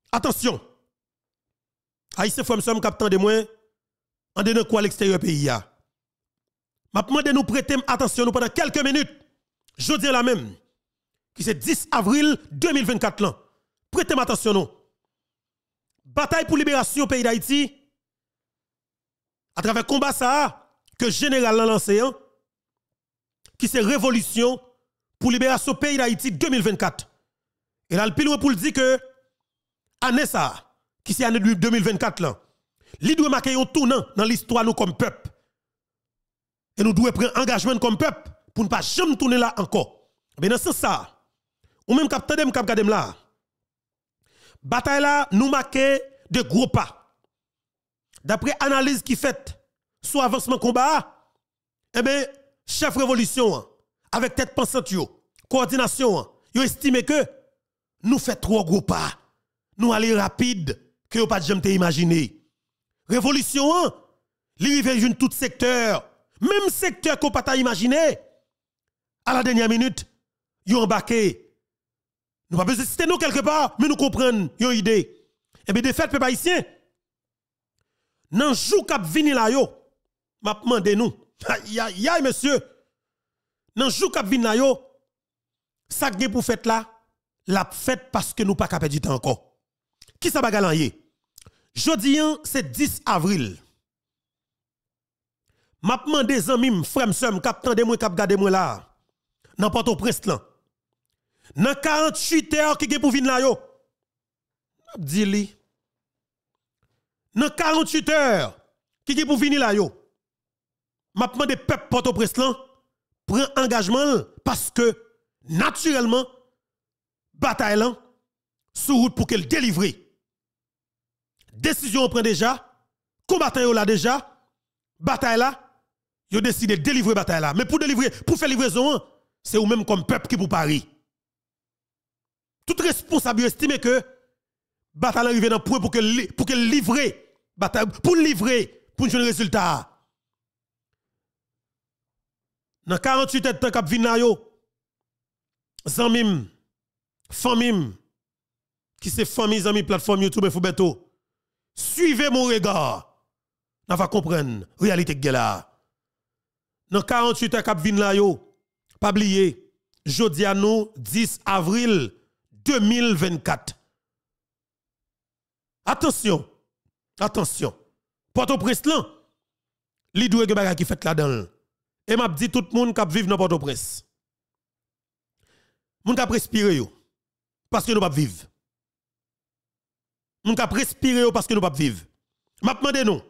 Attention. Haïtien frère m'sem capitaine de moi en dedans quoi l'extérieur pays ya. M'a demandé nous prêter attention nous pendant quelques minutes. Jodi la même qui c'est 10 avril 2024 là. Prêtez attention nous. Bataille pour libération pays d'Haïti à travers combat ça que général l'a lancé hein, qui c'est révolution pour libération pays d'Haïti 2024. Et là le pile pour le dire que année ça qui c'est année 2024 là. Li doit marquer un tournant dans l'histoire nous comme peuple. Et nous devons prendre engagement comme peuple pour ne pas jamais tourner là encore. Mais dans ce sens ça, ou même cap tandem cap gadem là. Bataille là nous marquer de gros pas. D'après analyse qui fait sur avancement combat, eh bien chef révolution avec tête pensante yo, coordination, yo estime que nous fait trop gros pas. Nous aller rapide que vous pas jamais imaginer. Révolution li rive tout secteur, même secteur qu'on pas imaginer. À la dernière minute, yo embarqué. Nous pas besoin de citer nous quelque part, mais nous comprenons une idée. Et bien de fait peuple haïtien nan jou k'ap vini la yo, m'a demandé nous. Aïe monsieur. Nan jou k'ap vini la yo, ça que pour fête là, la fête parce que nous pas capable du temps encore. Qui ça bagal yé? Jodi c'est 10 avril. M'a demandé zanmim, frère m'sem, k'ap tande moi k'ap gade moi là. Nan Port-au-Prince là. Nan 48 heures qui gen pour vinn la yo. Di li. Nan 48 heures qui gen pour venir la yo. M'a demandé peuple Port-au-Prince là prend engagement parce que naturellement bataille là sur route pour qu'elle délivre. Décision on prend déjà, combattant yo là déjà, bataille là, yo décidé de délivrer bataille là. Mais pour délivrer, pour faire livraison, c'est ou même comme peuple qui pour Paris. Toute responsable estime que bataille arrive dans point pour que livre bataille pour livrer pour un résultat. Dans 48 heures de temps k'ap vinn na yo, zanmim, famim qui c'est famille zanmi plateforme YouTube et Foubeto. Suivez mon regard. On va comprendre réalité que là. Dans 48 heures k'ap vinn la yo, pas oublier, jodi à nous 10 avril 2024. Attention. Attention. Port-au-Prince là, li doué gen bagay qui fait là-dedans. Et m'a dit tout le monde qui vivre dans Port-au-Prince. Moun k'ap respirer yo parce que nous pas vivre. Moun k'ap respirer yo parce que nous pas vivre. M'a demandé nous.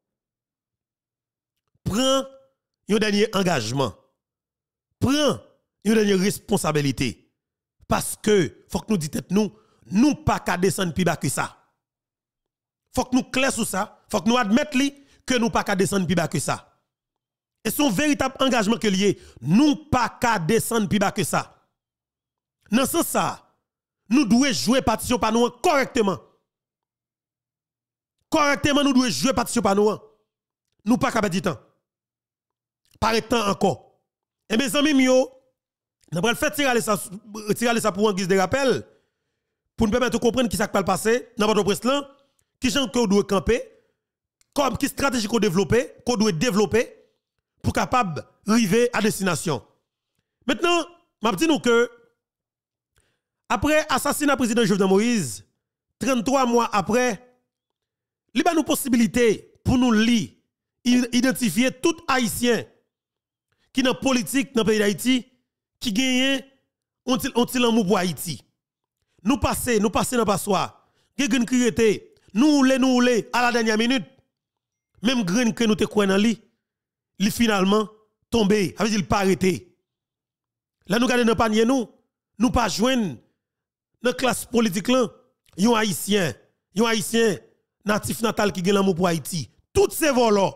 Prends un dernier engagement. Prends une dernière responsabilité. Parce que faut que nous disions nous pas qu'à descendre plus bas que ça. Faut que nous clair sur ça, faut que nous admettre que nous pas qu'à descendre plus bas que ça. Et son véritable engagement que lié, nous pas qu'à descendre plus bas que ça. Dans ce sens ça, nous devons jouer partition par nous correctement. Correctement nous devons jouer partition par nous. Nous pas qu'à perdre du temps. Par temps encore. Et mes amis mio, nous allons faire tirer ça pour un guise de rappel pour nous permettre de comprendre qui ça va passer dans votre presse là, qui gens que doit camper, comme qui stratégie qu'on doit développer pour capable arriver à destination. Maintenant, m'a dit nous que après assassinat président Jovenel Moïse, 33 mois après, il y a une possibilité pour nous identifier tout haïtien qui dans politique dans le pays d'Haïti qui gagne ont-il amour pour Haïti. Nous passer dans passoire. Gen crié nous à la dernière minute. Même grain que nous te croyons dans li finalement tombé, ça veut dire il pas arrêté. Là nous garder dans panier nous pas joindre dans classe politique là, yon haïtien natif natal qui gagne l'amour pour Haïti. Toutes ces volants.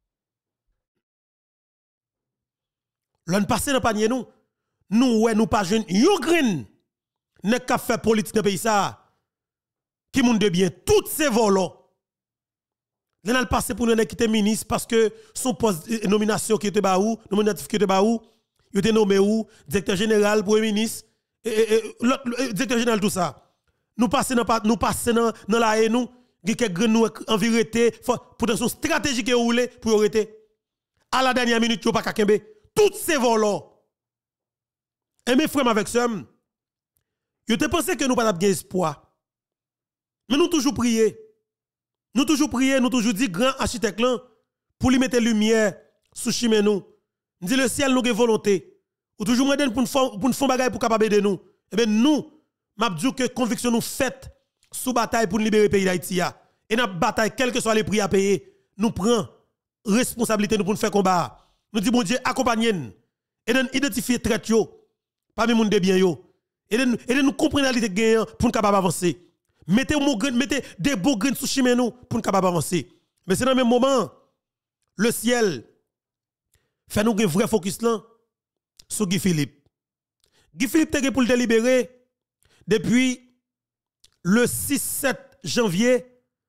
Là nous passer dans panier nous pas joindre yon grain n'est qu'à faire politique dans pays ça. Qui monde de bien toutes ces volants. Là le passé pour nous quitter ministre parce que son poste nomination qui était baou, nominatif qui était baou, il était nommé où directeur général, premier ministre et directeur général tout ça. nous passer dans la haine nous, quelques nous en vérité pour une stratégie qui est roulée pour arrêter. À la dernière minute, yo pas kakembe. Toutes ces volants. Et mes frères avec ça, yo te pensé que nous pas de espoir. Mais nous toujours prier. Nous toujours prier, nous toujours dit grand architecte là pour lui mettre lumière sous chemin nous. Nous dit le ciel nous a volonté. Ou toujours demander pour nous faire bagaille pour capable aider nous. Eh bien nous, m'a dit que conviction nous faite sous bataille pour libérer le pays d'Haïti et notre bataille quel que soit les prix à payer, nous prenons responsabilité nous pour nous faire combat. Nous dit bon Dieu accompagnez-nous et identifier traite yo parmi moun de bien yo et nous comprendre la réalité gagnant pour nous capable avancer. Mettez des beaux grains sous chemin nous pour nous capable avancer. Mais c'est dans le même moment le ciel fait nous un vrai focus là sur Guy Philippe. Guy Philippe te pour le libérer depuis le 6-7 janvier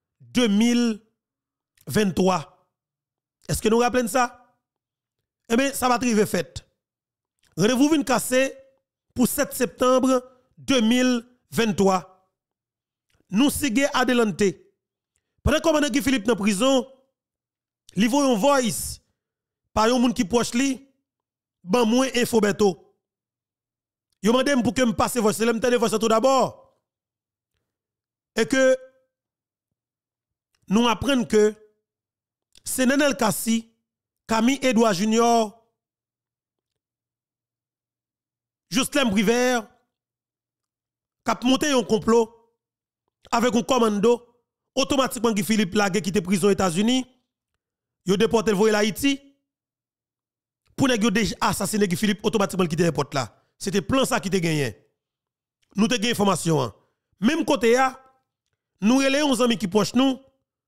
2023. Est-ce que nous rappelons ça? Eh bien, ça va arriver fait. Rendez-vous vient casser pour 7 septembre 2023. Nous sigons adelante. Pendant que commandant Guy Philippe dans prison, il voit un voice par un monde qui proche li, ban moins info beto. Yo mandem pour que me passe voice, me tande voice tout d'abord. Et que nous apprenons que c'est Nenel Kassi, Camille Edouard Junior, Justin Briver, qui a monté un complot avec un commando, automatiquement Guy Philippe Lague qui était prison aux États-Unis, il a déporté le voyage Haïti, pour ne assassiner Guy Philippe, automatiquement quitter l'aéroport là. C'était plan ça qui te gagné. Nous te gagné information. Même côté nous relayons uns amis qui proche nous,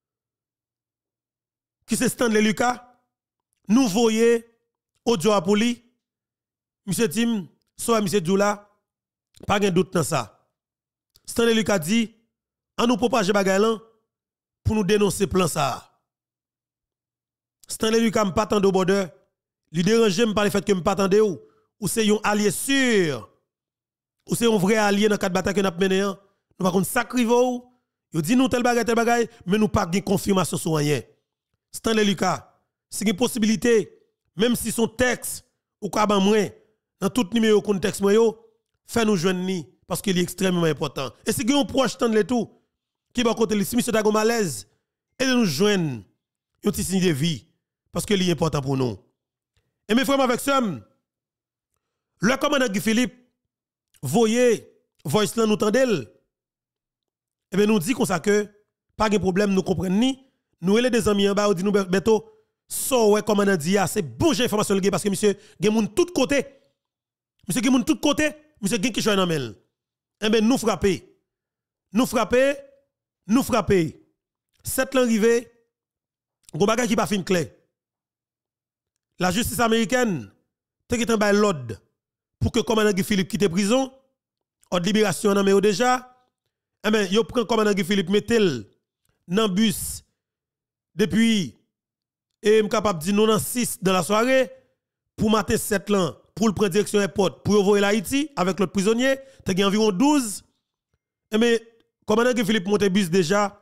qui se Stanley Lucas, nous voyons audio à pour lui, monsieur Tim, soit monsieur Djoula, pas de doute dans ça. Stanley Lucas dit, on nous propager bagay lan pour nous dénoncer plan ça. Stanley Lucas m'pas tande au border, lui déranger me par le fait que m'pas tande ou c'est un allié sûr, ou c'est un vrai allié dans quatre batailles que nous avons mené, nous pas contre sacrivo, yo dit nous tel bagay, mais nous pas de confirmation sur rien. Stanley Lucas, c'est une possibilité, même si son texte ou quoi ban moins dans tout numéro contexte moi yo, fait nous joindre ni parce qu'il est extrêmement important. Et si un proche Stanley tout qui va côté si monsieur Dago malaise et de nous joindre un petit signe de vie parce qu'il est important pour nous. Et mes frères avec ça, le commandant Guy Philippe voyez voice là nous tendel. Et bien nous dit comme ça que pas de problème nous comprenons ni nous les des amis en bas, on dit nous beto, so ouais commandant dit c'est bon j'ai information parce que monsieur gen moun tout côté. Monsieur gen moun tout côté, monsieur gen qui choy nan mel. Eh ben nous frapper. Cette l'arrivée, gon bagay qui pas fin clair. La justice américaine te qui en l'ordre pour que commandant Guy Philippe quitte prison, ordre de libération nan mais déjà. Eh ben yo prend commandant Guy Philippe mettel dans bus depuis et m capable dire non 6 dans la soirée pour matin 7 là pour le prendre direction airport pour envoyer l'Haïti avec l'autre prisonnier, tu as environ 12. Et mais commandant Guy Philippe monte bus déjà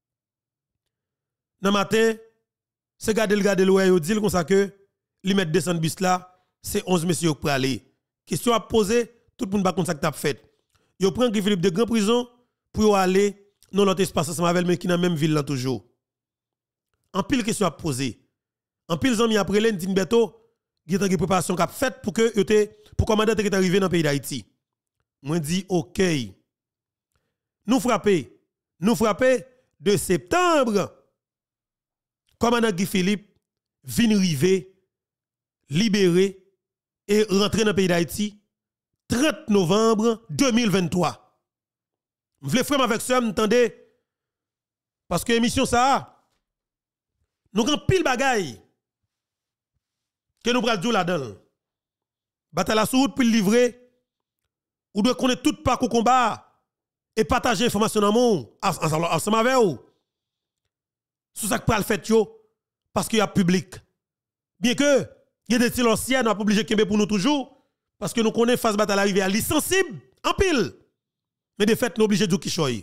dans matin, c'est garder le ouais yo dit comme ça que li mettre descendre bus là, c'est 11 messieurs pour aller. Question à poser, tout le monde pas comme ça que t'a fait. Yo prend Guy Philippe de grand prison pour aller dans l'autre espace ensemble avec mais qui dans même ville là toujours. En pile question à poser. En pile zami après l'en dit beto, il y a une préparation qu'a faite pour que pour commander qui est arrivé dans le pays d'Haïti. Moi dit OK. Nous frapper de septembre. Commandant Guy Philippe vient arriver libéré et rentrer dans le pays d'Haïti 30 novembre 2023. Vous voulez frère avec ça, m'entendez? Parce que émission ça nous avons pile bagaille que nous pral dire là-dedans. Bataille la route pour livrer ou doit connaître tout parcours combat et partager information dans le monde ensemble avec vous. Sous ça que pral fait yo parce qu'il y a public. Bien que il y a des silencieux nous pas obligé de pour nous toujours parce que nous connaissons face bataille arriver à sensible en pile. Mais de fait, nous obligés de dire qui choy.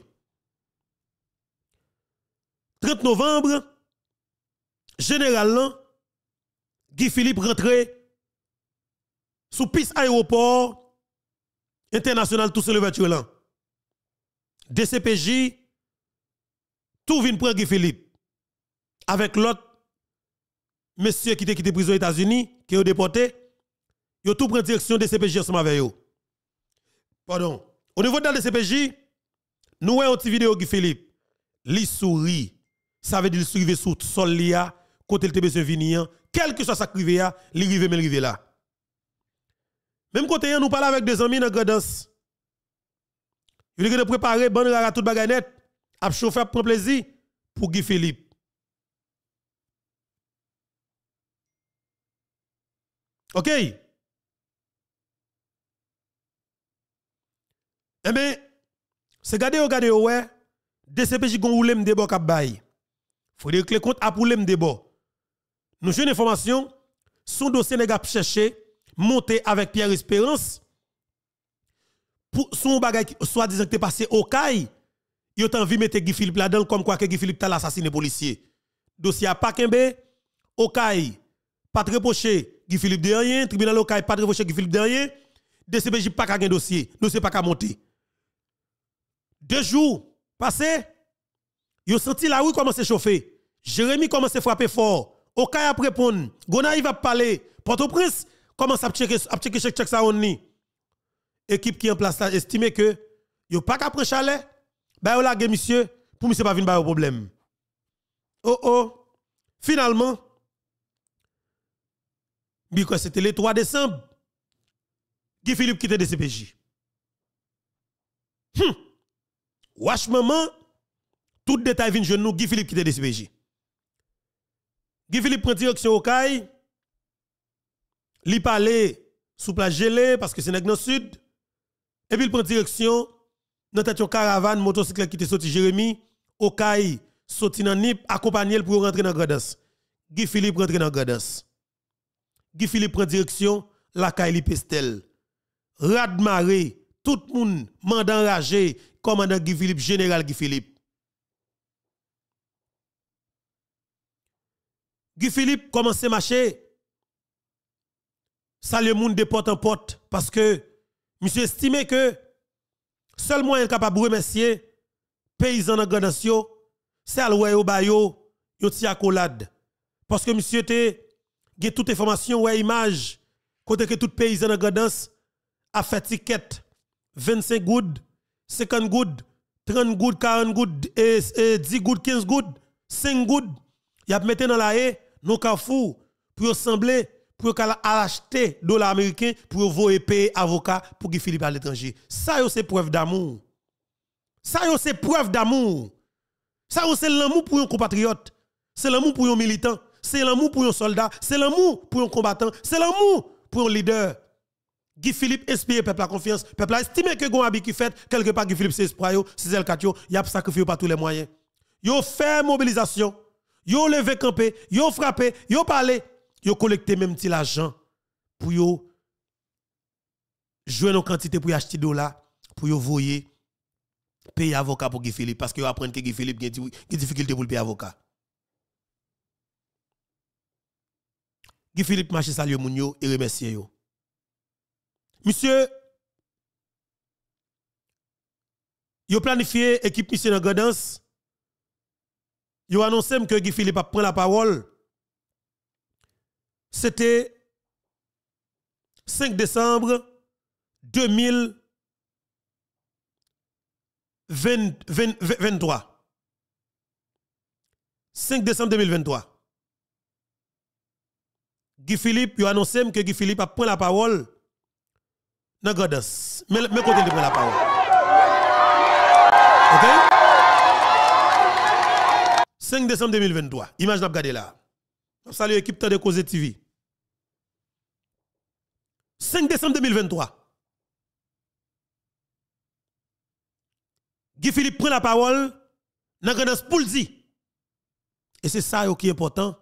30 novembre, général Guy Philippe rentré sous piste aéroport international tout seul l'ouverture là. DCPJ tout vient prendre Guy Philippe avec l'autre monsieur qui était quitté prison aux États-Unis qui est déporté, yo tout prend direction DCPJ ensemble avec eux. Pardon. Au niveau de la DCPJ, nous voyons une petite vidéo Guy Philippe, li sourit. Ça veut dire qu'il sourit sous sol lia, côté le TBC venir, quel que soit sa crivé a, li rive mais rive là. Même côté nous parlons avec des amis dans Gredance. Il est préparer bonne rara toute baganette, a chauffer pour prendre plaisir pour Guy Philippe. OK? Eh bien, c'est regardez ouais, DCPJ gon roule m'debo k'ap bay. Faut dire que le compte a pour m'debo. Nous j'ai une information, son dossier nèg a cherché monter avec Pierre Espérance pour son bagay soit disant que passé au CAI, il a envie mettre Guy Philippe là-dedans comme quoi que Guy Philippe t'a assassiné policier. Dossier a pas kembe au CAI, pas de reprocher Guy Philippe de rien, tribunal au CAI pas de reprocher Guy Philippe de rien, DCPJ pas ka gen dossier pas ka monter. 2 jours passés, yo senti la rue commence à chauffer. Jérémy commence à frapper fort. Au CAI a répondre, Gonaï va parler. Port-au-Prince commence à checker check ça on ni. Équipe qui en place là estime que yo pas qu'à prendre chalet, bah la monsieur pour monsieur pas venir ba problème. Oh finalement because c'était le 3 décembre Guy Philippe quitte DCPJ. Wesh maman tout détail vient jeune nous Guy Philippe quitte DCPJ. Guy Philippe prend direction au CAI, li parle sous place gelée parce que c'est dans le sud. Et puis il prend direction dans tête caravane motocyclette qui était sorti Jérémy au CAI sorti dans Nip accompagné pour rentrer dans Gredance. Guy Philippe rentre dans Gredance. Guy Philippe prend direction la CAI li Pestel. Rad maré, tout le monde mandat enragé, commandant Guy Philippe, général Guy Philippe. Guy Philippe commence à marcher. Ça le monde de porte en porte parce que monsieur estime que seul moyen capable de remercier paysans dans Gredance, c'est à l'oué au bayo, yo ti accolade. Parce que monsieur te gen toute information ou image côté que tout paysan dans Gredance a fait ticket 25 gouttes, 50 gouttes, 30 gouttes, 40 gouttes, 10 gouttes, 15 gouttes, 5 gouttes. Y a mettre dans la haie, nos carrefour pour assembler pour acheter dollars américains pour voyer payer avocat pour Guy Philippe à l'étranger. Ça c'est preuve d'amour. Ça c'est preuve d'amour. Ça c'est l'amour pour un compatriote. C'est l'amour pour un militant. C'est l'amour pour un soldat. C'est l'amour pour un combattant. C'est l'amour pour un leader. Guy Philippe inspire peuple la confiance. Peuple a estimé que Gon qui fait quelque part Guy Philippe c'est espoir c'est L4 il a sacrifié par tous les moyens. Yo fait mobilisation. Yo levé campé, yo frappé, yo parlé, yo collecté même petit l'argent pour yo jouer nos quantités pour acheter dollars pour yo voyer payer avocat pour Guy Philippe parce que yo apprendre que Guy Philippe a des difficultés pour payer avocat. Guy Philippe marche saluer moun yo et remercier yo. Monsieur yo planifié équipe mission dans Gredance. Yo annoncé que Guy Philippe a pris la parole. C'était 5 décembre 2023. 5 décembre 2023. Guy Philippe, yo annoncé que Guy Philippe a pris la parole dans Gredance. Mais côté de prendre la parole. OK? 5 décembre 2023. Image n'a regardé là. Salut équipe de Cause TV. 5 décembre 2023. Guy Philippe prend la parole dans Gredance pour le dire. Et c'est ça qui est important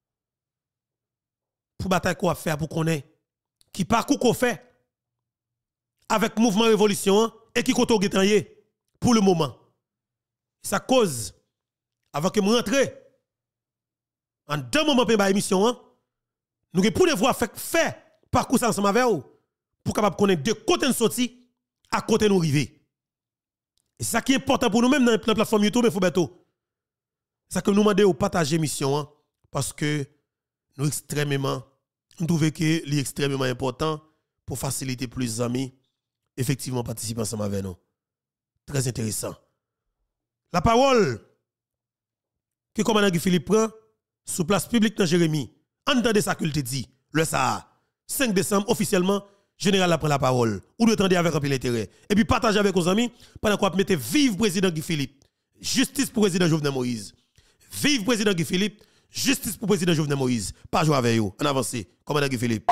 pour bataille qu'on faire pour connaître qui parcours qu'on fait avec mouvement révolution et qui koto getanye. pour le moment. Ça cause, avant que je rentre, en deux moments pour l'émission, nous avons pour devoir faire parcours ensemble avec vous, pour capable connaître de côté de sortie, à côté de nous arriver. Et c'est ça qui est important pour nous-mêmes dans la plateforme YouTube, mais Fobeto. C'est ça que nous demandons de partager l'émission, parce que nous extrêmement, nous trouvons que c'est extrêmement important pour faciliter plus d'amis, effectivement, participer ensemble avec nous. Très intéressant. La parole que le commandant Guy Philippe prend sous place publique dans Jérémie, entendez ça qu'il te dit, le Sahara, 5 décembre, officiellement, général prend la parole. Ou de tendre avec un peu l'intérêt. Et puis partager avec vos amis, pendant qu'on mettez vive président Guy Philippe, justice pour président Jovenel Moïse. Vive président Guy Philippe, justice pour président Jovenel Moïse. Pas jouer avec vous. En avance, commandant Guy Philippe.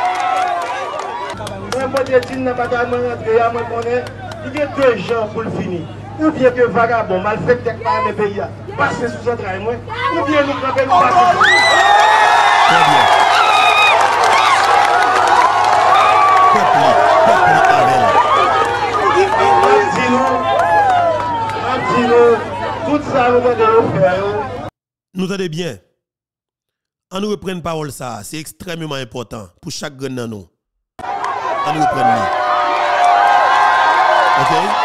Il y a 2 gens pour le finir. Ou bien que vagabond, malfaiteur par mes pays, passer sous un train, ou bien nous camper, nous passer sous. Très bien. Tout ça, nous devons faire. Nous entendez bien. On nous reprenne parole ça, c'est extrêmement important pour chaque grand dans nous. On nous reprenne. OK?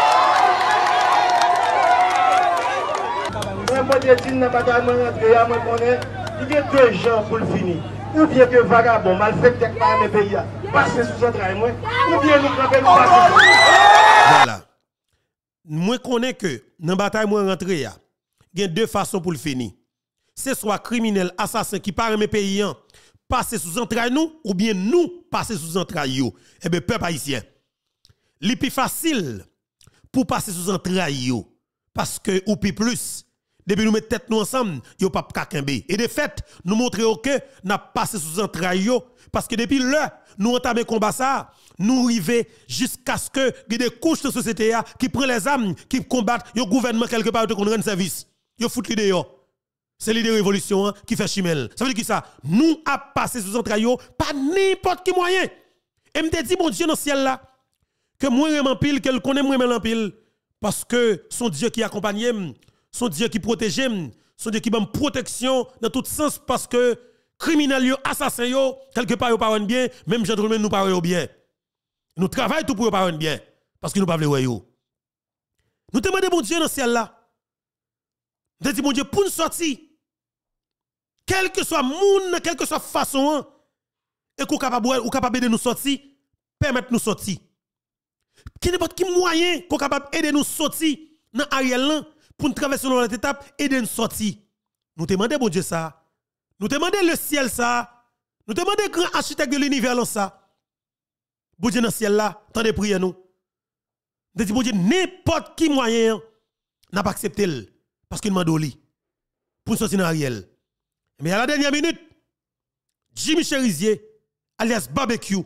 Il y a 2 gens pour le finir. Ou bien que vagabond, malfaiteur par mes pays, passer sous un train, ou bien nous camper, nous passer sous. Voilà. Moi connais que dans la bataille moi rentré il y a 2 façons pour le finir. C'est soit criminel assassin qui parle mes pays passer sous entrailles nous ou bien nous passer sous entrailles yo. Eh bien peuple haïtien. Le plus facile pour passer sous entrailles yo parce que ou plus depuis nous mettre tête nous ensemble, yo pas kakembe. Et de fait, nous montrer que n'a passé sous entrailles yo parce que depuis là nous entamer combat ça, nous arriver jusqu'à ce que des couches de société qui prennent les armes, qui combattent le gouvernement quelque part de qu'on rende service. Yo fout l'idée yo. C'est l'idée de révolution qui fait chimel. Ça veut dire qui ça? Nous a passé sous entrailles yo pas n'importe qui moyen. Et me dit mon Dieu dans le ciel là que moi en pile qu'elle connaît moi en pile parce que son Dieu qui accompagne, son Dieu qui protège, son Dieu qui donne protection dans tout sens parce que criminels yo, assassins yo, quelque part yo parlent bien, même gentlemen nous parlons bien. Nous travaillons tout pour yo parlent bien parce que nous pas vle yo. Nous demandons mon Dieu dans le ciel là. Nous disons mon Dieu pour nous sortir quel que soit monde, quelle que soit façon et qu'on capable de nous sortir, permettre nous sortir. Qui n'importe qui moyen qu'on capable aider nous sortir dans Ariel là pour nous traverser dans cette étape aider nous sortir. Nous demandons bon Dieu ça. Nous demandons le ciel ça. Nous demandons grand architecte de l'univers là ça. Bon Dieu dans le ciel là, tendez prier nous. Nous disons bon Dieu n'importe qui moyen n'a pas accepté parce qu'il m'a donné pour sortir dans Ariel. Mais à la dernière minute, Jimmy Cherizier alias Barbecue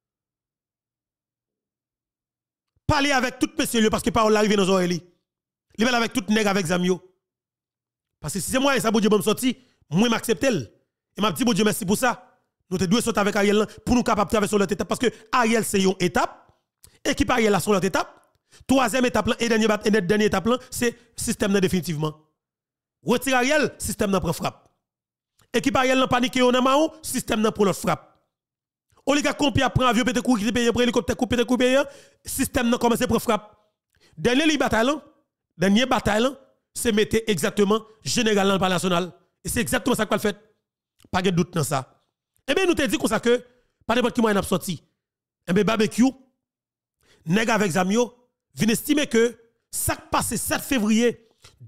parler avec tout monsieur parce que parole arrive dans nos oreilles. Il parle avec tout nègre avec zamio. Parce que si c'est moi ça bon Dieu me sorti, moi m'accepter. Et m'a dit bon Dieu merci pour ça. Nous te deux sauter avec Ariel pour nous capable traverser l'autre étape parce que Ariel c'est une étape, équipe Ariel là sur l'autre étape. Troisième étape là et dernière étape là, c'est système là définitivement. Retire Ariel, système là prend frappe. Équipe Ariel là paniqué on a système là pour l'autre frappe. Oliga Compi prend avion pété coup qui paye pour hélicoptère coup pété coup paye, système là commence pour frappe. Dernier bataille c'est mettre exactement général dans le palais national et c'est exactement ça qu'il fait. Pas de doute dans ça. Et bien nous te dit comme ça que pas n'importe qui moyen n'a sorti. Et bien barbecue nèg avec Zamio vient estimer que ça qui passé 7 février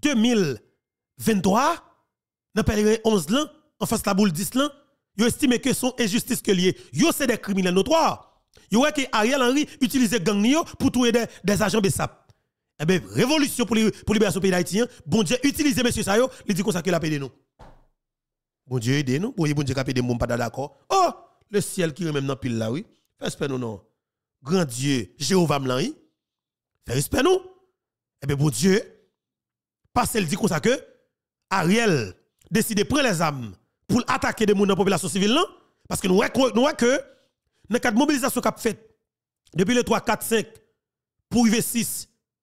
2023 dans pèlerin 11 là en face la boule 10 là, yo estime que son injustice que lié. Yo c'est des criminels notoires. Yo ouais que Ariel Henry utilise gang yo pour tuer des agents BESAP. Eh bien, révolution pour libérer ce pays d'Haïti, bon Dieu, utilisez monsieur Sayo, il dit qu'on s'est la paix de nous. Bon Dieu, aidez nous. Bon Dieu, capé de nous, pas d'accord. Oh, le ciel qui est même dans pile là, oui. Fais respect nous, non. Grand Dieu, Jéhovah Mlan, fais respect nous. Eh bien, bon Dieu, parce qu'il dit comme ça que Ariel décide de prendre les armes pour attaquer des gens dans la population civile, non? Parce que nous voyons que dans le cadre de mobilisation qu'a fait depuis le 3, 4, 5, pour arriver 6,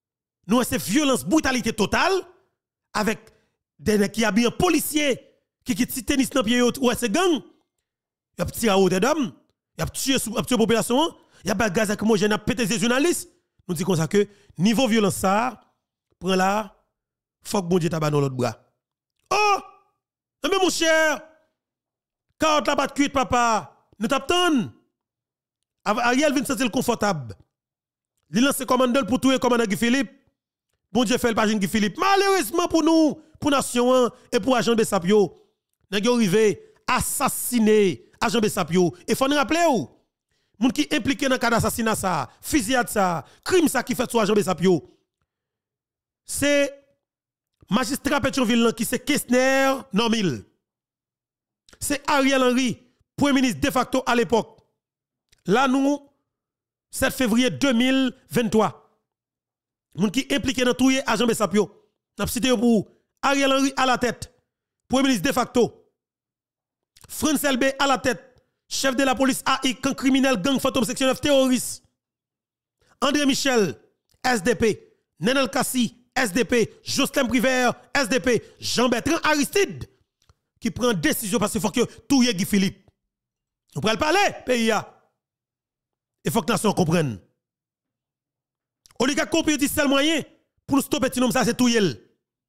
nous c'est violence, brutalité totale avec des qui habillent un policier qui quitte tennis dans pied ou c'est gang. Il a tiré à hauteur d'homme, il a tué la population, il a pas gaz lacrymogène, il a pété des journalistes. Nous disons comme ça que niveau violence ça prend là faut que bon Dieu tabac dans l'autre bras. Oh! Mais mon cher, quand la batte cuite papa, nous t'attendons. Ariel vient se sentir confortable. Il lance commandant pour tuer commandant Guy Philippe. Bon Dieu fait le pagine Guy Philippe. Malheureusement pour nous, pour nation et pour agent Bessapio, n'a arrivé assassiner agent Bessapio. Et faut nous rappeler ou moun qui impliqué dans cas d'assassinat ça, fusillade ça, crime ça qui fait sur agent Bessapio. C'est magistrat Pétionville qui c'est Kestner Normil. C'est Ariel Henry, premier ministre de facto à l'époque. Là nous 7 février 2023. Moun qui impliqué dans tout agent Bessapio. N'a cité pour Ariel Henry à la tête, premier ministre de facto. France LB à la tête, chef de la police AI, camp criminel, gang fantôme section 9 terroriste. André Michel, SDP, Nenel Kassi, SDP, Jocelyn Privert, SDP, Jean-Bertrand Aristide, qui prend décision parce qu'il faut que tout Guy Philippe. On pourrait le parler, pays. Il faut que la nation comprenne. Oligarque compris dit seul moyen pour nous stopper petit nom ça c'est tout yel.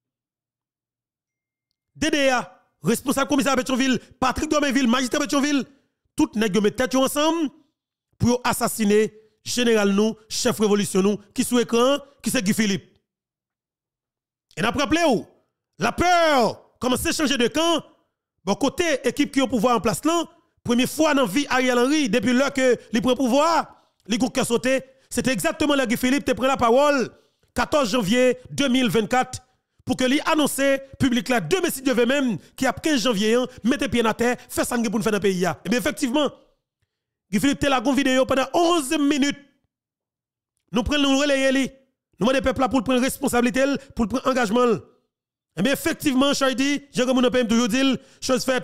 DDA, responsable commissaire Pétionville, Patrick Domainville, magistrat Pétionville, tout nèg yo met tête ensemble pour assassiner général nous, chef révolution nous qui sous écran, qui c'est Guy Philippe. Et n'a rappelé ou la peur commence à changer de camp. Bon côté équipe qui au pouvoir en place là, première fois dans vie Ariel Henry depuis l'heure que il prend pouvoir, les gouttes qui sauté, c'était exactement là Guy Philippe te prend la parole 14 janvier 2024 pour que lui annonce public là deux messieurs devait même qui a 15 janvier mettez pied à terre, fait ça pour nous faire dans pays et bien effectivement Guy Philippe te la gon vidéo pendant 11 minutes. Nous prenons relayer lui. Nous demandons peuple là pour prendre responsabilité, pour prendre engagement. Et bien effectivement, Chaidi, j'ai comme on peut toujours dire, chose faite.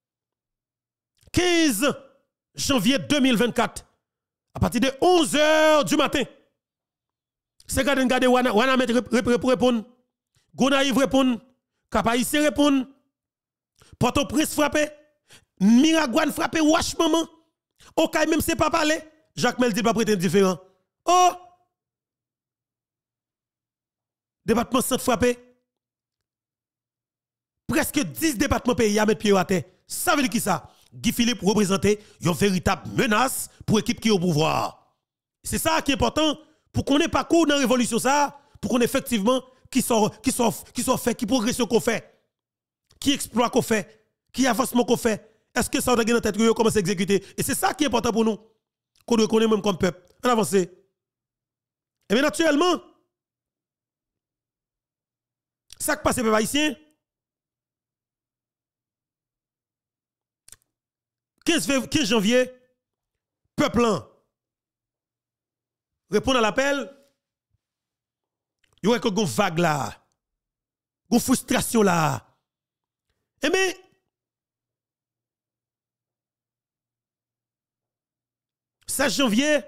15 janvier 2024, à partir de 11h du matin, c'est gade wana met répondre, Gonaïve répondre, Kapaïsé répondre, Port-au-Prince frappé, Miragouane frappé, Wash maman, Okaï même c'est pas parler, Jacques Mel dit pas prétendre différent. Oh! Département centre frappé. Presque 10 départements pays à mettre pied à terre. Ça veut dire qui ça? Guy Philippe représentait une véritable menace pour l'équipe qui est au pouvoir. C'est ça qui est important pour qu'on ait pas cours dans la révolution ça, pour qu'on ait effectivement qui sort fait, qui progression qu'on fait, qui exploit qu'on fait, qui avancement qu'on fait. Est-ce que ça va dans la tête que commence à exécuter? Et c'est ça qui est important pour nous. Qu'on doit connaître même comme peuple. On avance. Et bien naturellement, ça qui passe peuple haïtien 15 janvier, peuple répond à l'appel. Il y a une vague là, une frustration là. Et bien, ce janvier,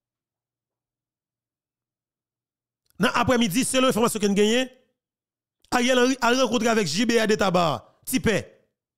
dans l'après-midi, selon l'information qu'on a gagnée, Ariel Henry a rencontré avec JBA de Tabar, Tipé.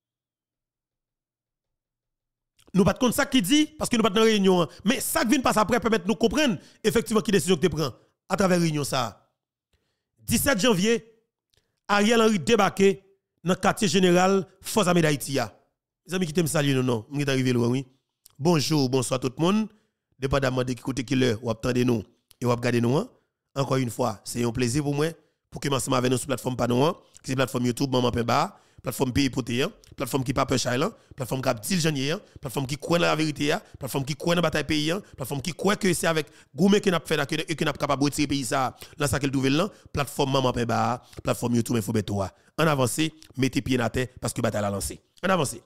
Nous pas de compte ça qui dit parce que nous pas dans réunion mais ça qui vient passer après permettre nous comprendre effectivement qui décision que tu prends à travers réunion ça. 17 janvier Ariel Henry débarqué dans le quartier général Forces Armées d'Haïti. Mes amis qui t'aiment saluer non on est arrivé loin oui. Bonjour, bonsoir tout le monde. Dépendamment de qui côté qui l'heure ou attendez nous et ou regarder nous. Encore une fois, c'est un plaisir pour moi pour que ensemble avec nous sur plateforme Panou, qui est plateforme YouTube Maman Pemba. Plateforme pays poté, plateforme qui pas peur chailan, plateforme qui a dit janier, plateforme qui croit dans la vérité, plateforme qui croit dans la bataille pays, plateforme qui croit que c'est avec gourmet que n'a fait et que n'a capable de retirer pays ça dans sa quelle nouvelle là, plateforme Maman Pemba, plateforme YouTube Info Beto. En avancé, mettez pied à terre parce que bataille a lancé. En avancé.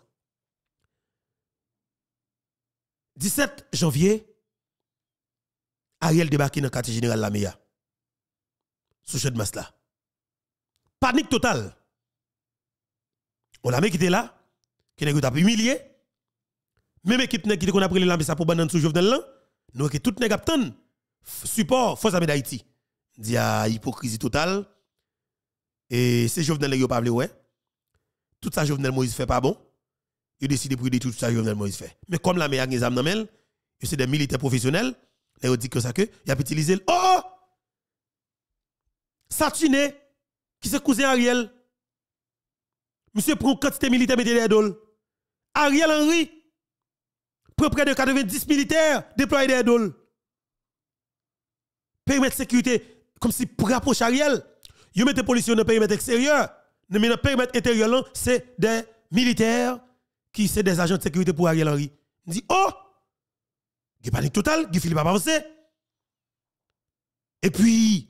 17 janvier Ariel débarque dans le quartier général Lamea. Sous chef de masse là. Panique totale. On l'a mis qui était là, qui n'a pas humilié. Même équipe qui qu'on a pris la ça pour banane sous Jovenel là, nous que tout nèg attend support Forces Armées d'Haïti. Dit à hypocrisie totale. Et c'est Jovenel qui pas ouais. Tout ça Jovenel Moïse fait pas bon. Il décide pour détruire tout ça Jovenel Moïse fait. Mais comme la meilleure des âmes dans mel, c'est des militaires professionnels, ils dit que ça que il a utilisé oh Satuné qui se cousin Ariel. Monsieur prend quantité militaire mettez les dol. Ariel Henry prend près de 90 militaires déployés des dol. Périmètre sécurité comme si pour rapprocher Ariel, vous mettez policiers dans le périmètre extérieur, mais dans le périmètre intérieur c'est des militaires qui sont des agents de sécurité pour Ariel Henry. Il dit oh, il y a panique totale, Guy Philippe a pas avancé. Et puis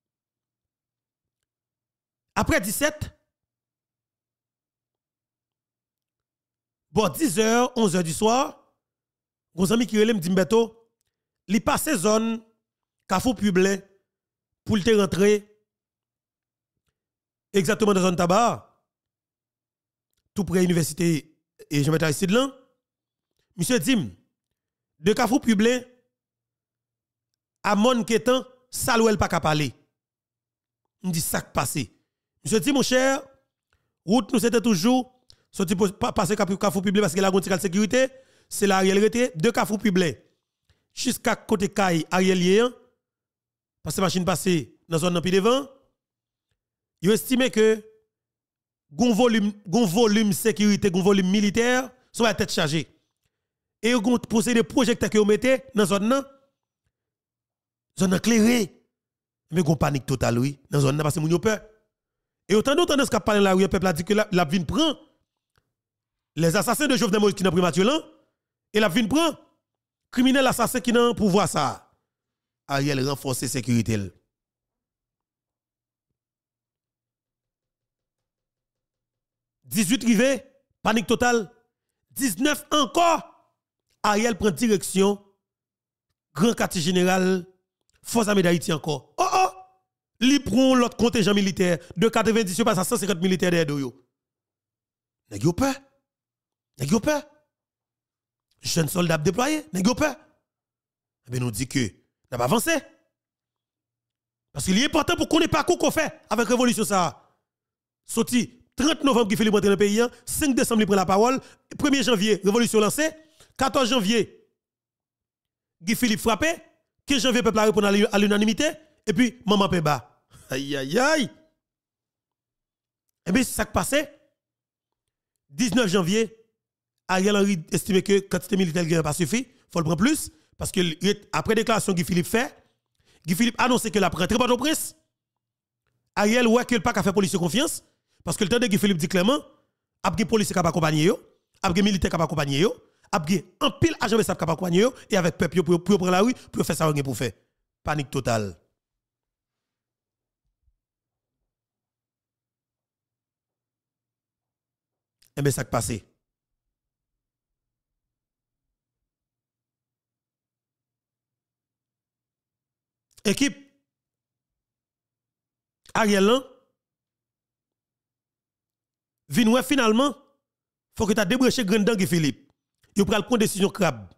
après 17 bon 10h, 11h du soir, mon ami qui relève me dit Mbeto, il passe zone Carrefour Public pour te rentrer exactement dans zone tabac tout près de l'université et je m'étais ici de là. Monsieur Dim de Carrefour Public à mon ketan salouel pas qu'à parler. Me dit ça qui passé. Monsieur dit mon cher, route nous c'était toujours sorti passer Carrefour Public parce que la grande sécurité, c'est la réalité de Carrefour Public jusqu'à côté Caille Ariel parce que machine passée dans zone puis devant. Ils estimé que gon volume sécurité, gon volume militaire sont à tête chargée. Et gon procédé projecteurs que vous mettez dans zone éclairée. Mais gon panique totale oui, dans zone parce que moun yo peur. Et autant d'autres tendance qu'a parler là où le peuple a dit que la vin prend les assassins de Jovenel Moïse qui n'a pris Mathieu là et la vin prend criminel assassin qui n'a pouvoir ça. Ariel renforcer sécurité. 18 rivé, panique totale. 19 encore. Ariel prend direction grand quartier général Force armée d'Haïti encore. Oh oh. Li prend l'autre contingent militaire de 90 passe à 150 militaires derrière yo. Nèg yo peur. Nèg yo peur. Jeunes soldats déployés, nèg yo peur. Ben nous dit que n'a pas avancé. Parce qu'il est important pour qu'on ait pas qu'on fait avec révolution ça. Sorti 30 novembre qui fait rentrer dans le pays, 5 décembre il prend la parole, 1er janvier révolution lancée, 14 janvier Guy Philippe frappé, 15 janvier peuple a répondu à l'unanimité et puis maman Peba. Aïe aïe aïe. Et bien c'est ça qui passé. 19 janvier Ariel Henry estime que quantité militaire n'a pas suffi, faut le prendre plus parce que après déclaration Guy Philippe fait, Guy Philippe annonce que la prend très bonne presse. Ariel ouais que le pas qu'à faire police confiance parce que le temps de Guy Philippe dit clairement, après police qui accompagner yo, après militaire qui accompagner yo, après un pile agent qui accompagner yo et avec peuple pour prendre la rue pour faire ça pour faire. Panique totale. Et bien ça qui passé. Équipe Ariel là vin finalement faut que tu débranché Grandang et Philippe. Il pral prendre décision crabe.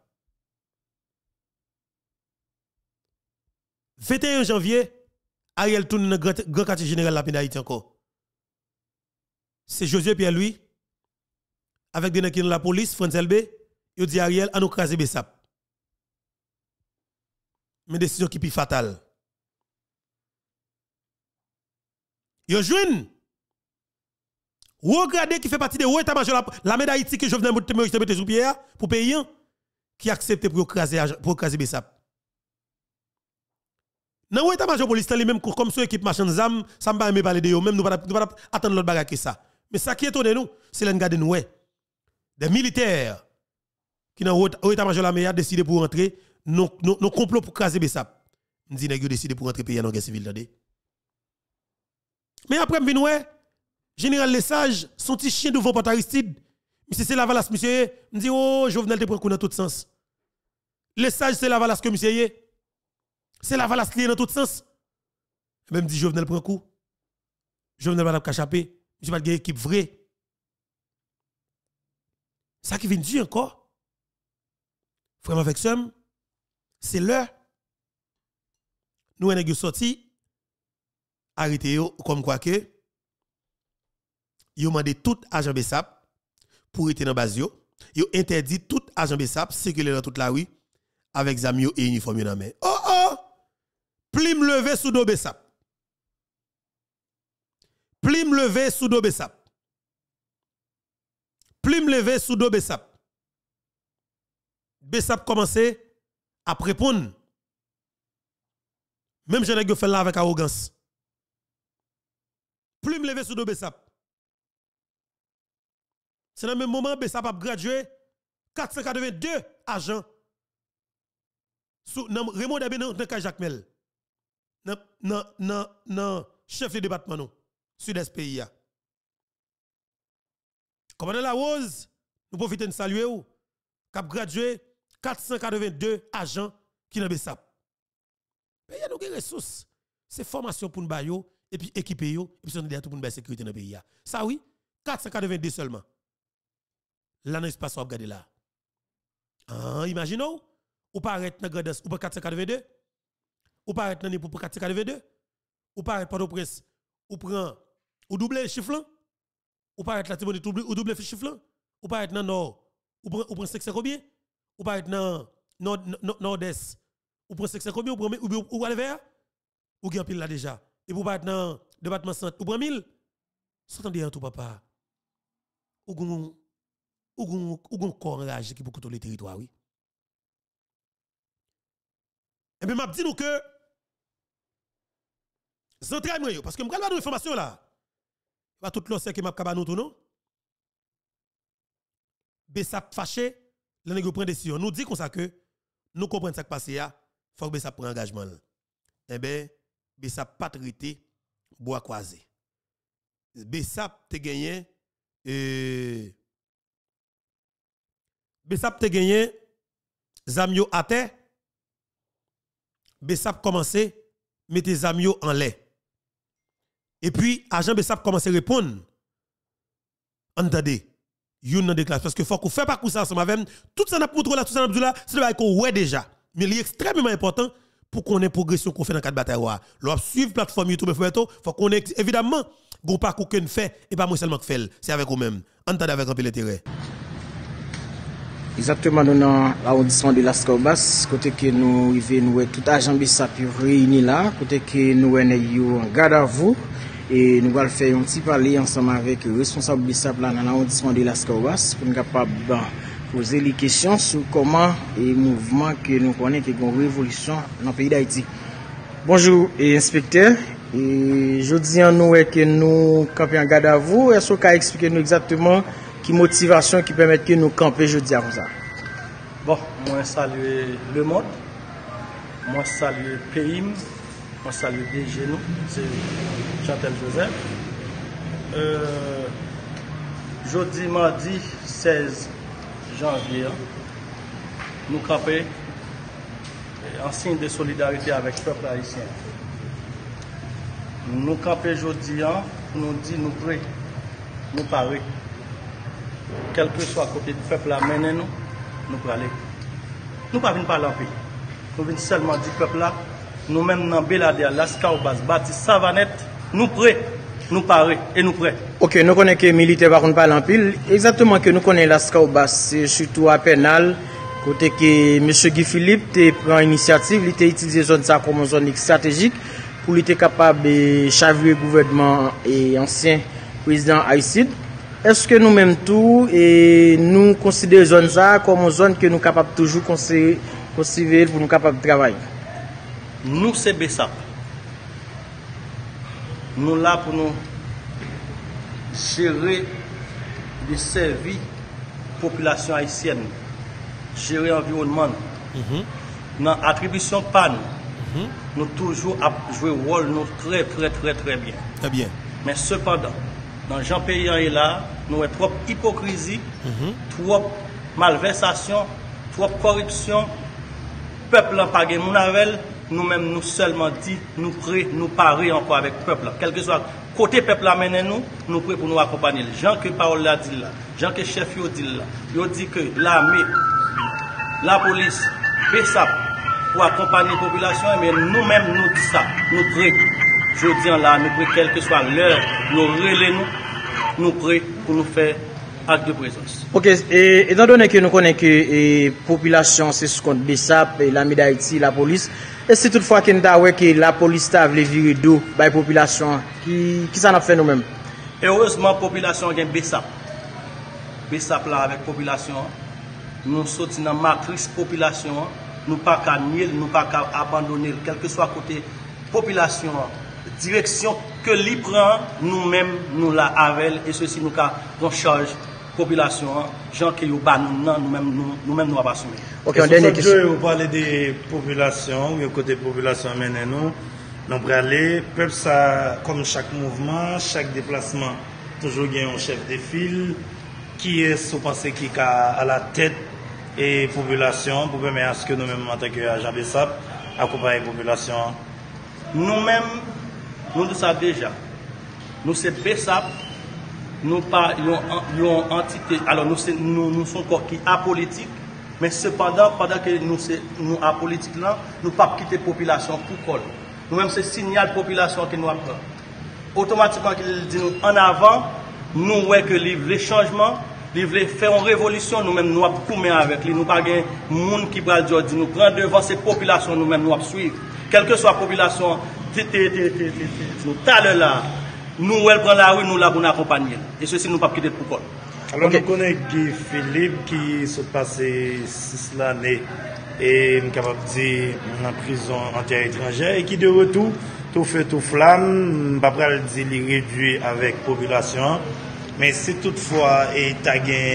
21 janvier Ariel tourne dans grand quartier général la d'Haïti encore. C'est Josué Pierre-Louis avec des gens qui dans la police France LB, il dit Ariel à nous craser Bessap. Mais décision qui est fatale. Yo joine regardez qui fait partie de l'état-major la médaille d'Haïti que Jovenel Moïse te mette sous pied pour payer qui accepte pour craser Bessap. Dans l'état-major police même comme son équipe machin zam ça me pas aimer parler de yo même nous pas attendre l'autre bagarre que ça. Mais ça qui étonne nous c'est l'engade nous des militaires qui dans l'état-major la meilleure décidé pour rentrer nos complot pour craser Bessap. On dit nèg yo décidé pour rentrer pays dans guerre civile tande. Mais après m'vinn général Lesage son petit chien devant Port Aristide. Monsieur c'est la valasse monsieur, me dit oh Jovenel te prend coup dans tout sens. Lesage c'est la valasse que monsieur yé. C'est la valasse liée dans tout sens. Même dit Jovenel prend coup. Jovenel va pas échapper. Monsieur pas de équipe vraie. Ça qui vient dire encore. Frère avec somme, c'est l'heure. Nous on est sorti arrêté yo comme quoi que yo mandé tout agent Bessap pour être dans base yo. Yo interdit tout agent Bessap circuler dans toute la rue avec zamio et uniforme dans main. Oh oh! Plim levé sous dos Bessap. Plim levé sous dos Bessap. Plim levé sous dos Bessap. Bessap commencé à répondre. Même je n'ai fait là avec arrogance. Plim levé sous dos Bessap. C'est dans le même moment Bessap a gradué 482 agents. Raymond Dabé dans Jacques Mel. Non, chef de département non. Sud-Est pays. Commandant La Rose, nous profitons de saluer ou qui a gradué 482 agents qui dans Bessap. Pays a nous des ressources. C'est formation pour nous bailler et puis équiper yo et puis on derrière tout pour nous sécurité dans le pays. Ça oui, 482 seulement. Là dans l'espace on regarder là. Ah, imaginons ou pas arrêter dans Grandes ou pas 482 ou pas arrêter dans pour 482 ou pas arrêter Port-au-Prince ou prend ou doubler le chiffre là ou pas arrêter la Tibonite ou doubler le chiffre là ou pas arrêter dans nord ou prend 500 combien ou pas arrêter dans nord-est ou prend 500 combien ou aller vers ou gagne pile là déjà et pour pas être dans département centre ou prend 1000 s'entendez en tout papa ou gon corps enragé qui pour contrôler le territoire oui. Et bien, m'a dit nous que j'entraîne parce que je vais donner information là. Pas tout l'ossé qui m'a cabanou tout non. Bessap fâché, le nèg prend décision. Nous dit comme ça que nous comprenons ça qui passe là, faut que Bessap prend engagement. Eh ben Bessap pas traité bois croisé. Bessap te gagné Bessap te gagné Zamio à terre. Bessap commencé mettre Zamio en lait. Et puis agent Bessap commencé répondre. Entendez, yon nan déclaration parce que faut qu'on fait pas ça ensemble avec tout ça n'a montré là tout ça n'a là, c'est le qu'on ouais déjà. Mais il est extrêmement important pour qu'on ait progression qu'on fait dans cadre bataille. L'on suivre plateforme YouTube faut qu'on ait évidemment gon parcours qu'on fait et pas moi seulement que fait, c'est avec vous même. Entendez avec un peu l'intérêt. Exactement, nous dans l'arrondissement de Las Caobas, côté que nous arrivons, tout agent Bessap réuni là, côté que nous sommes en garde à vous, et nous allons faire un petit parler ensemble avec le responsable Bessap là dans l'arrondissement de Las Caobas, pour nous capable poser les questions sur comment et mouvement que nous connaissons qui est une révolution dans le pays d'Haïti. Bonjour, inspecteur. Et je dis à nous que nous campons en garde à vous. Est-ce que vous pouvez expliquer nous exactement qui motivation qui permet que nous camper jeudi à ça? Bon, moi salue le monde, moi salue le pays, moi salue DG nous, c'est Chantal Joseph. Jeudi, mardi 16 janvier, nous camper en signe de solidarité avec le peuple haïtien. Nous camper jeudi, nous dit nous prêts, nous parler. Quel que soit côté du peuple là, menez-nous, nous pour aller. Nous ne venons pas parler en pays. Nous venons seulement du peuple là. Nous-mêmes dans Belader, Las Caobas, Baptiste, Savanette, nous prêts, nous parler et nous prêts. Ok, nous connaissons que les militaires ne parlent pas en pile. Exactement que nous connaissons Las Caobas, c'est surtout à Pénal. Côté que M. Guy Philippe prend l'initiative, il a utilisé zone ça comme une zone stratégique pour être capable de chavouer le gouvernement et ancien président Haïtide. Est-ce que nous-mêmes tout et nous considérons zone ça comme une zone que nous sommes capables toujours considérer pour nous capables de travailler? Nous, c'est Bessap. Nous là pour nous gérer les services population haïtienne, gérer l'environnement. Dans l'attribution panne, nous toujours jouer un rôle nous très bien. Très bien. Mais cependant, dans Jean Paysan est là, nous avons trop hypocrisie, trop malversation, trop corruption. Peuple n'a pas gagné mon avel, nous-mêmes nous seulement dit, nous prêts, nous parions encore avec le peuple. Quel que soit côté peuple amène nous prêts pour nous accompagner. Jean que parole là dit là, Jean que chef yo dit là, yo dit que l'armée, la police, Bessap pour accompagner la population, mais nous-mêmes nous disons ça, nous prêts. Je dis là, nous prêts, quelle que soit l'heure, nous relais nous prêts pour nous faire acte de présence. Ok, et étant donné que nous connaissons que la population, c'est ce qu'on BESAP, l'armée d'Haïti, la police, et si toutefois que la police a voulu virer d'eau par la population, qui ça a fait nous-mêmes? Et heureusement, la population a BESAP. BESAP là avec la population, nous sortons dans la matrice population, nous ne pouvons pas nier, nous ne pouvons pas abandonner, quel que soit côté population, direction que l'y prend, nous-mêmes, nous la avec, et ceci nous avons charge population, gens qui ont nous-mêmes nous avons assumé. Ok, on dernière question. Vous parlez des populations, ou côté population maintenant nous pour aller, peuple ça, comme chaque mouvement, chaque déplacement, toujours il y a un chef de file, qui est, vous pensez, qui est à la tête et population, pour permettre à ce que nous-mêmes, en tant qu'agents BESAP, accompagner la population? Nous-mêmes, nous le savons déjà. Nous sommes BESAP, nous pas une entité, alors nous sommes corps qui apolitique, mais cependant, pendant que nous sommes apolitiques là, nous ne pouvons pas quitter la population pour coller. Nous-mêmes, c'est signal de population que nous apprenons. Automatiquement, qu'il dit nous en avant, nous voyons que les changements, ils veulent faire une révolution, nous-mêmes, nous avons tout mis avec lui. Nous n'avons pas de monde qui va dire, nous prendre devant ces populations, nous-mêmes, nous suivre. Quelle que soit la population, nous talons là, nous, elle prend la rue, nous la pour nous accompagner. Et ceci, nous ne pouvons pas quitter pour quoi. Alors, nous connaissons Guy Philippe qui s'est passé 6 années et nous capable de dire en prison en terre étrangère et qui de retour, tout fait tout flamme, pas prêt dire il réduit avec la population. Mais si toutefois, il y a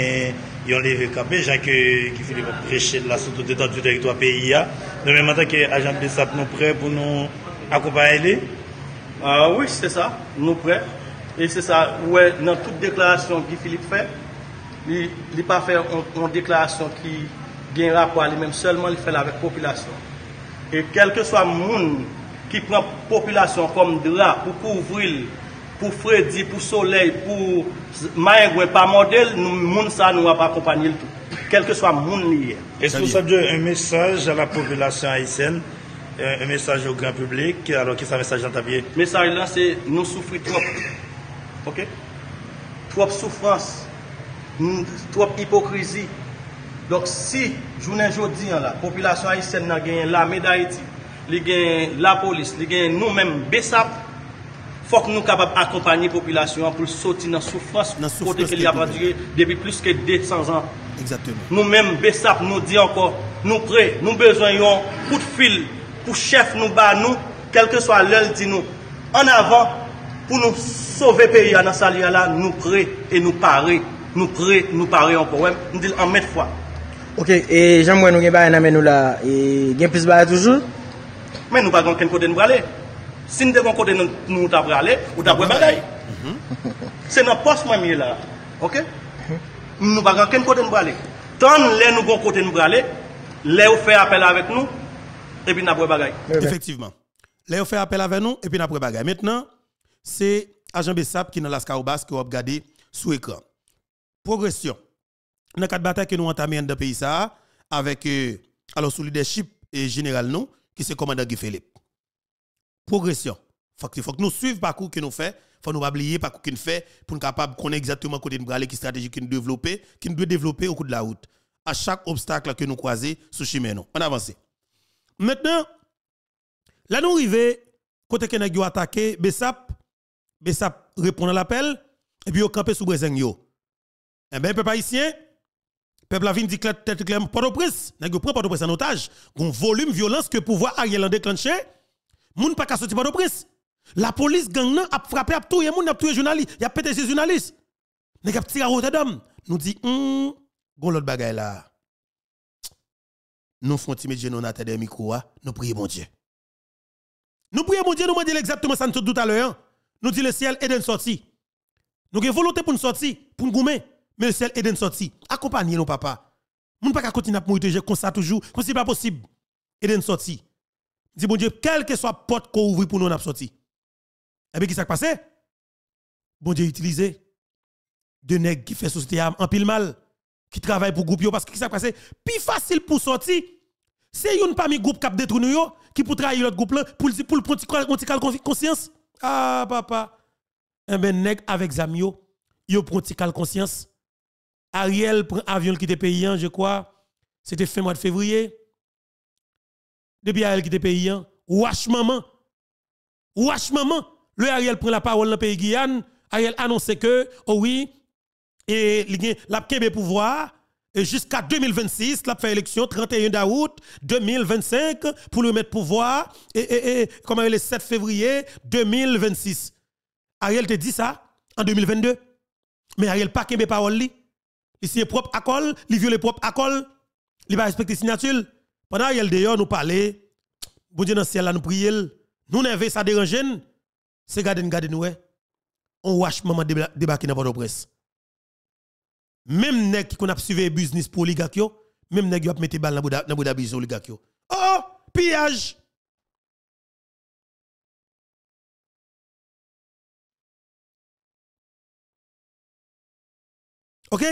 un levé campé, Jacques Guy Philippe a prêché de la surtout du territoire pays. Nous, même en tant qu'agent de BESAP, nous prêts pour nous accompagner? Oui, c'est ça, nous prêts. Et c'est ça, ouais, dans toute déclaration que Guy Philippe fait, il n'a pas fait une déclaration qui a un rapport à lui-même, seulement il fait avec la population. Et quel que soit le monde qui prend la population comme drap pour couvrir, pour Freddy, pour Soleil, pour Maïgouin, par modèle, nous nous accompagner le tout. Quel que soit le monde lié. Est-ce que ça veut dire un message à la population haïtienne, un message au grand public? Alors, qu'est-ce que ce message dans ta vie? Le message là, c'est nous souffrons trop. Ok? Trop souffrance, trop hypocrisie. Donc, si, journée aujourd'hui, la population haïtienne a gagné l'armée d'Haïti, la police, nous-mêmes, BESAP, il faut que nous soyons capables d'accompagner la population pour sortir dans la souffrance, côté qu'il y a duré depuis plus que 200 ans. Exactement. Nous-mêmes, BESAP, nous dit encore, nous prêts, nous besoin d'un coup de fil pour chef nous bat nous, quel que soit l'heure, dit nous, en avant, pour nous sauver le pays dans sa là, nous prêts et nous parer. Nous prêts, nous parer encore. Nous disons en mettre fois. Ok, et j'aimerais nous gagner nous là, et gain plus bas toujours? Mais nous pas quel côté nous aller. Si nous devons côté nous t'après aller, ou t'après bagaille. C'est notre poste moi là. OK? Nous pas quel côté nous aller. Tant les nous gon côté nous aller, les ou fait appel avec nous et puis n'après bagaille. Effectivement. Les ou fait appel avec nous et puis n'après bagaille. Maintenant, c'est agent BESAP qui dans la Scaobas que vous regardez sous écran. Progression. Dans le cadre de bataille que nous entamons dans le pays ça avec alors sous leadership et général nous qui c'est commandant Guy Philippe. Progression. Faut que nous suivions le parcours que nous faisons, faut nous pas oublier le parcours que nous faisons pour nous capable connaître exactement côté nous aller qui stratégie que nous doit développer au cours de la route. À chaque obstacle que nous croisons sur chemin nous. On avance. Maintenant là nous arrivons côté que nous attaqué BESAP répond à l'appel et puis au camper sous Brésil yo. Eh ben peuple haïtien peuple a vinn dit tête clairement Port-au-Prince, nèg prend Port-au-Prince en otage, gon volume violence que pouvoir Ariel a déclenché, moun pas ka sorti Port-au-Prince. La police gang nan a frappé a touyer moun, a touyer journaliste, y a pété ces journalistes. Nèg a tiré à Rotterdam, nous dit gon l'autre bagay là. Nous font timide nous na tête des micro, nous prions bon Dieu. Nous prions bon Dieu, nous dit exactement ça nous tout à l'heure. Nous dit le ciel est d'une sortie. Nous avons volonté pour nous sortir, pour nous gommer. Mais le ciel est d'une sortie. Accompagnez nos papa. Nous ne pouvons pas continuer à mourir comme ça toujours. Comme si pas possible. Et d'une sortie. Dis bon Dieu, quelle que soit la porte qu'on ouvre pour nous, on a sorti. Et bien, qui s'est passé? Bon Dieu, utilisé de nègres qui fait société en pile mal, qui travaille pour groupe, parce que qui s'est passé? Plus facile pour sortir, c'est une parmi groupe qui a détruit nous, qui pour trahir l'autre groupe là, pour le prendre conscience. Ah, papa. Eh ben, nèg avec Zamio, yo prend petit conscience. Ariel prend avion qui était payant, je crois. C'était fin mois de février. Depuis Ariel qui était payant, wesh maman. Wesh maman. Le Ariel prend la parole dans le pays Guyane. Ariel annonce que, oh oui, et la kebe pouvoir. Et jusqu'à 2026, la fait élection 31 août 2025 pour le mettre pouvoir et comment le 7 février 2026. Ariel te dit ça en 2022. Mais Ariel pas kembe parole li. Il signe propre accord, il viole propre accord, il va respecter signature. Pendant Ariel d'ailleurs nous parler, bon Dieu dans ciel là nous prier, nous n'avons ça déranger, c'est garder nous on wash maman débarquer dans Port-au-Prince. Même nèg qui qu'on a suivi business pour oligarque yo, même nèg yo a mettre balle dans Bouddha bis oligarque yo. Oh, pillage. OK?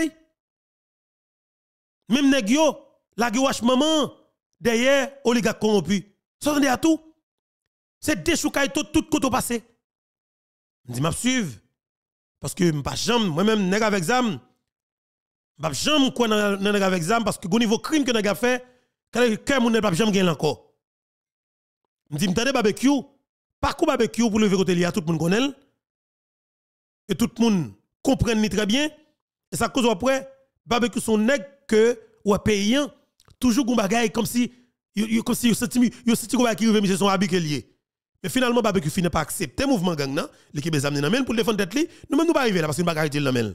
Même nèg yo, la wash maman derrière oligarque corrompu. S'entendez à tout? C'est des choukay tout côté passé. Me dit m'a suivre parce que m'pas jamais moi-même nèg avec zam pas jamais quoi dans avec zam parce que au niveau crime que n'a fait que mon pas jamais gagner encore. Me dit m'tendez barbecue, pas coup barbecue pour lever côté li tout le monde connaît et tout le monde comprend ni très bien et ça cause après barbecue son nèg que ou payant toujours gon bagaille comme si yo senti ko ba ki rive monsieur son habit que lié. Mais finalement barbecue finit pas accepter mouvement gang nan, l'équipe des amener nan pour défendre tête li, nous même nous pas arriver là parce que bagaille il nan.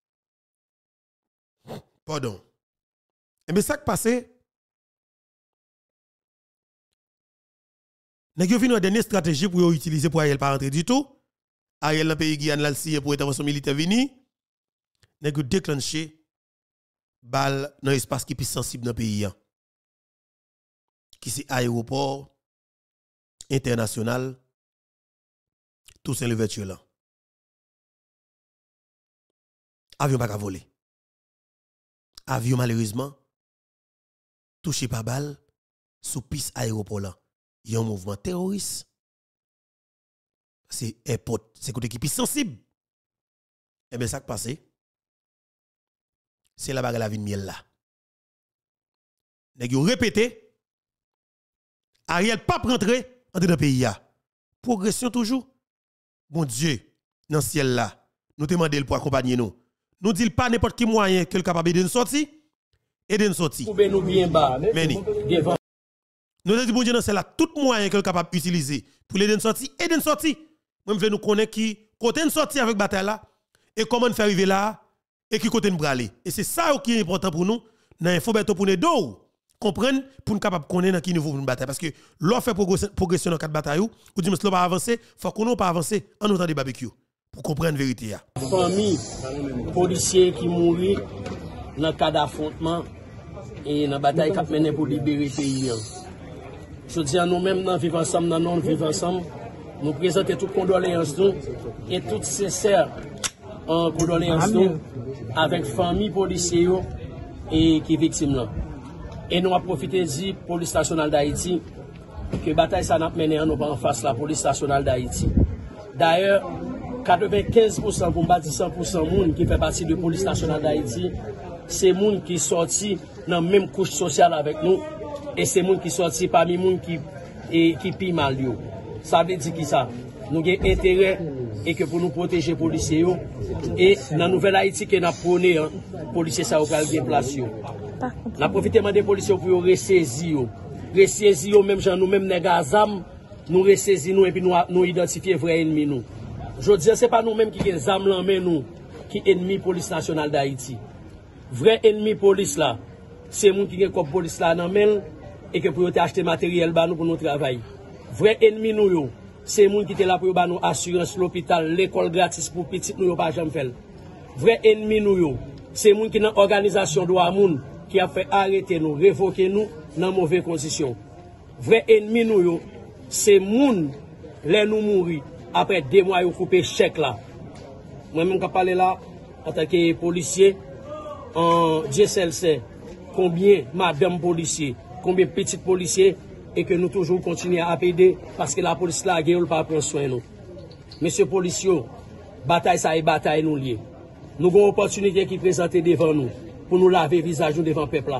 Pardon. Et bien, ça qui passe, nous avons une dernière stratégie pour utiliser pour Ariel pas rentrer du tout. Ariel dans le pays Guyane, là, pour intervention militaire vini. Nous avons déclenché balle dans l'espace qui est plus sensible dans le pays. Qui c'est aéroport international, tout c'est le virtuel là. Avion pas qu'à voler. Avion malheureusement touché par balle sous piste aéroport là. Il y a un mouvement terroriste. C'est airport, c'est côté qui est sensible. Et bien ça qui passe, c'est la bagarre la vie de miel là. Nèg yo répété Ariel pas rentrer dans le pays. Progression toujours. Bon Dieu, dans le ciel là, nous demandons pour accompagner nous. Nous disons pas n'importe quel moyen qu'elle est capable de nous sortir et de nous sortir. Nous bien bas. Nous disons bon Dieu dans c'est là tout moyen qu'elle est capable d'utiliser pour les nous sortir et de nous sortir. Moi je nous connaître qui côté nous sortir avec bataille là et comment nous faire arriver là et qui côté nous braler. Et c'est ça qui est important pour nous dans info beto pour nous dos. Comprendre pour nous capable connaître dans qui niveau pour une bataille parce que l'offre fait progression dans quatre batailles ou dit mais pas avancer, faut qu'on n'a pas avancer en autant de barbecue pour comprendre la vérité. Famille policiers qui mourent dans le cas d'affrontement et dans la bataille qui a mené pour libérer le pays. Je dis à nous-mêmes, nous vivons ensemble, nous vivons ensemble, nous présentons toutes condoléances et toutes sincères condoléances avec famille policiers et qui victimes là. Et nous avons profité de la police nationale d'Haïti que la bataille ça n'a mené en face de la police nationale d'Haïti. D'ailleurs, 95% pour battre 100% monde qui fait partie de la police nationale d'Haïti, c'est monde qui sorti dans la même couche sociale avec nous et c'est monde qui sorti parmi monde qui pille mal yo. Ça veut dire qui ça? Nous avons intérêt et que pour nous protéger les policiers et dans la nouvelle Haïti que nous prôné les policiers ça au calme place yo. N'a profité des policiers pour ressaisir même gens nous même nèg azam nous ressaisir nous et puis nous identifier vrai ennemi nous. Je dis c'est pas nous-mêmes qui avons zam l'emmène nous qui ennemi police nationale d'Haïti. Vrai ennemi police là, c'est moun qui comme police là dans main et que pour acheter matériel ba nous pour nous travailler. Vrai ennemi nous yo, c'est moun qui était là pour ba nous assurance l'hôpital, l'école gratis pour petit nous yo pas jamais faire. Vrai ennemi nous yo, c'est moun qui dans organisation droit moun qui a fait arrêter nous, révoquer nous dans mauvaises conditions. Vrai ennemi nous yo, c'est moun les nous mourir après 2 mois ils ont coupé chèque là. Moi-même qui parle là en tant que policier en DSLC, combien madame policier, combien petits policiers et que nous toujours continuons à aider parce que la police là gueule pas prendre soin nous. Monsieur policier, bataille ça et bataille nous lié. Nous avons une opportunité qui présente devant nous pour nous laver le visage devant le peuple là.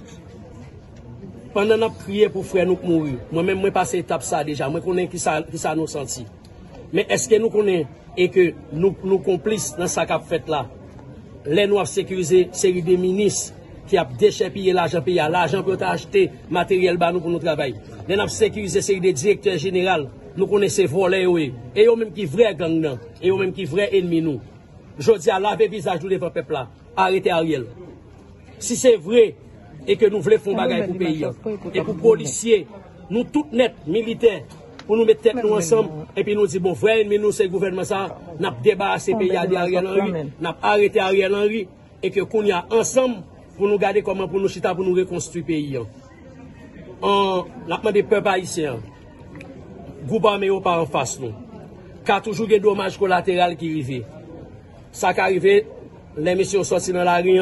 Pendant qu'on a prié pour frère nous mourir, moi-même, je passe étape ça déjà, moi connais qui ça nous senti. Mais est-ce que nous connaissons et que nous complices dans ça qu'a fait là? Les nous avons sécurisé série de ministres qui a déchépillé l'argent pour acheter matériel pour nous travailler. Nous avons sécurisé série de directeurs généraux, nous connaissons volets et eux même qui vrai gang et eux même qui vrai ennemi nous. Je dis à laver visage devant le peuple là, arrêtez Ariel. Si c'est vrai et que nous voulons faire des choses pour le pays et pour les policiers, nous tous nets, militaires, pour nous mettre tête nous ensemble et puis nous dire bon frère ennemi nous c'est le gouvernement ça, n'a débarrassé le pays d'Ariel Henry, n'a arrêté Ariel Henry et que qu'on y a ensemble pour nous garder comment pour nous chita pour nous reconstruire le pays. On a demandé peuple haïtien, groupe armé ou pas en face nous, car toujours des dommages collatéraux qui arrivent. Ça qui arrive, les messieurs sont sortis dans la rue,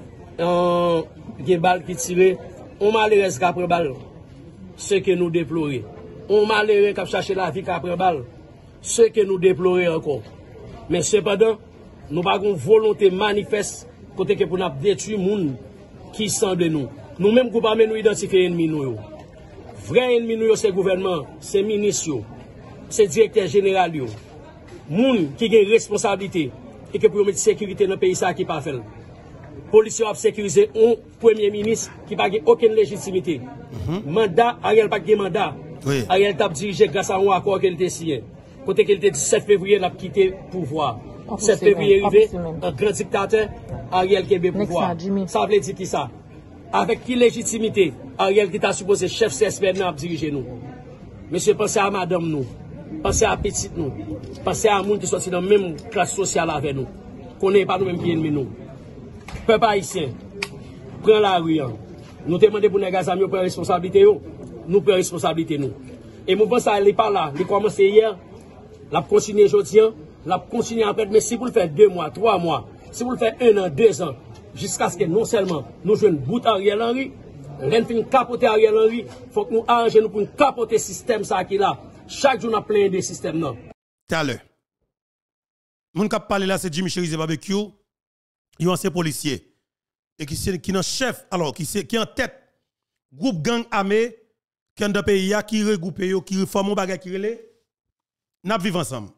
des balles qui tirent, on malheureux qui après balle, ce que nous déplorons. On malheureux qui cherche la vie qui après balle, ce que nous déplorons encore. Mais cependant, nous n'avons pas une volonté manifeste côté que pour nous détruire les gens qui sont de nous. Nous-mêmes, nous ne nous identifier ennemis nous. Vrai ennemi nous, c'est le gouvernement, c'est le ministre, c'est le directeur général. Les gens qui ont une responsabilité et que pour mettre sécurité dans le pays, ça qui pas fait. Les policiers ont sécurisé un premier ministre qui n'a aucune légitimité. Mandat, Ariel n'a pas de mandat. Oui. Ariel a dirigé grâce à un accord qu'il a signé. Côté qu'il était 17 février, il a quitté le pouvoir. 7 février arrivé, un grand dictateur, Ariel qui a le pouvoir. Ça veut dire qui ça? Avec qui légitimité Ariel qui t'a supposé chef CSPN a dirigé nous? Monsieur, pensez à madame nous. Pensez à petite nous. Pensez à monde qui sont dans la même classe sociale avec nous. Qu'on n'est pas nous-mêmes qui ennemis nous. Peuple haïtien, prends la rue. Nous demandons pour les gars amis prendre responsabilité. Nous prenons responsabilité nous. Et mon pense à aller par là. Il a commencé hier. La continuer aujourd'hui. La continuer après. Mais si vous le faites 2 mois, 3 mois, si vous le faites 1 an, 2 ans, jusqu'à ce que non seulement nous jouons bout Ariel Henry, nous capoter Ariel Henry, il faut que nous arrangeons pour capoter le système ça qui là. Chaque jour, on a plein de systèmes. Non. Tout à l'heure. Mon cap parler là, c'est Jimmy Cherize Barbecue. Il est un ancien policier. Et qui est un chef, alors, qui est en tête, groupe gang armé, qui est dans le pays, qui regroupe, qui reforme un bagage qui relève. Nous vivons ensemble.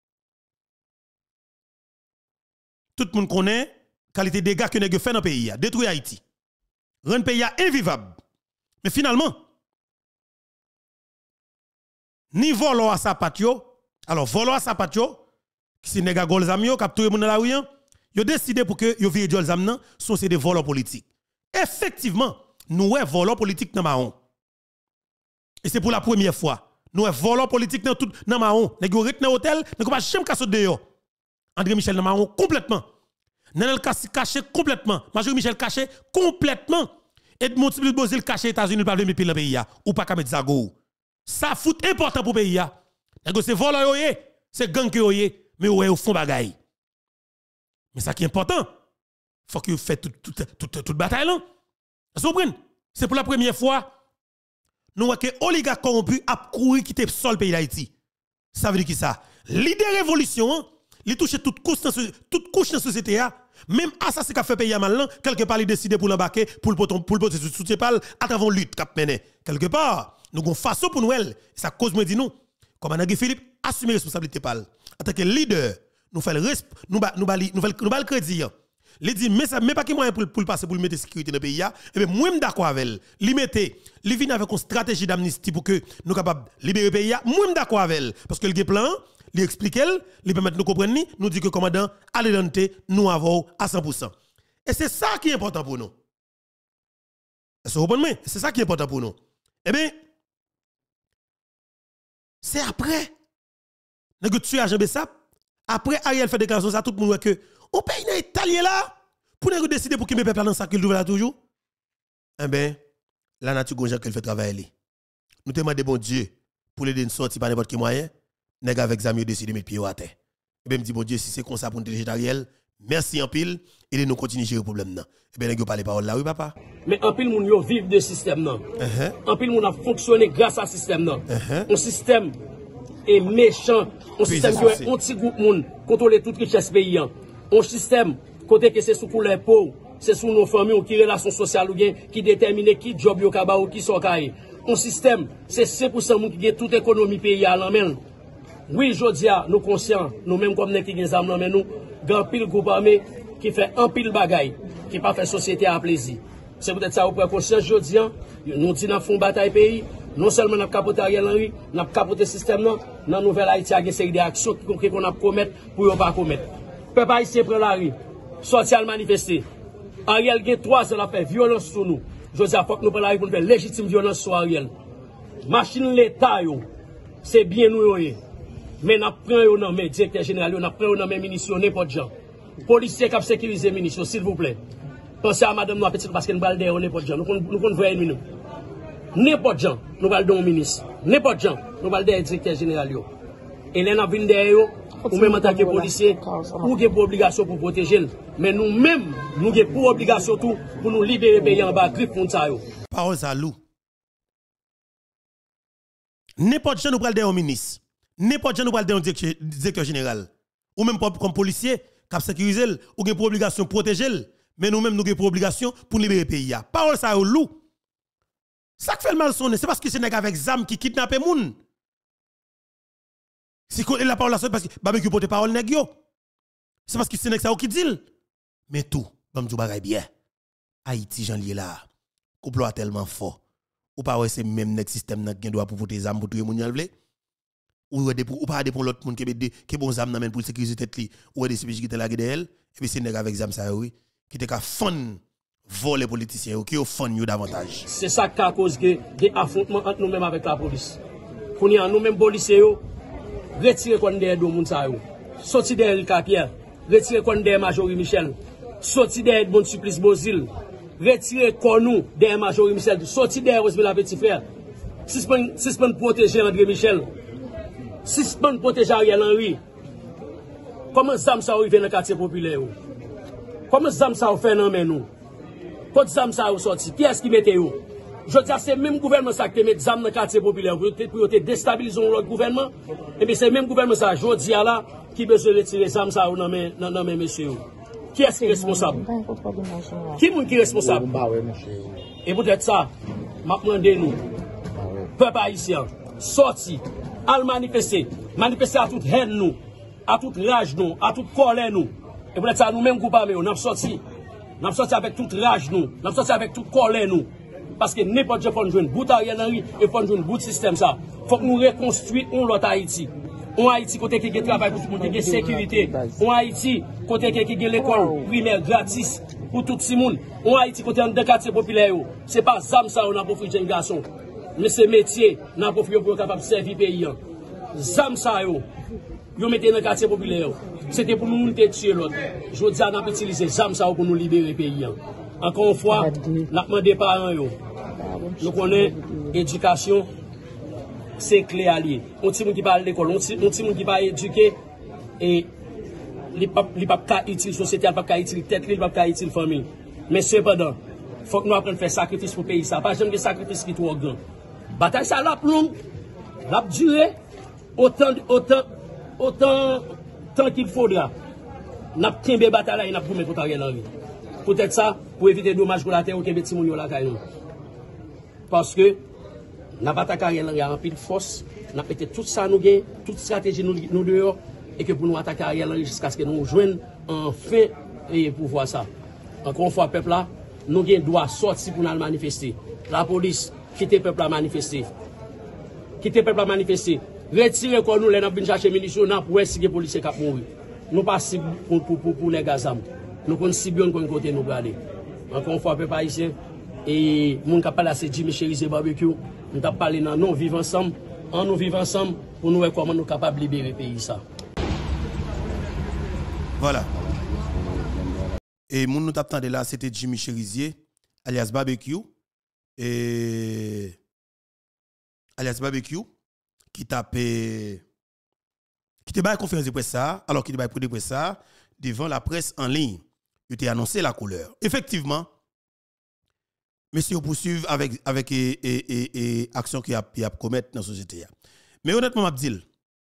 Tout le monde connaît la qualité des dégâts que nous avons fait dans le pays, détruire Haïti. Rendre le pays invivable. Mais finalement, ni volo à sa patio, alors volo à sa patio, qui c'est nèg gol zamio, capturer moun dans la rue, yo décidé pour que yo virer jol zamnan, sont des voleurs politiques. Effectivement, nous avons voleurs politiques dans Mahon. Et c'est pour la première fois. Nous avons voleurs politiques dans tout dans Mahon. Nèg yo rete dans hôtel, nèg pas jamais casse dehors. André Michel dans Mahon complètement. Nanel caché complètement. Major Michel caché complètement. Edmond Tibli Bozil caché États-Unis pas venir pile dans pays ou pas mettre zago. Ça fout important pour pays ya. C'est voleur yoye, c'est gang yoye, mais ouais au fond bagaille. Mais ça qui est important, faut que vous faites toute bataille là. Vous comprenez? C'est pour la première fois nous voyons que oligarque corrompu a couru quitter sol pays d'Haïti. Ça veut dire qui ça? L'idée révolution, il touche toute couche dans la société même assassin qui a fait payer mal là, quelque part il décide pour l'embarquer pour le soutien à travers lutte cap mené. Quelque part nous avons façon pour nous, ça cause moi dit nous, comme Anagui Philippe, assumer responsabilité par. En tant que leader, nous faisons le crédit. Il dit, mais ça, mais pas qui moyen pour passer pour le mettre sécurité dans le pays, et bien, moi, je d'accord avec elle. Il vient avec une stratégie d'amnistie pour que nous capables de libérer le pays, moi, je d'accord avec elle. Parce que le plan, il explique, il permet de nous comprendre, nous dit que le commandant, allez dans nous avons à 100%. Et c'est ça qui est important pour nous. C'est ça qui est important pour nous. Eh bien, c'est après, nous tuer Jean Bessap, après Ariel fait déclaration, ça tout le monde voit que, on paye dans Italien là, pour nous décider pour que mes peuples dans ça qu'il là toujours. Eh bien, la nature gonja qu'elle fait travailler. Nous te demandons bon Dieu, pour l'aider de sortir par n'importe quel moyen, nèg avec Zamio décider de mettre pied à terre. Et bien, me dit bon Dieu, si c'est comme ça pour nous déléger Ariel, merci en pile, et nous continuons à gérer le problème là. Eh bien, nous parlons parole là, oui papa. Mais en pile, nous vivons de système là. En pile, nous a fonctionné grâce à ce système là. Un système et méchant, un système qui est un petit groupe monde contrôler toute richesse pays, un système côté que c'est sous couleur pauvre, c'est sous nos familles qui relations sociales qui détermine qui job yo kaba ou qui sont caillé. Un système, c'est 5% moun qui a toute économie pays à l'emmène. Oui, je dis à nous conscients, nous mêmes comme nous qui avons des armes, nous, grand pile groupe armé qui fait un pile bagaille, qui pas fait société à plaisir. C'est peut-être ça, vous prenez conscience, je dis, nous disons, nous faisons bataille pays, non seulement nous avons capoté Ariel Henry, nous avons capoté le système, dans la nouvelle Haïti, il y a une série d'actions qu'on a commettre pour ne pas commettre. Peuple haïtien prend la rue, sortir à manifester. Ariel a 3 ans à faire violence sur nous. Je dis, il faut que nous prenions la rue pour faire légitime violence sur Ariel. Machine l'État, c'est bien nous, mais nous prenons nos mains, directeur général, nous prenons nos mains ministres, n'importe gens. Policiers qui sécurisent les ministres, s'il vous plaît. Pensez à madame nous petite parce qu'elle va le n'importe gens. Nous voir nous. N'importe gens, nous va le donner au ministre. N'importe gens, nous va le donner au directeur général. Et là, nous venons derrière, ou même en tant que policier, nous avons pour obligation pour protéger. Mais nous-mêmes, nous avons pour obligation tout pour nous libérer pays en bas, grip pour ça. Parole à loup. N'importe gens, nous va le donner au ministre. N'importe gens, nous va le donner au directeur général. Ou même comme policier, qui sécurisé, ou avons pour obligation de protéger. Mais nous-mêmes, nous avons pour obligation pour libérer le pays. Parole ça au loup. Ça qui fait le mal sonner, c'est parce que c'est avec Zam qui kidnappe les gens. Si la parole là, c'est parce que barbecue porte parole nèg yo. C'est parce que c'est ça qui dit. Mais tout, comme tout bagaille bien. Haïti, j'en lié là. Complot tellement fort. Ou pas ouais c'est même net système qui doit pour porter zam pour tout le monde vle. Ou pas pour l'autre monde qui bon zam nan pour sécuriser tête li. Ou des CPJ qui était là derrière et puis c'est nèg avec zam ça oui qui te ka fun voler les politiciens qui au fun yo davantage. C'est ça qui a causé des affrontements entre nous-mêmes avec la police. Pour nous-mêmes policiers yo retirer kon derrière do moun sa yo. Sorti derrière Capierre, retirer kon derrière Majorie Michel. Sorti derrière Bon Supplice Bozil. Retirer kon nous derrière Majorie Michel. Sorti derrière Osmila Petit Frère. Suspend protéger André Michel. Suspend protéger Ariel Henry. Comment zam ça arrive dans le quartier populaire? Comment zam ça fait dans nous? Quand zam ça sorti, qui est-ce qui mette yo? Je dis à ce même gouvernement ça qui met zam dans le quartier populaire pour déstabiliser l'autre gouvernement. Et bien c'est le même gouvernement ça, je dis à là, qui besoin de retirer zam ça dans mes messieurs. Qui est-ce qui est responsable? Qui est responsable? Et peut-être ça, m'a demandé nous, peuple haïtien, sorti, à manifester à toute haine nous, à toute rage nous, à toute colère nous. Et peut-être ça, nous-mêmes, groupe armé, nous avons sorti avec toute rage nous, nous avons sorti avec toute colère nous. Parce que n'importe quoi, il faut nous bout Ariel Henry et il faut nous bout système ça. Il faut que nous reconstruisions l'autre Haïti. On Haïti, côté qui travaille pour tout le monde, qui a sécurité. On Haïti, côté qui a l'école primaire gratis pour tout le monde. On Haïti, côté de quartier populaire. Ce n'est pas ça, on a pour les garçons. Mais ce métier, on a pour être capable de servir le pays. Zam ça, yo mettez dans le quartier populaire. C'était pour nous tuer l'autre. Je dis à nous utiliser Zam ça pour nous libérer le pays. Encore une fois, nous demandons des parents. Nous connaissons l'éducation, c'est clé à lier. On petit monde qui parle de l'école, on petit monde qui va éduquer et il ne peut pas utiliser la société, il ne peut pas utiliser la tête, il ne peut pas utiliser la famille. Mais cependant, il faut que nous apprenions à faire sacrifice pour le pays. Ça pas jamais des sacrifices qui sont trop grands. La bataille, ça l'a longue, l'a duré autant qu'il faudra. Nous avons pris des batailles et nous avons pris contre Ariel Henry. Peut-être ça, pour éviter des dommages collatéraux qui sont là. Parce que nous avons attaqué Ariel Henry en pile force, nous avons fait tout ça, nous gagnons, toute stratégie nous dehors, et que pour nous attaquer Ariel Henry jusqu'à ce que nous joignions enfin et pour voir ça. Encore une fois, peuple là, nous avons droit sortir pour nous manifester. La police, quitter le peuple à manifester. Quitter le peuple à manifester. Retirer quoi nous, les gens chercher munitions, nous pour essayer les policiers qui mourir. Nous pas cible pour les gazam. Nous connaissons si bien qu'on côté nous garder. Encore une fois, peuple haïtien, et mon capable c'est Jimmy Cherise Barbecue, nous avons parlé dans nous vivons ensemble, nous vivons ensemble pour nous voir comment nous sommes capables de libérer le pays ça. Voilà. Et mon nous t'attendait là, c'était Jimmy Cherizier, alias Barbecue, et alias Barbecue, qui tapait, qui te bat conférence de presse ça, alors qu'il te bat de presse ça, devant la presse en ligne. Il t'a annoncé la couleur. Effectivement, monsieur poursuivre avec action qu'il a commettre dans la société. Mais honnêtement, Abdil,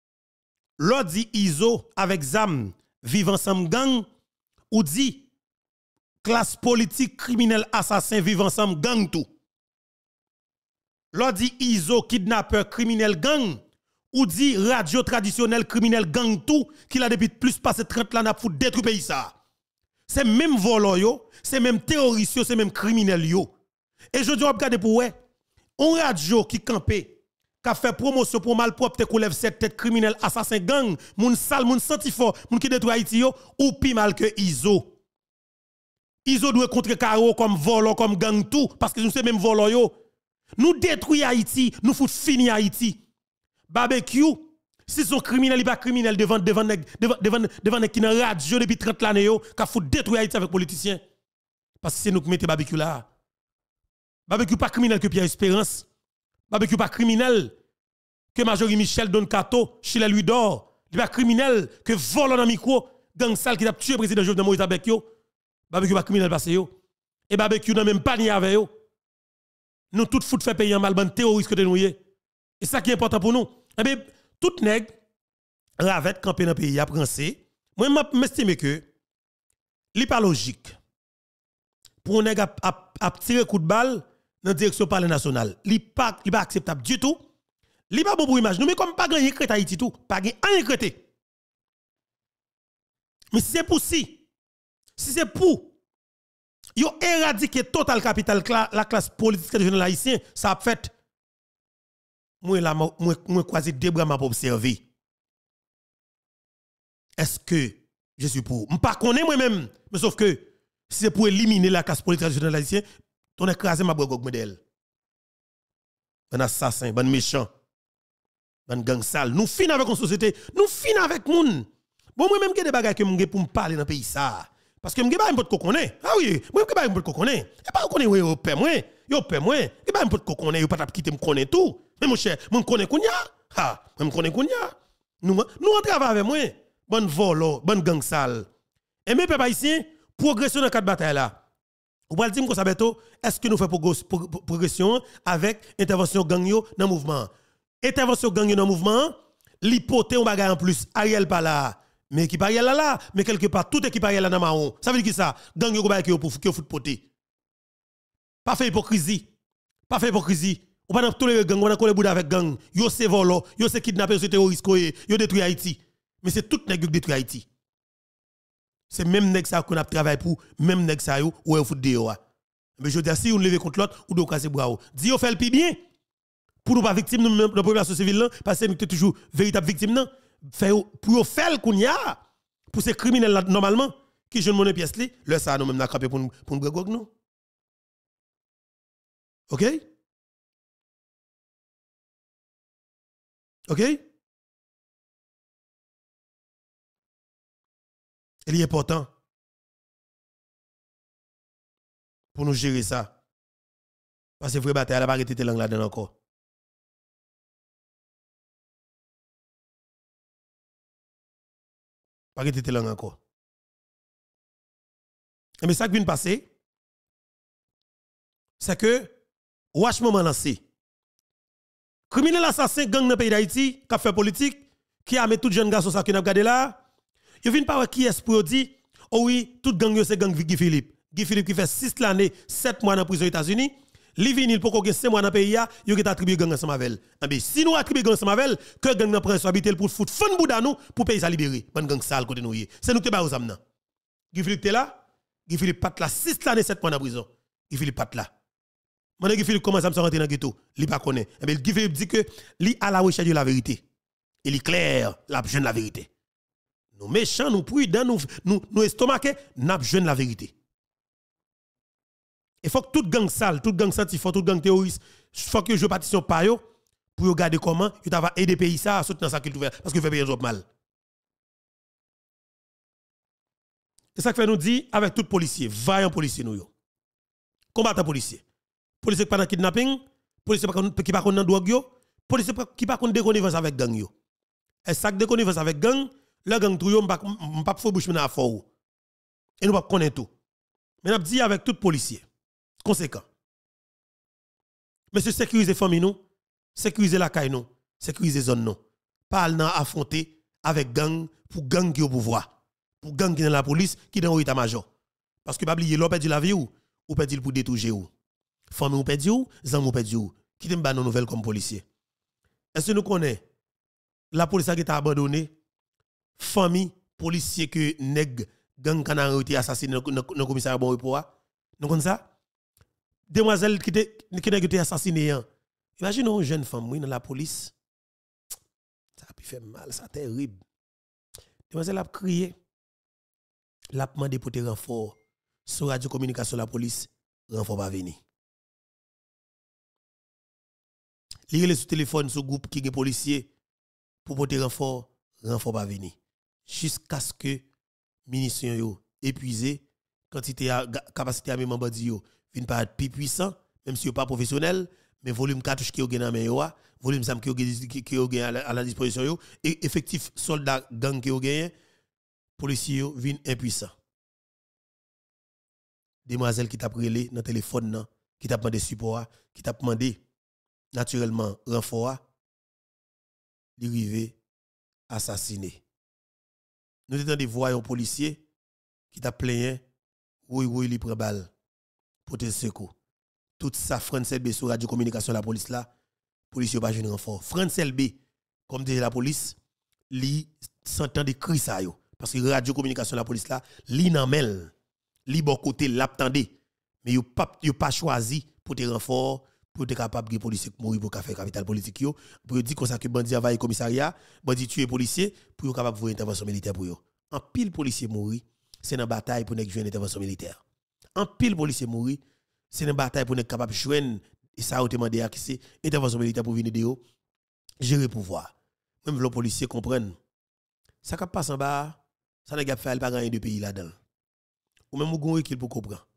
l'autre dit ISO avec ZAM, vivre ensemble gang, ou dit classe politique, criminel, assassin, vivre ensemble gang tout. L'autre dit ISO, kidnappeur, criminel, gang, ou dit radio traditionnel, criminel, gang tout, qui a depuis plus passé 30 ans pour détruire le pays ça. C'est même volant yo, c'est même terroriste yo, c'est même criminel yo. Et je dis on regarde pour ouais, on radio qui campé, qui a fait promotion pour mal propre te lève cette tête criminel assassin gang, moun sale, moun senti fort, moun qui détruit Haïti yo ou pi mal que ISO. ISO doit contrer Caro comme volant comme gang tout parce que nous c'est même volant yo. Nous détruit Haïti, nous fout fini Haïti. Barbecue, si son criminel, il pas criminel devant qui dans radio depuis 30 ans yo, qui fout détruire Haïti avec politiciens. Parce que c'est nous qui mettons barbecue là. Barbecue pas criminel que Pierre Espérance. Barbecue pas criminel que Majorie Michel Don Cato, Chile lui d'or. Il pas criminel que vole dans micro, gang sale qui a tué le président Jovenel Moïse avec yo. Barbecue pas criminel parce yo. Et barbecue n'a même pas ni avec yo. Nous tout fout fait payer un mal ban terroriste que de nous. Et ça qui est important pour nous. Eh bien, tout nègre ravette campé dans le pays a pensé. Moi m'estime que li pas logique. Pour un nègre à tirer coup de balle dans la direction du palais national. Li pas acceptable du tout. Li pas bon pour image. Nous mais comme pas gagner crété Haïti tout, pas gagner rien crété. Mais si c'est pour si c'est pour yo éradiquer total capital la classe politique traditionnelle haïtienne, ça a fait moi croiser deux bras m'a observer. Est-ce que je suis pour? Je pas connais moi-même, mais sauf que si c'est pour éliminer la classe politique traditionnelle haïtienne, on écraser ma bregog modèle. Un assassin, un méchant, un gang sale. Nous finissons avec une société, nous finissons avec moun. Bon moi même que des bagages que m'gé pour me parler dans pays ça. Parce que m'gé pas m'pot ko connaît. Ah oui, moi m'gé pas m'pot ko connaît. Et pas connaît yo pè moi, yo pè moi. Et pas m'pot ko connaît, yo pas t'a quitter me connaît tout. Mais mon cher, mon connaît kounya. Ha, me connaît kounya. Nous on travaille avec moi. Bon volo, bon gang sale. Et mes peuple haïtien, progression dans quatre batailles là. Ou pas dire comme ça beto, est-ce que nous faisons progression avec intervention gang yo dans mouvement? Intervention gang yo dans mouvement, l'hypothèse on bagay en plus, Ariel pas là. Mais équipe Ariel là, mais quelque part toute équipe Ariel là dans marron. Ça veut dire qui ça? Gang yo bagay pour foot poté. Pas fait hypocrisie. Pas fait hypocrisie. Ou pas dans tous les gangs, on a collé bout avec gang. Yo c'est volo, yo c'est kidnappé, yo c'est terroriste, yo détruit Haïti. Mais c'est tout nèg qui détruit Haïti. C'est même nèg ça qu'on a travaillé pour, même nèg ça yo ou foot de yo. Mais je dis si on lève contre l'autre ou do casser bras. Di yo fait le pi bien. Pour nous pas victime nous même dans population civile là parce que nous toujours véritable victime non. Pour faire kounya pour ces criminels là normalement qui jeune monnaie pièce li, le ça nous même n'a capé pour nous gregog nous. OK? OK? Il est important pour nous gérer ça. Parce que vraie bataille, elle n'a pas arrêté langue là-dedans encore. Pas arrêté langue encore. Mais ça qui vient de passer, c'est que, watch moment lancé. Criminel assassin, gang dans le pays d'Haïti, qui a fait politique, qui a mis tout jeune garçon qui n'a pas regardé là. Yo vinn pas qui est pour dire oh oui tout gang yo c'est gang Guy Philippe qui fait 6 l'année 7 mois dans prison aux États-Unis li vinn il pour qu'on 5 mois dans pays ya yo qui attribué gang ensemble avec elle si nous attribuer gang ensemble avec que gang nan prend responsabilité pour foot fun bouda nous pour pays ça libérer ban gang sale côté nous c'est nous qui ba aux âmes nan Guy Philippe t'es là Guy Philippe pat là 6 l'année 7 mois dans prison Guy Philippe pat là mon Guy Philippe commence à me rentrer dans ghetto li pas connaît Guy Philippe dit que li à la recherche de la vérité il est clair la jeune la vérité. Nous méchants, nous prudents, nous estomaqués, nous jeune la vérité. Il faut que tout gang sale, tout gang santifort, tout gang terroriste, il faut que je partition par yo pour regarder comment il va aider le pays ça à soutenir ça qu'il trouve parce qu'il fait payer trop mal. C'est ça que fait nous dit avec tout policier, vaillant policier nous yo. Combattant policier. Policier qui pas dans kidnapping, policier qui pas dans drogue yo, policier qui pas dans déconnivence avec gang yo. Et ça que déconnivence avec gang le gang tout yo m'pa fou bouche na fort et nous pas connaître tout mais n'a dit avec tout policier conséquent monsieur sécuriser famille nous sécuriser la caille nous sécuriser zone nous pas nan affronter avec gang pour gang qui au pouvoir, pour gang qui dans la police, qui dans l'état-major. Parce que pas oublier l'on perdu la vie ou perdu pour détoucher ou. Famille ou perdu ou, zam ou perdu ou. Qui t'aime nos nouvelles comme policier. Est-ce que nous connaissons la police qui t'a abandonné, famille policier que nèg gang canard été assassiné dans le commissariat bon repos. Nous connaissons ça? Demoiselle qui été assassinée. Imaginez une jeune femme dans la police. Ça a pu faire mal, ça terrible. Demoiselle a crié. Elle a demandé pour te renfort. Sur radio communication la police, renfort pas venir. Lire sur téléphone sur groupe qui est policier pour porter renfort pas venir. Jusqu'à ce que munitions yo épuisé, quantité capacité à même bandi yo vinn pas être plus puissant, même si yo pas professionnel, mais volume cartouche qui yo gen dans main yo, volume zam qui yo gen à la disposition yo et effectif soldat gang qui yo gen, policier yo vinn impuissant. Demoiselle qui t'a prélé dans téléphone nan, qui t'a demandé support, qui t'a demandé naturellement renfort, li rive assassiné. Nous étions des voyants policiers qui t'a plaigné, oui, il prend balle pour te secours. Tout ça, France LB sur radio communication la police là, policier pas jeune renfort. France LB, comme dit la police, li s'entend des cris ça yo. Parce que radio communication la police là, li nan mel, li bon côté l'attendait, mais yo pas choisi pour te renfort, pour te capable de policier mourir pour faire capital politique yo, pour dire comme ça que bandi envahi commissariat, bandi tuer policier pour capable voir intervention militaire pour yo. En pile policier mourir, c'est une bataille pour nek jouer une intervention militaire. En pile policier mourir, c'est une bataille pour nek capable jouer et ça a demandé à qui c'est intervention militaire pour venir de yo gérer pouvoir. Même les policiers comprennent. Ça cap passe en bas, ça n'a pas fait pas gagner de pays là-dedans. Ou même ou gon équipe pour comprendre.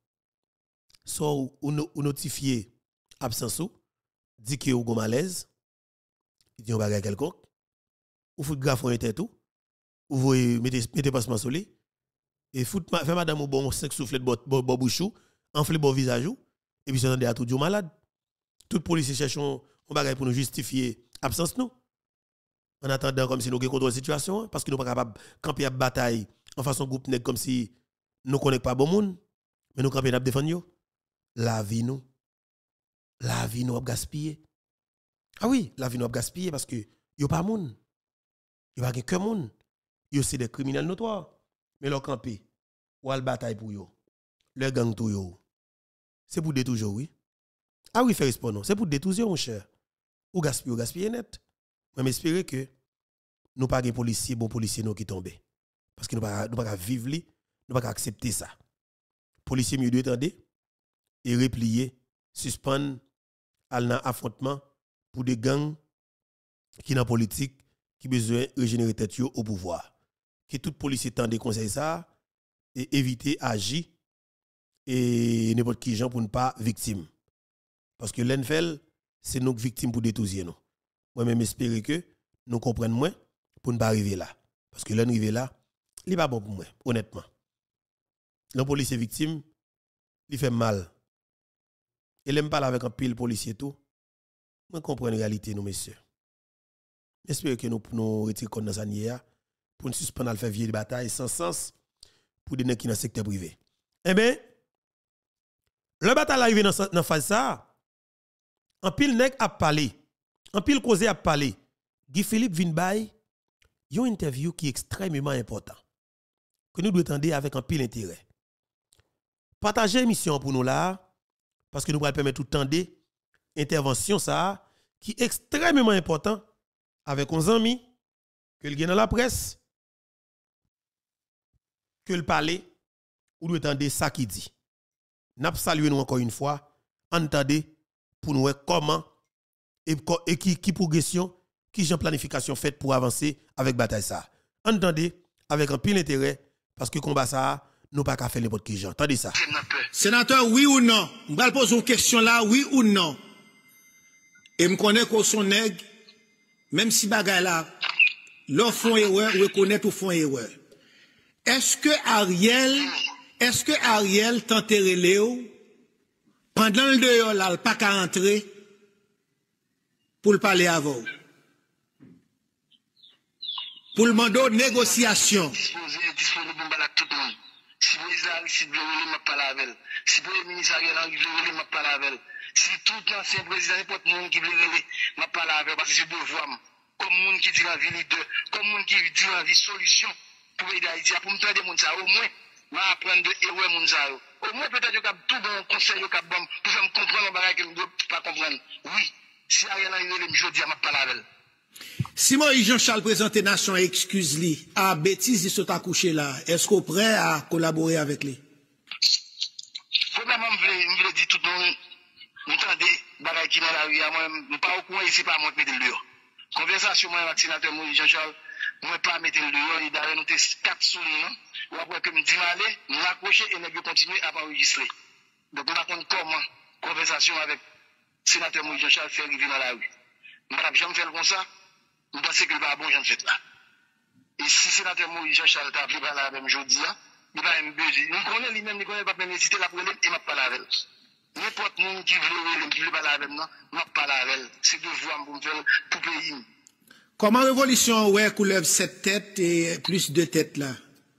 So ou notifier absence ou dit que ou gon malaise, il dit on bagay quelconque, ou fout grave en tête tout, ou vous mettez passement sur lui et fout fait madame ou bon 5 soufflet de bon bouchou, enfle bon visage ou et puis s'entendez à tout du malade. Tout policier cherche on bagay pour nous justifier absence nous. En attendant comme si nous contrôle la situation parce que nous pas capable camper à bataille en façon groupe nèg comme si nous connaissons pas bon monde mais nous camper n'a défendre yo. La vie nous a gaspillé. Ah oui, la vie nous a gaspillé parce que yo pas monde. Yo pas que monde. Yo c'est des criminels notoires. Mais leur camper ou al bataille pour yo. Le gang tout yo. C'est pour détruire oui. Ah oui, faire respect non, c'est pour détruire mon cher. Ou gaspiller net. Mais j'espère que nous pas des policiers bon policiers nous qui tombent parce que nous pas vivre li, nous pas accepter ça. Policiers mieux doit attendre et replier, suspendre al nan affrontement pour des gangs qui dans politique qui besoin régénérer tête au pouvoir. Que tout policier tende conseil ça et éviter agir et n'importe qui gens pour ne pas victime. Parce que l'enfel c'est nous victimes pour détruire nous. Moi même espérer que nous comprenions moins pour ne pas arriver là parce que l'arriver là, il pas bon pour moi honnêtement. Le policier victime, il fait mal. Et l'aime parler avec un pile policier tout. Moi comprends la réalité nous messieurs. J'espère que nous retirons dans ça pour nous suspendre à faire vieille bataille sans sens pour des gens qui dans le secteur privé. Eh bien, le bataille arrive dans phase ça. Un pile nèg a parlé. En pile causé a parlé. Guy Philippe Vinbay, une interview qui est extrêmement important. Que nous devons attendre avec un pile intérêt. Partagez l'émission pour nous là, parce que nous allons permettre tout le temps d'intervention ça, qui est extrêmement important avec nos amis, que le dans la presse, que le parler, ou nous attendre ça qui dit. N'a pas salué nous encore une fois, entendez pour nous voir comment et qui progression, qui j'ai planification faite pour avancer avec bataille ça. Entendez avec un pile intérêt parce que combat ça nous pas qu'à faire n'importe qui gens. Entendez ça. Sénateur, oui ou non? Je vais poser une question là, oui ou non? Et je connais qu'on son nègre, même si bagay là, leur font erreur, reconnaît ou font erreur. Est-ce que Ariel t'enterre Léo pendant le dehors là, pas qu'à entrer pour le parler avant? pour le mandat négociation. Disposer pour balak tout le monde. Si le président Aristide veut rouler, m'a pas la veille. Si le ministre Ariel Henry veut rouler, m'a pas la veille. Si tout l'ancien président, n'importe monde qui veut rouler, m'a pas la veille, parce que c'est devoir. Comme monde qui dit la vie leader, comme monde qui dit la vie solution pour aider Haïti, pour me traiter de monde ça, au moins, m'a apprendre de héros monde ça. Au moins, peut-être que tout bon conseil, pour faire me comprendre un bagage que je ne peux pas comprendre. Oui, si Ariel Henry veut, je dis, m'a pas la veille. Si Moïse Jean-Charles présente nation et excuse-lui à bêtise de ce accouché là, est-ce qu'on est prêt à collaborer avec lui? Premièrement, je veux dire tout le monde, nous entendons bagaille qui dans la rue, moi, je ne pas au courant ici, pas moi mettre le dehors. Conversation moi avec le sénateur Moïse Jean-Charles, moi pas mettre le dehors, il d'ailleurs nous 4 soulignants, ou après que me dit m'aller, nous accrocher et nous continuer à enregistrer. Donc on va prendre comment conversation avec le sénateur Moïse Jean-Charles fait arriver dans la rue. Madame, j'aime faire comme ça. Je pense que le va bon, j'en fais là. Et si le sénateur Moïse Jean-Charles t'a appelé par la même journée, il va me besoin. Nous connaissons lui-même, nous connaissons pas même citer la problème et m'a pas la avec. N'importe monde qui veut pas la avec, non, m'a pas la avec. C'est devoir pour me faire pour pays. Comment révolution, ouais, coulève 7 têtes et plus 2 têtes là?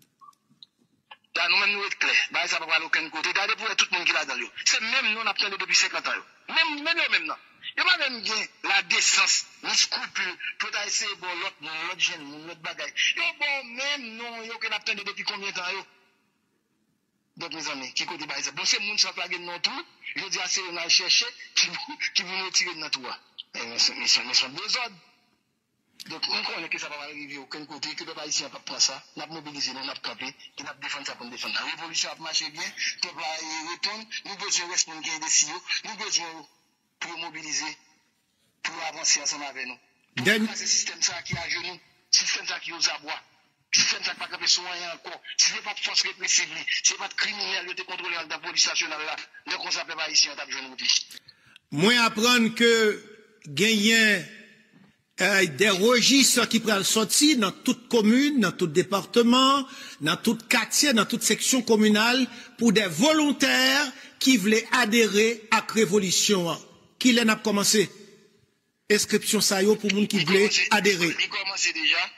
Là, nous-mêmes, nous sommes clairs. Bah, ça va pas aller aucun côté. Regardez pour tout le monde qui l'a dans l'eau. C'est même nous, on a pris depuis 50 ans. Même non. Il n'y a pas même bien la décence, ni scrupule, pour essayer bon l'autre jeune, l'autre bagaille. Yo bon même non, yo qu'on attend depuis combien de temps yo. Donc mes amis, qui côté baïse. Bon c'est monde sans plaguer non tout, je dis assez on a cherché qui vous nous tirer de notre toit. Mais sont désordre. Donc on connaît que ça va arriver aucun côté que le pays ici n'a pas prendre ça, n'a mobilisé, n'a pas campé, et n'a défendre ça pour défendre. La révolution a marché bien, peuple va répondre, nous besoin de répondre qui est décidé, nous besoin pour mobiliser, pour avancer ensemble avec nous. Pour ce système ça qui est à genoux, système ça qui est aux abois, système ça qui n'est pas capable de soigner encore, si ce n'est pas de force répressive, si ce n'est pas de criminel, qui est contrôlé dans la police nationale là, le conseil pas ici en table de moi apprendre que gagner des registres qui pourraient sortir dans toute commune, dans tout département, dans tout quartier, dans toute section communale, pour des volontaires qui voulaient adhérer à la révolution. Qui l'en a commencé? Inscription ça yo pour les gens qui voulaient adhérer. Il commence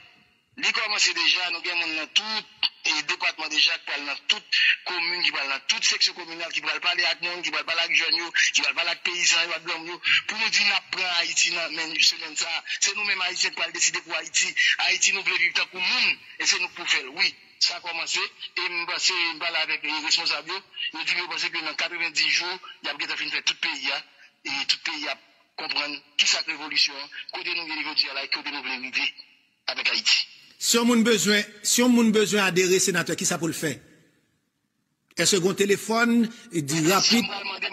déjà, nous avons dans tout et département déjà, dans toute commune, qui parle dans toute section communale, qui parle parler avec nous, qui parle parler avec jeunes, qui parle parler avec paysans, pour nous dire nous prenons Haïti dans même semaine ça. C'est nous-mêmes Haïtiens qui allons décider pour Haïti. Haïti nous voulons vivre tant que monde et c'est nous pour faire. Oui, ça a commencé et je parle avec les responsables. Ils disent que dans 90 jours, il y a peut-être fait tout le pays et tout le pays a comprendre qui sa révolution, côté nous voulons dire là, côté nous voulons vivre avec Haïti. Si on a besoin d'adhérer, sénateur, qui ça pour le faire? Est-ce qu'on téléphone et dit rapide?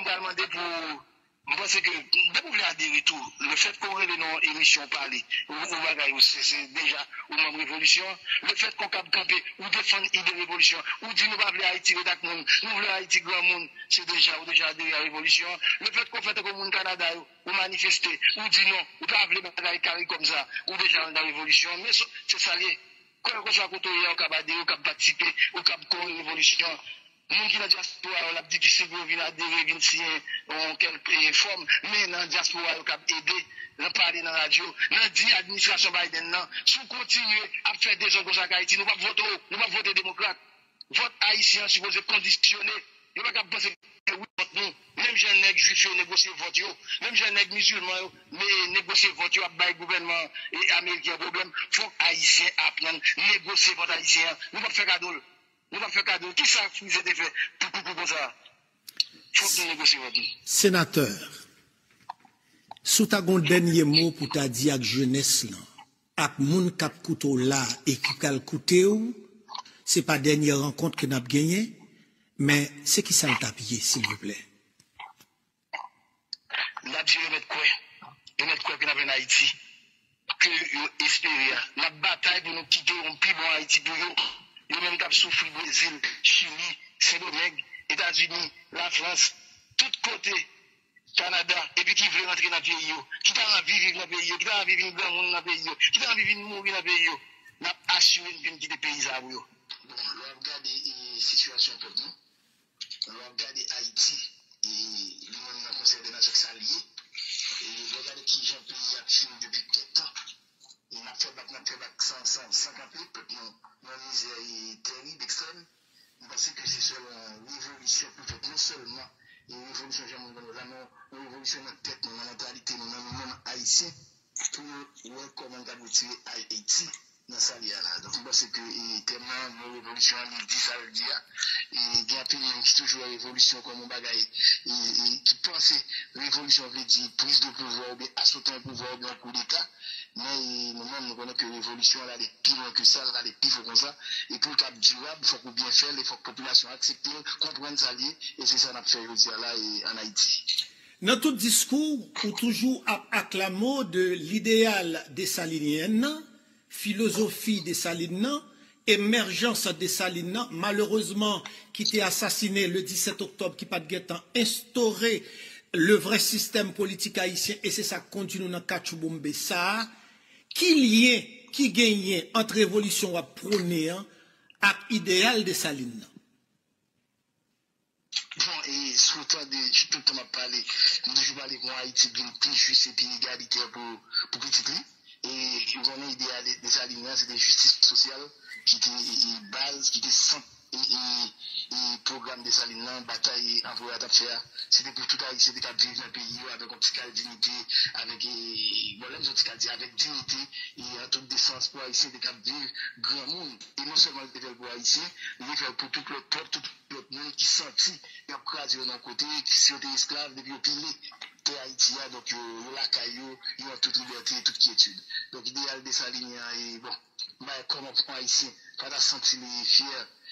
Je pense que vous voulez adhérer tout. Le fait qu'on ait nos émissions parler, c'est déjà une révolution. Le fait qu'on capte camper ou défendre l'idée de révolution, ou dire nous ne voulons Haïti rédac monde, nous voulons Haïti grand monde, c'est déjà adhéré à la révolution. Le fait qu'on fait comme au Canada, ou manifester, ou dire non, ou pas appeler bataille carré comme ça, ou déjà dans la révolution. Mais c'est ça lié. Quand on soit côté, on cap adhérer, on cap participer, on cap faire une révolution. Moun qui dans la diaspora, on a dit que c'est pour venir adhérer, venir signer en quelque forme, mais dans la diaspora, on a aidé, on parler dans la radio, on a dit l'administration Biden, si on continue à faire des gens comme ça à Haïti, nous ne pouvons pas voter démocrate. Vote haïtien supposé conditionner. Nous ne pouvons pas penser que oui, vote nous. Même jeunes nègres juifs négocier vote, même jeunes nègres musulmans, mais négocier vote, à le gouvernement et américain problème, il faut que haïtiens apprennent, négocier vote haïtien. Nous ne pouvons pas faire cadeau. Nous ne pouvons pas faire cadeau. Qui ça qui nous a fait pour ça? Il faut que nous négocions votre. Sénateur, sous ta dernier mot pour ta dire avec jeunesse là, avec moun kap couteau là et qui kal coûté ou, c'est pas dernière rencontre que nous avons gagné, mais c'est qui ça le tapé, s'il vous plaît? Nous avons dit remettre quoi que nous avons en Haïti, que nous espérons. La bataille pour nous quitter un plus bon Haïti pour nous. Nous même qui souffert Brésil, Chili, Saint-Domingue, États-Unis, la France, tout côté, Canada, et puis qui veut rentrer dans le pays, qui a envie de vivre dans le pays, qui a envie de vivre dans le pays, qui a envie de mourir dans le pays, nous avons assuré une quitter le pays à vous. Bon, nous avons regardé la situation pour nous, nous avons regardé Haïti, et le monde dans le Conseil des Nations alliées, et regardez qui j'ai un pays à depuis quelques temps. Il n'a fait 140 révolution pour faire non seulement une révolution, j'aime une révolution dans la tête, dans la mentalité, dans le monde haïtien, pour voir comment on a retirer Haïti dans sa ligne là. Donc, je pense que tellement une révolution, il dit ça le dire, et il y a des qui toujours révolution comme un bagage, et qui pense révolution veut dire prise de pouvoir, ou bien assaut un pouvoir, ou bien un coup d'État. Mais nous-mêmes, nous connaissons que l'évolution, elle est plus loin que ça, elle est plus comme ça. Et pour le cap durable, il faut qu'on bien faire, il faut que la population accepte, comprenne ça, et c'est ça qu'on a fait là en Haïti. Dans tout discours, ou toujours acclamo de l'idéal dessalinien, philosophie dessalinien, émergence dessalinien, malheureusement, qui était assassiné le 17 octobre, qui pas de guettant instauré le vrai système politique haïtien, et c'est ça continue dans Kachouboumbe ça, qui gagne entre révolution à prôner, et idéal dessalinien. Bon, et surtout, tout le temps m'a parlé, nous toujours parlé pour Haïti, plus juste et puis égalitaire pour petit lui. Et on a idéal des aliments, c'était justice sociale qui était base, qui était centre et programme des aliments, bataille, envoyé à faire. C'était pour tout Haïti, c'était qu'à vivre dans le pays avec un petit cas de dignité, avec, avec dignité et en toute défense pour Haïti, c'était qu'à vivre grand monde. Et non seulement le fait pour Haïti, mais le fait pour tout le peuple, tout le monde qui sentit, il y a crasé d'un côté, qui sont des esclaves, depuis au pilé. Haïti, donc la caillou, il y a toute liberté, toute quiétude. Donc l'idéal de sa ligne, et bon, comment on haïtien, quand on a senti les fiers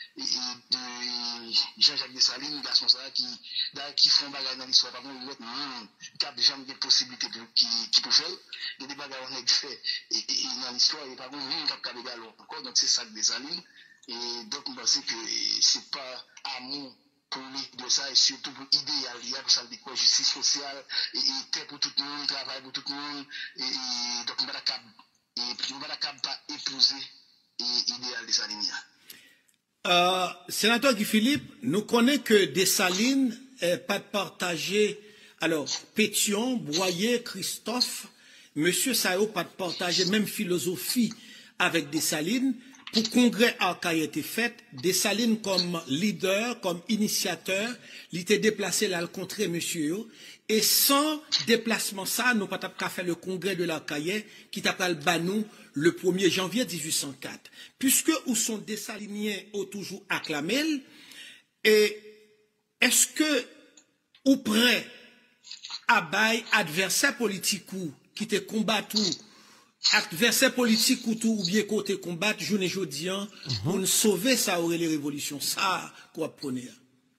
de Jean-Jacques Dessalines, garçon ça qui font bagarre dans l'histoire, par contre, l'autre, qui a jamais des possibilités qui peut faire, il y a des bagarres on a fait, et dans l'histoire, il n'y a pas beaucoup de qui a des galons encore, donc c'est ça que Dessalines, et donc je pense que c'est pas amour pour lui de ça et surtout pour idéal, il y a pour ça de justice sociale et terre pour tout le monde, travail pour tout le monde et donc on va pas épouser l'idéal de Dessalines. Sénateur Guy Philippe, nous connaissons que Dessalines pas partagé, alors Pétion, Boyer, Christophe, Monsieur Sao pas partagé même philosophie avec Dessalines. Pour le congrès a été fait, Dessalines comme leader, comme initiateur, il était déplacé là, le contrer monsieur, et sans déplacement ça, nous pas qu'à faire le congrès de l'Arcaïe, qui t'appelle Banou, le 1er janvier 1804. Puisque où sont Dessaliniens ont toujours acclamé, et est-ce que, ou près, à bail adversaire politique ou, qui te combattu, adversaire politique ou bien côté combattre, je ne dis pour nous sauver ça aurait les révolutions, ça, quoi prôner.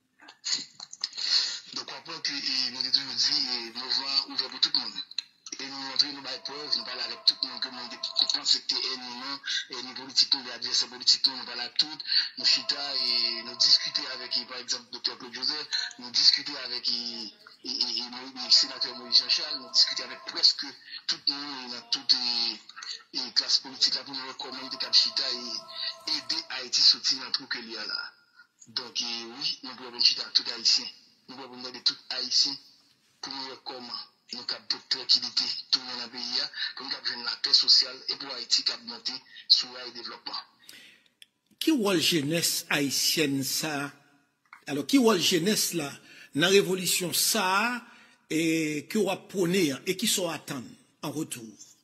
Donc, on pense que nous avons toujours dit, mouvement ouvert pour tout le monde. Et nous montrons nos preuves, nous parlons avec tout le monde, que nous pensons que c'est nous politiques, nous, les adversaires politiques, nous parlons à tout, nous chita et nous discuter avec, par exemple, Dr. Claude Joseph, nous discuter avec le sénateur Maurice Jean-Charles, nous discuter avec presque tout le monde, dans toutes les classes politiques, pour nous recommander de chita et aider Haïti à sortir dans le trou que il y a là. Donc, oui, nous pouvons chita tout Haïtien, nous pouvons aider tout Haïtien pour nous recommander. Nous avons de tranquillité, tout le monde dans le pays, pour nous avons la paix sociale et pour Haïti qui a monté sur le développement. Qui est la jeunesse haïtienne ça? Alors, qui est la jeunesse là, dans la révolution ça, et qui va prôner et qui sont attendre en retour?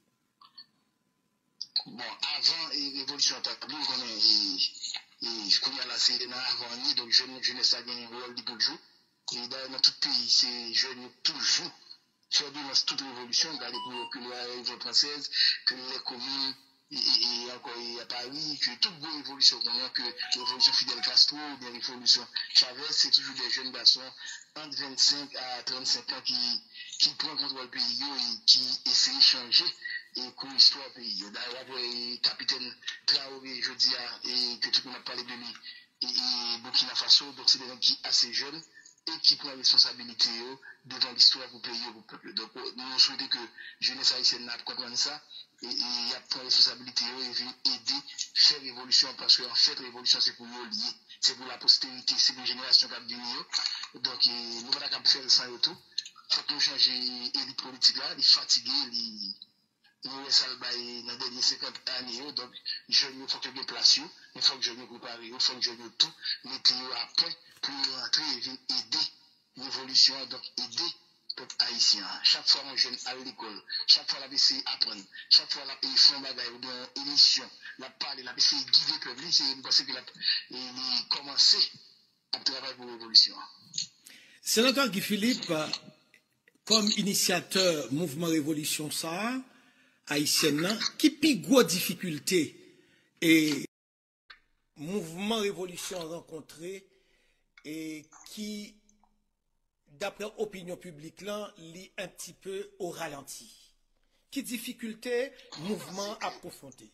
Bon, avant la révolution établie, je connais la série avant, donc jeunesse a gagné un rôle de jour. Et dans tout pays, c'est jeunes toujours. Sur toute révolution, regardez pour la révolution française, que les communes, et encore à Paris, que toute bonne révolution, que révolution Fidel Castro, ou bien révolution Chavez, c'est toujours des jeunes garçons entre 25 à 35 ans qui prennent contrôle du pays et qui essayent de changer et pour l'histoire du pays. D'ailleurs, après, capitaine Traoré, je dis, et que tout le monde a parlé de lui, et Burkina Faso, donc c'est des gens qui sont assez jeunes et qui prennent la responsabilité devant l'histoire pour payer au peuple. Donc, nous souhaitons que jeunesse haïtienne n'a pas compris ça et il y a pris la responsabilité et aider faire révolution parce qu'en fait, révolution c'est pour nous lier, c'est pour la postérité, c'est pour une génération qui a venir. Donc, nous ne pouvons pas faire ça et tout. Il faut que nous changions l'élite politique là, les fatiguer, nous ça dans les dernières 50 années, donc jeunes il faut que des places, il faut que jeunes préparent, il faut que jeunes tout mettre à point pour rentrer et venir aider l'évolution, donc aider peuple haïtien. Chaque fois un jeune à l'école, chaque fois la BC apprendre, chaque fois la font bagaille ou bien émission, la parler, la BC guider le peuple, c'est parce que il commencé à travailler pour l'évolution. Sénateur Guy Philippe, comme initiateur mouvement révolution ça, haïtienne, qui plus grosse difficulté et mouvement révolution rencontré et qui, d'après l'opinion publique là, lit un petit peu au ralenti. Qui difficulté mouvement à confronter?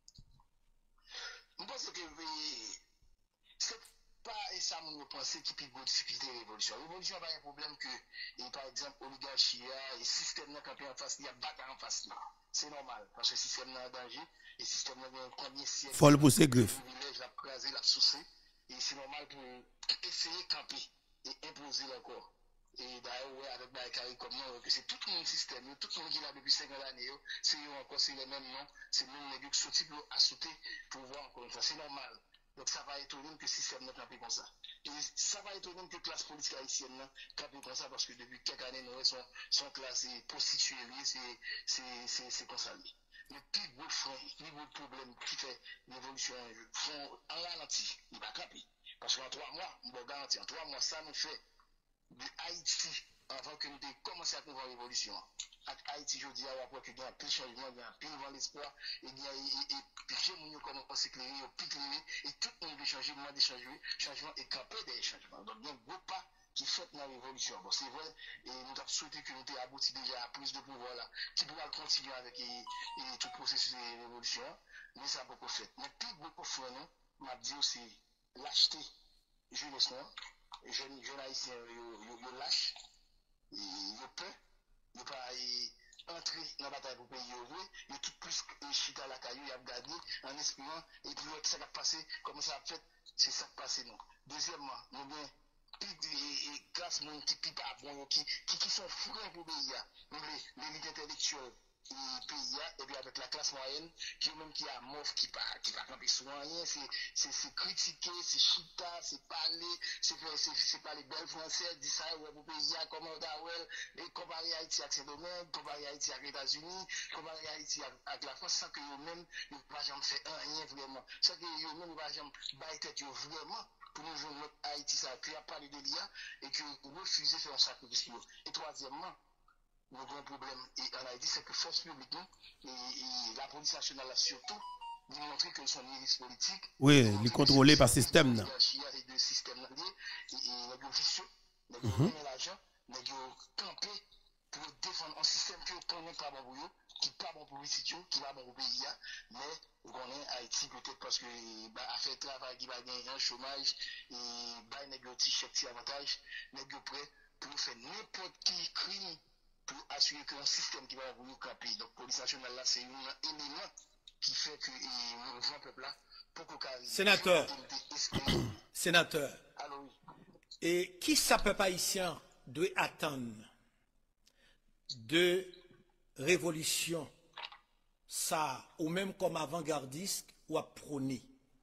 Je pense que c'est pas ça mon pensée qui peut difficulté de révolution. La révolution n'a pas un problème que, par exemple, oligarchie et système n'a campé en face, il y a bataille en face là. C'est normal, parce que le système n'a en danger, et le système n'a un premier siècle. Faut le pousser griffe. La craser, la soucer, et c'est normal pour essayer de camper et imposer encore. Et d'ailleurs, avec Baïkari comme nous, que c'est tout le système, tout le monde qui est là depuis 50 années, c'est encore c'est les mêmes noms, c'est le même nègre qui sorti pour assouter pour voir encore une fois. C'est normal. Donc ça va étonner que le système n'est pas comme ça. Et ça va étonner que la classe politique haïtienne n'est pas comme ça parce que depuis quelques années, nous sont classés prostituées, c'est comme ça. Le plus gros problème qui fait l'évolution en ralenti, il va camper. Parce qu'en 3 mois, on va garantir, en 3 mois, ça nous fait de Haïti avant que nous commencions à faire la révolution. À Haïti, je dis après qu'il y a un peu changement, il y a un peu devant l'espoir, et il y a j'ai mon comment on s'éclairer, on peut éclairer, et tout le monde veut changer, moi de changer, changement et camper des changements. Donc il y a un gros pas qui fait dans la révolution. Bon, c'est vrai, et nous avons souhaité que nous ayons abouti déjà à plus de pouvoir là, qui pourra continuer avec tout le processus de révolution, mais ça a beaucoup fait. Mais plus beaucoup fait, nous, on a dit aussi l'acheter jeunesse, jeune haïtien, ils lâchent, ils peuvent, ils pas entrer dans la bataille pour payer, ils tout plus chita la caillou, ils ont gagné en espérant, et puis ça va passer, comme ça a fait, c'est ça qui passe nous. Deuxièmement, nous avons plus classe monde qui ne pas bon, qui sont frais pour payer, l'élite intellectuelle. Pays et puis avec la classe moyenne qui même qui a mauve qui va camper sur rien, c'est critiquer, c'est chita, c'est parler, c'est parler belle français, dire ça ouais pour pays comment Dawel et comparer Haïti avec Saint-Domingue, comparer Haïti avec les États-Unis, comparer Haïti avec la France sans que eux-mêmes ne va jamais faire rien vraiment, sans que eux-mêmes ne va jamais bailler tête vraiment pour nous jouer notre Haïti ça puis à parler de l'IA et que refuser de faire un sacrifice pour eux. Et troisièmement, le grand problème en Haïti, c'est que force publique et la police nationale surtout, nous montrer que son milice politique. Oui, il est contrôlé par le système. Il y a le système et les vicieux, les l'argent, les camper pour défendre un système qui n'est pas bon pour eux, qui n'est pas bon pour les citoyens, qui n'est pas bon pour le pays, mais on est Haïti peut-être parce que a fait travail qui va gagner un chômage et les t-shirts avantage, les prêts pour faire n'importe qui crime pour assurer qu'un système qui va vous camper. Donc, la police nationale, là, c'est un élément qui fait que le grand peuple là, pour qu'on Sénateur. Alors, oui. Et qui ça peuple haïtien doit attendre de révolution, ça, ou même comme avant-gardiste, ou à prôner?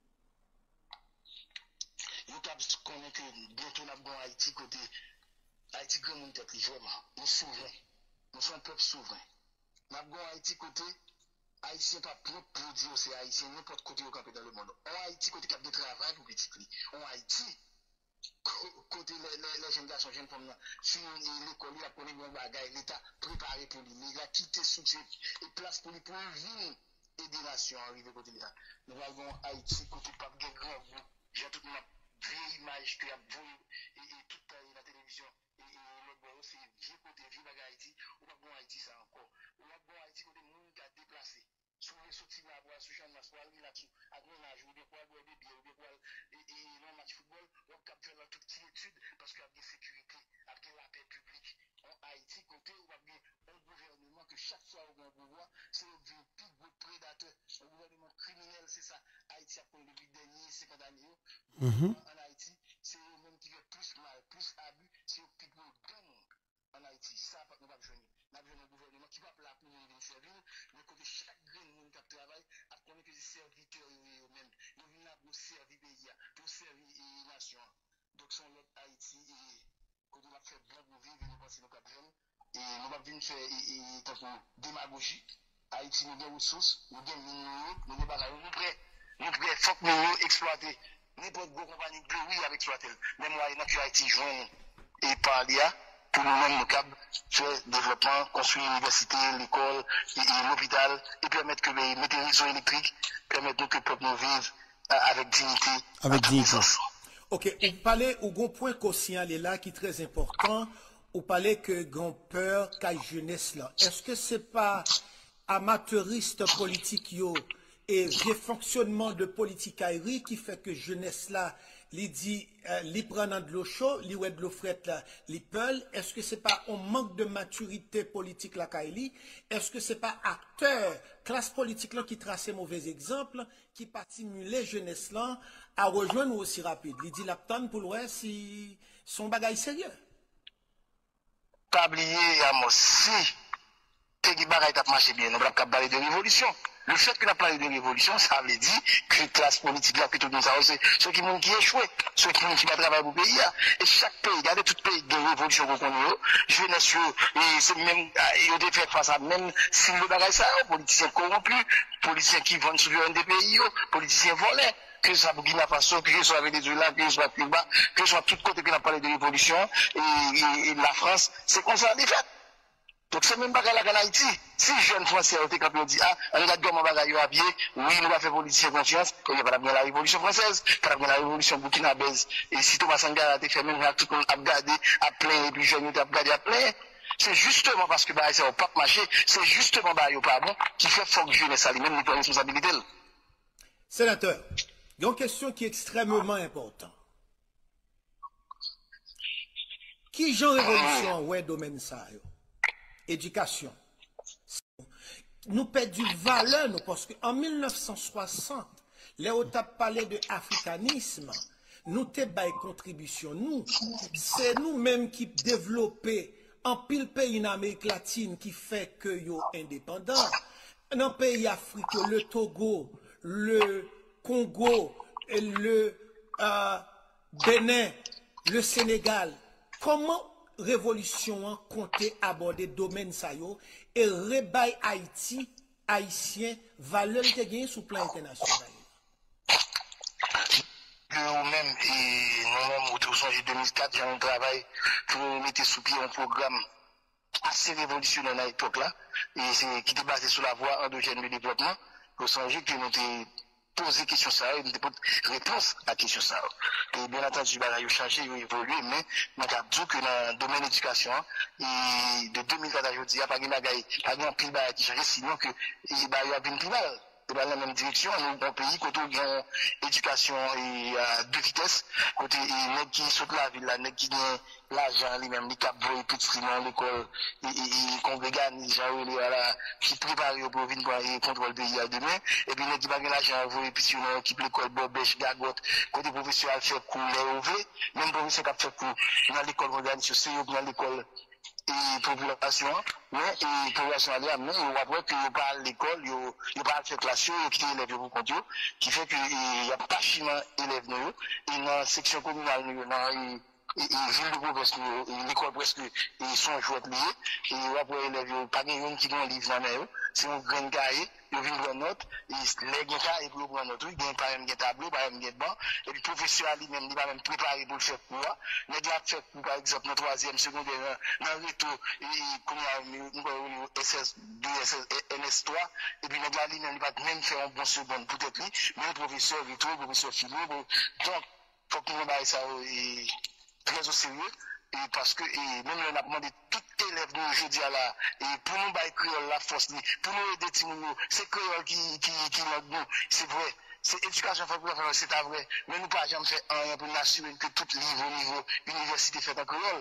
Nous connaissons que bientôt nous avons Haïti côté Haïti grand monde tête vraiment. Nous souverains. Nous sommes un peuple souverain. Nous avons Haïti côté Haïtien pas pour dire c'est Haïtien n'importe côté au camp dans le monde. En Haïti côté cap de travail pour petit li. En Haïti côté les jeunes garçons jeunes femmes fini l'école il a connait bon bagage l'état préparé pour lui. Il a quitté soutien et place pour lui pour vivre et des nations arriver côté là. Nous avons Haïti côté pas de grand vous. J'ai toute ma vieille image que y a vu et toute la télévision c'est vieux côté vieux bagage Haïti ou pas bon Haïti ça encore ou pas bon Haïti côté monde qui a déplacé sur les sorties là pour sur champ national là-dessus à grenage ou de quoi boire des bières ou de quoi et non match football on cap faire la toute quiétude parce qu'il y a des sécurité avec la paix publique en Haïti côté ou pas bien un gouvernement que chaque fois au pouvoir c'est le plus gros prédateur un gouvernement criminel c'est ça Haïti a connu depuis dernier 50 années en Haïti c'est eux même qui fait plus mal plus abus c'est le plus gros gang en Haïti. Ça, nous pas besoin. Nous avons un gouvernement qui va là pour nous venir servir, mais côté chaque grain monde qui travaille, à connaître que les serviteurs eux-mêmes, nous venons là pour servir pays, pour servir la nation. Donc, son l'autre Haïti, quand on a fait bien pour vivre, nous pensons nos capitaines, et nous va venir faire démagogie. Haïti, nous avons des ressources, nous avons des minéraux, nous avons des bagages, nous prêts. Nous prêts, il faut que nous exploiter. N'importe quelle compagnie de oui avec exploiter. Même moi, il y a Haïti, joint et parler pour nous-mêmes, nous cap faire développement, construire l'université, l'école, l'hôpital, et permettre que les mettre les réseaux électriques, permettre que le peuple nous vive avec dignité. Avec dignité. Ok, vous parlez au grand point qu'on signale là qui est très important. Vous parlez que grand peur qu'à jeunesse là. Est-ce que c'est pas amateuriste politique yo et vieux fonctionnement de politique aérie qui fait que jeunesse là, li dit, li prend de l'eau chaude, li ouais de l'eau frette là, li peul. Est-ce que c'est pas un manque de maturité politique là Kaili? Est-ce que c'est pas acteur, classe politique là qui trace mauvais exemples, qui pas stimuler jeunesse là à rejoindre aussi rapide? Li dit l'aptan pour l'ouest si son bagage sérieux. Pas oublier, Amos, si Tegui Bagay t'a marché bien, nous ne pouvons pas parler de révolution. Le fait qu'on a parlé de révolution, ça veut dire que la classe politique là, que tout le monde c'est ceux qui ont échoué, ceux qui ont travaillé pour le pays. Et chaque pays, regardez tout pays de révolution qu'on connaît, jeunesse, c'est même, ils ont fait face à même si le bagage ça, politiciens corrompus, politiciens qui vendent sur un des pays, politiciens volés. Que ce soit Burkina Faso, que ce soit Venezuela, que ce soit Cuba, que ce soit tout côté qu'on a parlé de révolution, et la France, c'est comme ça les fait. Donc c'est même bagage là en Haïti. Si jeunes Français ont été capables de dire, on regarde comment bagage à pied, oui, nous va faire politicien confiance, il n'y a pas bien la révolution française, pas bien la révolution burkinabèse. Et si Thomas Sankara a été fait même, tout le monde a regardé, à plein, et puis jeunes ont regardé à plein. C'est justement parce que bah, ça n'a pas marché, c'est justement bah, pas bon, qui fait fort que jeunesse à lui-même, nous prenons responsabilité. Sénateur, il y a une question qui est extrêmement importante. Qui genre révolution, ouais, domaine ça, yo? Éducation. Nous perdons du valeur, nous, parce qu'en 1960, les autres parlé de africanisme, nous t'es bail contribution, nous. C'est nous-mêmes qui développons en pile pays en Amérique latine qui fait que yo indépendant. Dans les pays africains, le Togo, le Congo, le Bénin, le Sénégal, comment révolution comptait aborder domaine ça yo et rebaille Haïti, haïtien, valeur qui gagne sous plan international. Nous-mêmes, et nous-mêmes, au 2004, j'ai un travail pour mettre sous pied un programme assez révolutionnaire à l'époque là, et qui était basé sur la voie endogène de développement. Vous songez que nous avons posé question ça, et nous avons pas réponse à la question ça. Et bien entendu, bah, il a changé, il a évolué, mais nous avons dit que dans le domaine de l'éducation, et de 2004 à aujourd'hui, il n'y a pas de pile qui change, sinon que il y a une pile mal. Dans la même direction, nous, dans le pays, côté où il y a une éducation à deux vitesses, côté les qui sautent la ville, les qui gagnent l'argent, les mêmes, les cap voient petit dans l'école, et congrégants, les gens, qui préparent pour venir pour le contrôle pays à demain, et puis les qui gagnent l'argent, voient petit qui préparent l'école, bobèche, gagotte, côté professeur a fait cours, les OV, même professeur qui a fait cours dans l'école organisée, dans l'école, et population, mais et population là, mais on voit que il pas à l'école, il pas faire classe, il quitte élèves pour compte, qui fait que il y a pas chinois élèves nous, et dans section communale nous, dans et ville de province l'école presque ils sont joués liés, et après élèves pas gagne qui ont livre dans main, c'est un grand cahier, ils viennent prendre note, et les gars et pour prendre note, ils gagnent pas même tableau, pas même banc, et le professeur lui-même il va même préparer pour le faire cours, les gars fait par exemple dans troisième secondaire dans retour et comme nous SS 2 NS3 et puis les gars lui-même il va même faire un bon second peut-être lui, mais le professeur retour, le professeur philo, donc faut que nous bailler ça très au sérieux. Et parce que même on a demandé tout élève de aujourd'hui là et pour nous bailler créole la force pour nous aider Timono c'est créole qui nous c'est vrai c'est éducation c'est vrai mais nous pas jamais fait rien pour nous assurer que tout niveau université fait en créole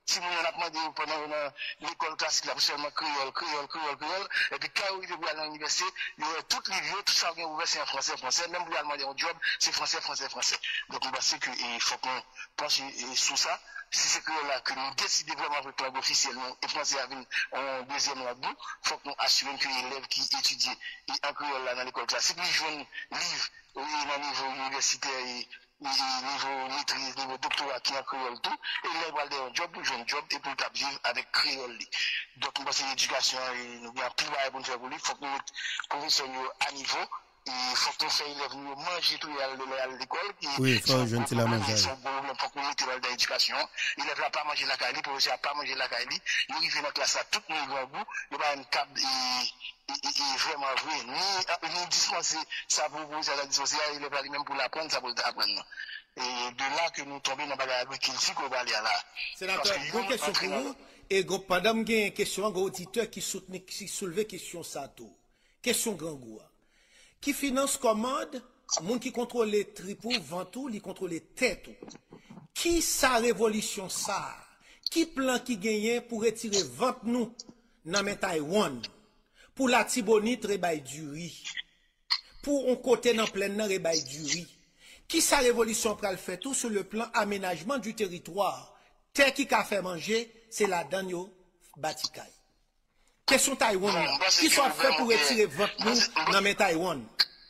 Si on a demandé pendant l'école classique, là, seulement créole. Et puis quand vous allez à l'université, il y a toutes les vieux, tout ça, vous ouvert, c'est en français. Même vous allez demander un job, c'est français. Donc on va dire qu'il faut qu'on pense sur ça. Si c'est là que nous décidons vraiment avec langue officiellement et français avec un deuxième langue, il faut qu'on assure que les élèves qui étudient en créole là dans l'école classique, ils jouent livre au niveau universitaire et niveau maîtrise, niveau doctorat qui est en créole tout, et les vont aller un job pour jouer un job et pour vivre avec créole. Donc, on va essayer l'éducation et nous avons plus de pour nous faire pour lui. Il faut que nous mettions professeurs à niveau. Il faut que nous fassions les élèves manger tout à l'école. Oui, il faut jeter la manger. Il faut que nous mettions dans l'éducation. Les élèves n'ont pas mangé la caille, les professeurs n'ont pas mangé la caille. Ils arrivent dans la classe à tout le monde au bout. Il y a une table vraiment vrai. Ni dispenser ça pour vous à la dispenser, il est pas lui-même pour l'apprendre, ça pour l'apprendre. Et de là que nous tombons dans la agriculture qu'on va aller là. Sénateur, une question pour vous. Et pendant que une question, un auditeur qui soulevait question ça tout. Question grand goût. Qui finance commande, monde qui contrôle les tripots, ventoux, qui contrôle les têtes. Qui sa révolution ça? Qui plan qui gagne pour retirer vente nous dans Taïwan? Pour la Tibonite, rebaille du riz. Pour un côté dans plein nan, rebaille du riz. Qui sa révolution pral fait tout sur le plan aménagement du territoire? Terre qui a fait manger, c'est la danyo Batikaï. Question Taïwan là. Qui soit fait pour retirer votre nous dans Taïwan?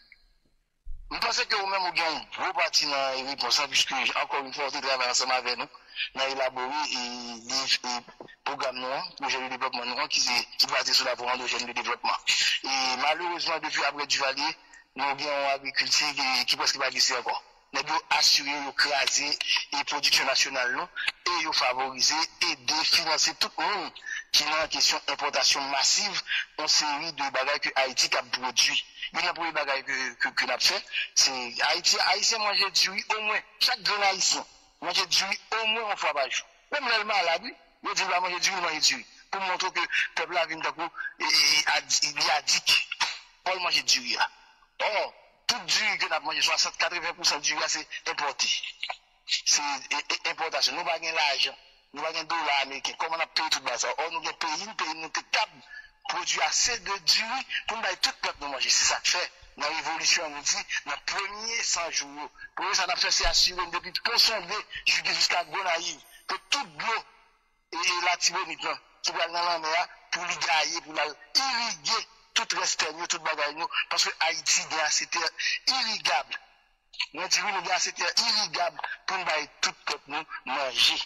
Je pense que vous-même, vous avez un gros parti dans la réponse, puisque, encore une fois, vous travaillez ensemble avec nous, nous avons élaboré un programme projet de développement qui est basé sur la voie endogène de développement. Et malheureusement, depuis après Duvalier, nous avons une agriculture qui presque pas exister encore. Nous avons assuré, écraser la production nationale et favoriser, aider, financer tout le monde qui est en question d'importation massive en série de bagages que Haïti a produit. Il y a pour les bagages que nous avons fait, c'est Haïtien manger du riz au moins, chaque grand Haïtien manger du riz au moins une fois par jour. Même le malade, il dit va manger du riz, pour montrer que le peuple a vu il est addict pour manger du riz. Or, tout du riz que nous avons mangé, 60-80% du riz, c'est importé. C'est importation. Nous n'avons pas l'argent, nous n'avons pas de dollars américains. Comment on a payé tout ça? Or, nous avons payé, nous sommes capables produire assez de du riz pour nous tout le peuple manger. C'est ça que fait. Dans la révolution, on nous dit, dans les premiers 100 jours, pour ça, on a fait, c'est assurer depuis Ponsondé jusqu'à Gonaïve, que toute l'eau et la Tibonite, qui va dans la mer, pour l'irriguer, pour irriguer tout le reste, tout le bagage, parce que Haïti, c'est irrigable. Nous disons, nous avons c'était irrigable pour nous tout le peuple manger.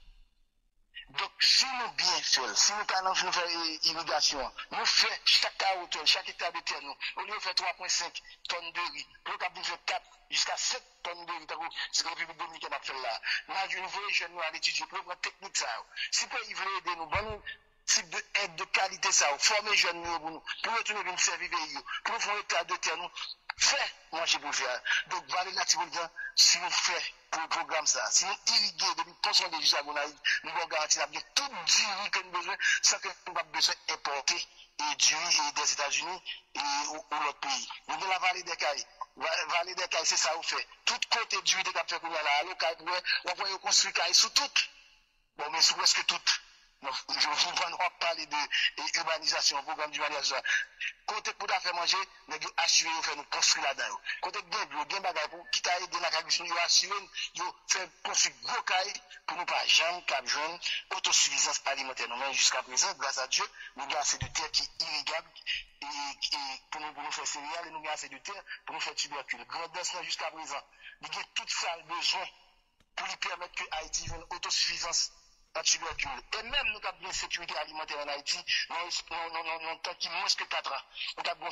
Donc, si nous bien seuls, si nous parlons de faire irrigation, nous faisons chaque hauteur, chaque hectare de terre, au lieu de faire 3,5 tonnes de riz, nous avons fait 4 jusqu'à 7 tonnes de riz, c'est la République dominicaine a fait là. Nous avons voulu jeunes nous à l'étudier pour prendre technique ça. Si pas ils veulent aider nous, bon type d'aide de qualité ça, former jeunes nous pour retourner une servir pour faire un hectare de terre nous. Fait manger pour faire. Donc, Valérie Latibonien, si nous faisons pour le programme ça, si nous irriguons depuis Ponsondé jusqu'à Gonaïve, nous allons garantir tout du riz que nous avons besoin, sans que nous avons besoin d'importer du riz des États-Unis et ou l'autre pays. Nous avons la vallée des Cailles. Vallée des Cailles, c'est ça qu'on fait. Tout côté du riz de Cap fait qu'on a là, l'eau Caille, on va construire Caille sous toutes. Bon, mais sous presque toutes. Je vous pas parler de urbanisation, programme d'urbanisation. Côté pour faire manger, nous devons assurer de faire nous construire là-dedans. Côté bien bagage pour qui t'a aidé dans la agriculture, nous assurer de faire construire gros cailles pour nous pas jamais cap jaune autosuffisance alimentaire. Mais jusqu'à présent, grâce à Dieu, nous avons assez de terre qui est irrigable et pour nous faire céréales et nous avons assez de terre pour nous faire tubercules. Grandeur jusqu'à présent, nous avons tout ça besoin pour lui permettre que Haïti ait une autosuffisance. Et même nous avons une sécurité alimentaire en Haïti, dans temps qui moins que 4 ans. Nous avons une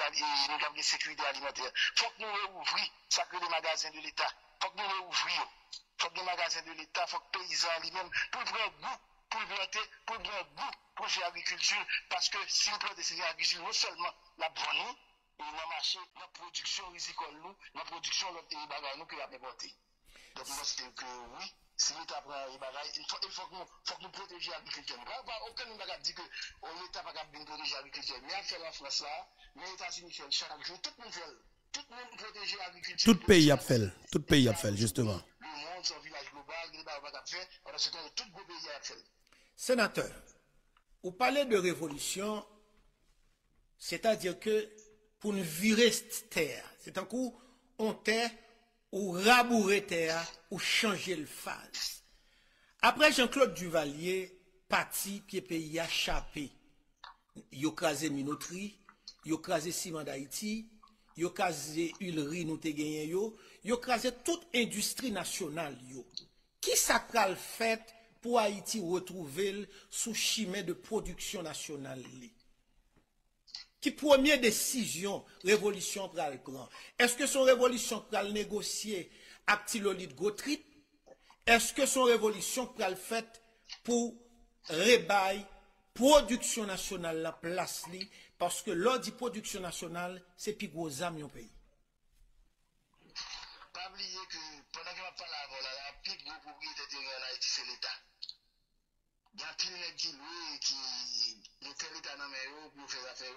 sécurité alimentaire. Il faut que nous réouvrions les magasins de l'État. Il faut que nous réouvrions. Il faut que les magasins de l'État, il faut que les paysans lui-même, pour prendre goût, pour planter, pour prendre goût pour faire l'agriculture. Parce que si nous plantons cette agriculture, non seulement la bonne, et dans le marché, la production risicole, la production de l'autre bagages, nous que la apporter. Donc, moi, c'est que oui. Si l'État prend les bagages, il faut que nous protégions l'agriculture. Aucun n'importe dit que l'État n'a pas bien protéger l'agriculture. Mais à faire la France là, les États-Unis font chaque jour, tout le monde fait. Tout le monde protège l'agriculture. Tout pays a fait, justement. Le monde, c'est un village global, malgré les choses qu'on fait, pendant ce temps, tout le pays a fait. Sénateur, vous parlez de révolution, c'est-à-dire que pour nous virer cette terre, c'est un coup, on terre, ou rabourer terre, ou changer le phase. Après Jean-Claude Duvalier, parti qui pays a chapé, il a crasé minoterie, il a crasé ciment d'Haïti, il a crasé huilerie nous te gagné yo, il a crasé toute industrie nationale yo. Qui ça pral fait pour Haïti retrouver sous chemin de production nationale li? Qui première décision révolution pral prend? Est-ce que son révolution pral négocier avec Tilolite Gotrit? Est-ce que son révolution pral fait pour rebail production nationale la place li? Parce que l'ordre de production nationale, c'est plus gros âme au pays. Pas oublier que pendant que je parle avant, la plus gros propriétaire en Haïti, c'est l'État. Il y a plein de qui louent, qui mettent l'État dans mes hauts pour faire affaire,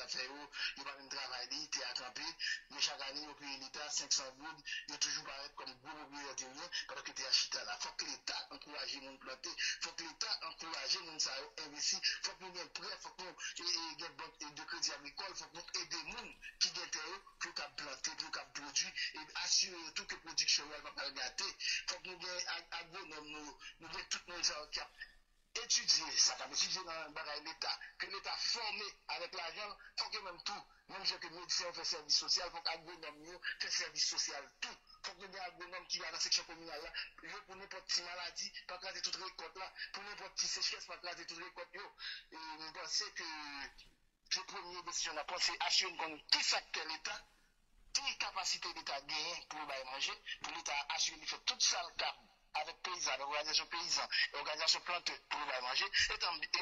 il va même travailler, il est attrapé, mais chaque année, il paye l'État 500 gouttes, il est toujours pareil comme gros propriétaire parce que tu es à Chita là. Il faut que l'État encourage les gens à planter, il faut que l'État encourage les gens à investir, il faut que nous ayons prêt, il faut que nous ayons banque de crédit agricole, il faut que nous aidions les gens qui ont terre pour qu'ils planter, pour qu'ils produisent et assurer tout que la production ne va pas gâter. Il faut que nous ayons agronomes, nous ayons tout le monde qui a étudier ça, étudier dans le bagage de l'État, que l'État formé avec l'argent, il faut que même tout, même si le médecin fait service social, il faut qu'agronome fait service social, tout. Il faut que les agronomes qui sont dans la section communale là, pour n'importe quelle maladie, pas craser toute récolte là, pour n'importe quelle sécheresse, pas craser toute récolte. Et je pense que la première décision, c'est assurer tout secteur l'État, toute capacité l'État gagne pour manger, pour l'État assurer fait tout ça le cap. Avec paysans, l'organisation paysan, l'organisation planteuse pour nous manger, et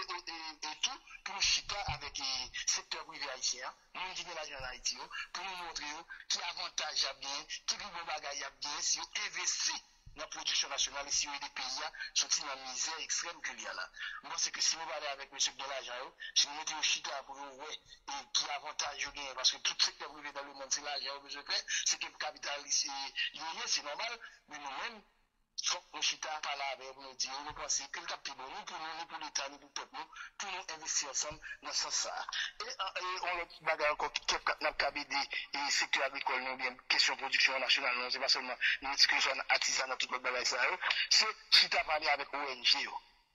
tout pour chita avec le secteur privé haïtien, nous qui l'argent en Haïti, pour nous montrer qui avantage a bien, qui plus bon bagage a bien, si on investit dans la production nationale et si on est des pays, sorti dans la misère extrême qu'il y a là. Moi, c'est que si nous parlons avec M. de l'argent, si nous mettons au chita pour nous, ouais, et qui avantage a bien, parce que tout secteur privé dans le monde, c'est l'argent, c'est que le capital ici, c'est normal, mais nous-mêmes, faut que nous chita parler avec nous dire, nous pensons que le cap est bon, nous pour nous, pour l'État, nous pour le peuple, pour nous investir ensemble dans ce sens. Et on a bagarre encore qui n'a pas BD et secteur agricole, nous bien, question production nationale, non, c'est pas seulement une discussion artisanale, tout le bagage ça, c'est chita parler avec ONG.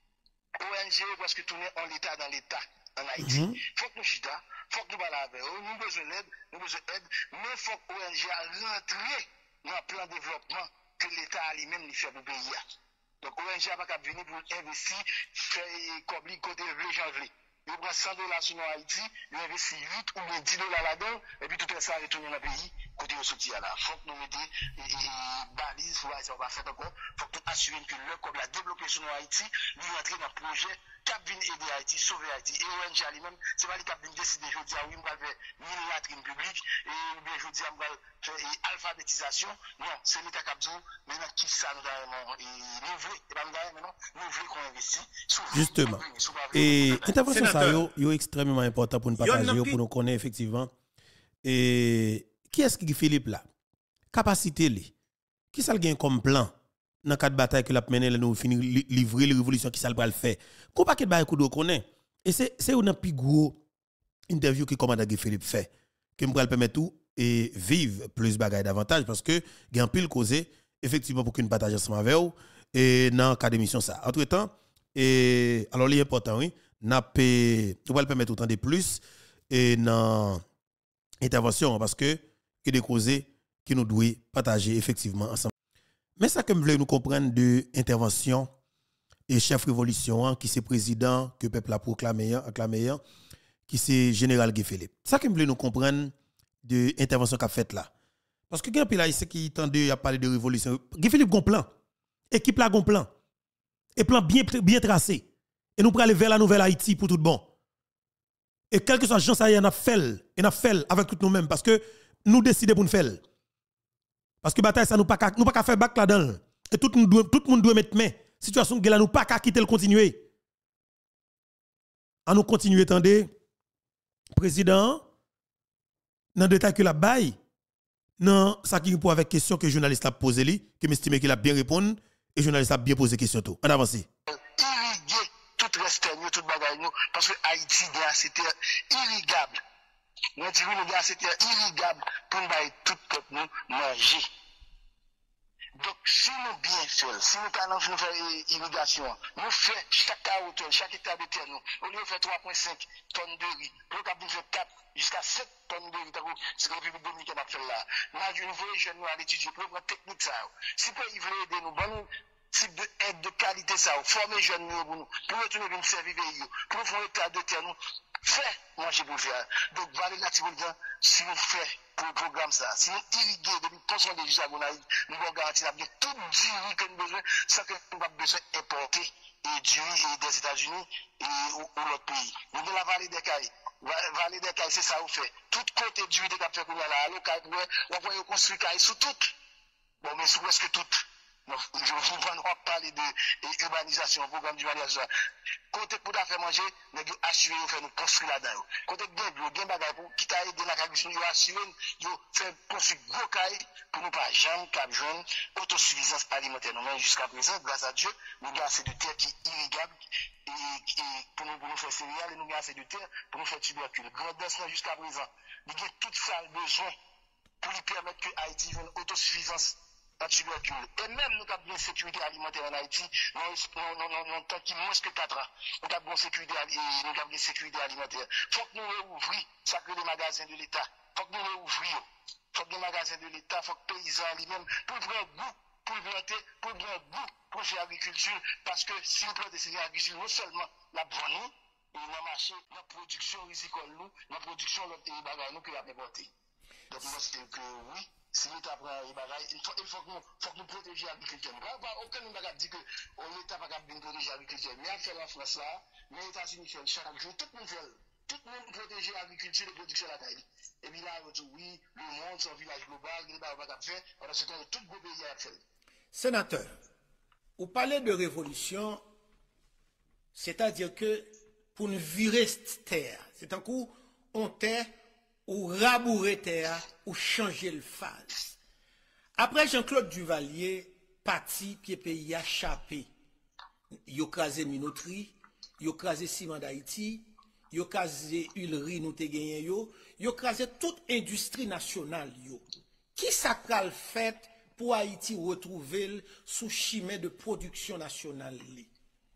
ONG, parce que tout est en l'État dans l'État. En Haïti, faut que nous chita, faut que nous parlons avec eux, nous besoin d'aide, mais faut que l'ONG rentre dans le plan de développement que l'État lui-même lui fait pour le pays. Donc, ONG n'a pas venir pour investir, faire comme côté les gens veulent. Il prend 100 $ sur Haïti, il investit 8 ou bien 10 $ là-dedans, et puis tout ça retourne dans le pays, côté de soutien là. Il faut que nous mettions balises, ça va faire encore. Il faut que nous assurions que le comme la développé sur Haïti, nous rentrons dans le projet qui vient aider Haïti, sauver Haïti. Et ONG lui-même, c'est pas lui qui vient décider, je dis, oui, on va faire 1000 latrines publiques, et bien je dis, on va faire alphabétisation. Non, c'est l'État qui a dit, maintenant, qui ça nous a nous voulons, et pas nous voulons qu'on investisse. Justement. Et intervention ça est extrêmement important pour nous partager, pour nous connaître effectivement. Et qui est-ce qui Philippe là? Capacité li. Qui ça gagne comme plan dans quatre batailles que l'a mené là nous finir livrer la révolution qui ça le faire. Qu'on paquet bail ko do connaît. Et c'est une plus gros interview que commandant Guy Philippe fait que me permettre tout et vivre plus bagaille davantage parce que gagne pile causé effectivement pour qu'une partage ensemble avec vous et dans cadre d'émission ça. Entre-temps et alors l'important oui, n'a pas le permettre autant de plus et dans intervention parce que des causes qui nous doit partager effectivement ensemble. Mais ça que je voulais nous comprendre de intervention et chef révolution qui c'est président que le peuple a proclamé qui c'est général Guy Philippe. Ça que je voulais nous comprendre de intervention qu'a fait là. Parce que quand là ici qui tendait à parler de révolution, Guy Philippe gon plan, équipe là gon plan. Et plan bien tracé. Et nous pour aller vers la nouvelle Haïti pour tout bon. Et quel que soit gens ça y en a fait avec tout nous-mêmes parce que nous décidons pour nous faire. Parce que bataille ça nous pas faire bac là-dedans. Et tout le monde doit mettre main. Situation que là nous pas quitter le continuer. À nous continuer tendez président dans détail que la bail non ça qui pour avec question que journaliste a posé lui que m'estime qu'il a bien répondu Et journaliste a bien posé question tout. On avance. Irriguer tout reste, tout bagaille, parce que Haïti, c'est irrigable. Nous disons que c'est irrigable pour nous tout peuple nous manger. Donc, si nous bien faisons, si nous faisons faire irrigation, nous faisons chaque hauteur, chaque état de terre, au lieu de faire 3,5 tonnes de riz, nous avons fait 4 jusqu'à 7 tonnes de riz, c'est la République dominicaine a fait là. Nous voulons les jeunes nous à l'étudier pour prendre technique ça. Si le pays veut aider nous, bon type d'aide de qualité ça, former les jeunes nous, pour retourner venir servir pays, pour nous faire un état de terre, nous faire manger pour faire. Donc, valez la si nous faisons pour le programme ça, si nous irriguons depuis poisson de Gisagonaï, nous allons garantir tout du riz que nous avons besoin, sans que nous avons besoin d'importer et du riz des États-Unis ou l'autre pays. Nous avons la vallée des Cailles. Vallée des Cailles, c'est ça qu'on fait. Tout côté du riz de Cap fait qu'on a là, on va construire Cailles sous tout. Bon, mais sous presque tout. Non, je ne vais pas parler de urbanisation, programme d'urbanisation. Côté pour faire manger, nous devons assurer de faire nous construire là-dedans. Côté bien bagaille pour qui t'a aidé dans la agriculture, nous assurer de faire construire gros cailles pour nous pas jamais cap jaune, autosuffisance alimentaire. Nous jusqu'à présent, grâce à Dieu, nous avons assez de terre qui est irrigable et pour nous faire céréales et nous avons assez de terre pour nous faire tubercules. Grandeur jusqu'à présent, nous avons tout ça besoin pour lui permettre que Haïti ait une autosuffisance. Et même nous avons une sécurité alimentaire en Haïti, dans temps qui moins que 4 ans. Nous avons une sécurité alimentaire. Il faut que nous réouvrions les magasins de l'État. Il faut que nous réouvrions. Il faut que les magasins de l'État, il faut que les paysans lui-même, pour prendre goût, pour planter, pour prendre goût pour faire l'agriculture. Parce que si nous prenons des agriculture, non seulement la bonne, et dans le marché, la production risicole, la production de l'autre bagaille, nous qui l'a importé. Donc, moi, c'est que oui. Si l'État prend les bagages, il faut que nous protégions l'agriculture. Aucun ne dit que l'État n'a pas bien protéger l'agriculture. Mais à faire la France là, mais les États-Unis font chaque jour, tout le monde protège l'agriculture et la production de la taille. Et puis là, on dit oui, le monde, c'est un village global, il va pas faire, pendant ce temps, tout le pays a fait. Sénateur, vous parlez de révolution, c'est-à-dire que pour nous virer cette terre, c'est un coup, on terre, ou rabourer terre, ou changer le phase. Après Jean-Claude Duvalier, parti qui pays a chapé. Yo crasé minoterie, yo crasé ciment d'Haïti, yo crasé huilerie nous te gagné yo crasé toute industrie nationale yo. Qui ça pral fait pour Haïti retrouver sous chemin de production nationale li?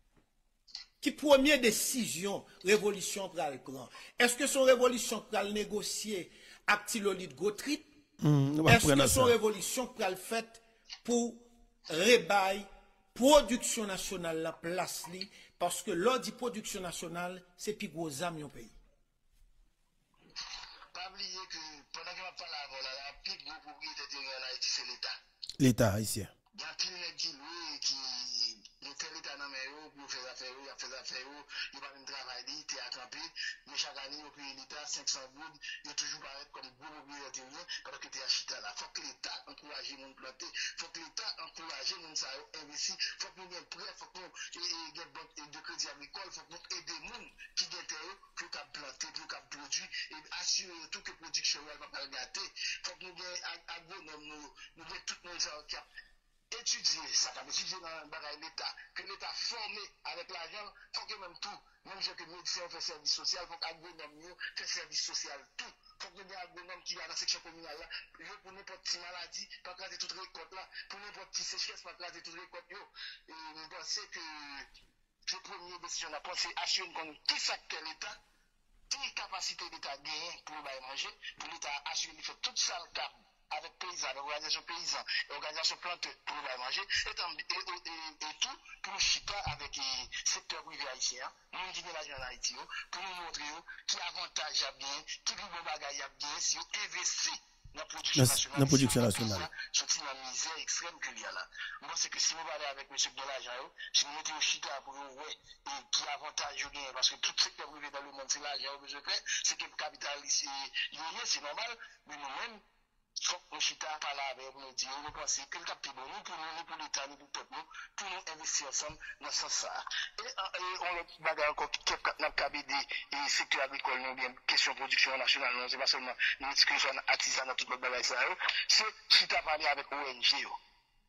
Qui première décision révolution pral prend? Est-ce que son révolution pral négocier avec Tilolite Gotrit? Est-ce que son révolution pral fait pour rebail production nationale la place li? Parce que l'ordre de production nationale, c'est plus gros âme au pays. Pas oublier que pendant que je parle avant, la plus gros propriétaire en Haïti, c'est l'État. L'État haïtien. Il y a plus de qui louent, qui mettent l'État dans mes yeux, pour faire affaire, il fait affaire, il va même travailler, il est attrapé, mais chaque année, il paye l'État 500 gouttes, il toujours paraître comme gros propriétaire, parce que tu es à Chita là. Il faut que l'État encourage les gens à planter, il faut que l'État encourage les gens à investir, il faut que nous ayons prêt, il faut que nous ayons une banque de crédit agricole, il faut que nous aidions les gens qui ont terre pour planter, pour produire, et assurer tout que la production ne va pas gâter. Il faut que nous ayons agronomes, nous ayons tout le monde qui a étudier ça, étudier dans l'État, que l'État formé avec l'argent, il faut que même tout, même si le médecin fait service social, il faut qu'agronome fait service social, tout. Il faut que les agronomes qui sont dans la section communale là, pour n'importe quelle maladie, pas craser toute récolte là, pour n'importe quelle sécheresse, pas craser toute récolte. Et je pense que la première décision, on pense assurer qu'on tout facteur l'État, toute capacité l'État gagner pour manger, pour l'État assurer qu'il fait tout ça le cap. Avec paysans, avec organisation paysan, organisation planteuse pour nous manger, et tout pour chita avec le secteur privé haïtien, nous qui déménageons en Haïti, pour nous montrer qui avantage a bien, qui plus beau bagage a bien, si on investit dans la production nationale. Sorti dans la misère extrême qu'il y a là. Moi, c'est que si vous parlez avec M. Delagent, si vous mettez au chita pour vous voir qui avantage a bien, parce que tout secteur privé dans le monde, c'est l'argent au besoin, c'est que le capital ici, c'est normal, mais nous-mêmes, faut que nous chita parler avec nous dire, nous pensons que le cap est bon, nous pour nous, pour l'État, nous pour le peuple, pour nous investir ensemble dans ce sens. Et on a encore qui n'a pas des secteurs agricoles, nous bien, question de production nationale, non, c'est pas seulement une discussion artisanale, tout le bagage, c'est chita parler avec ONG.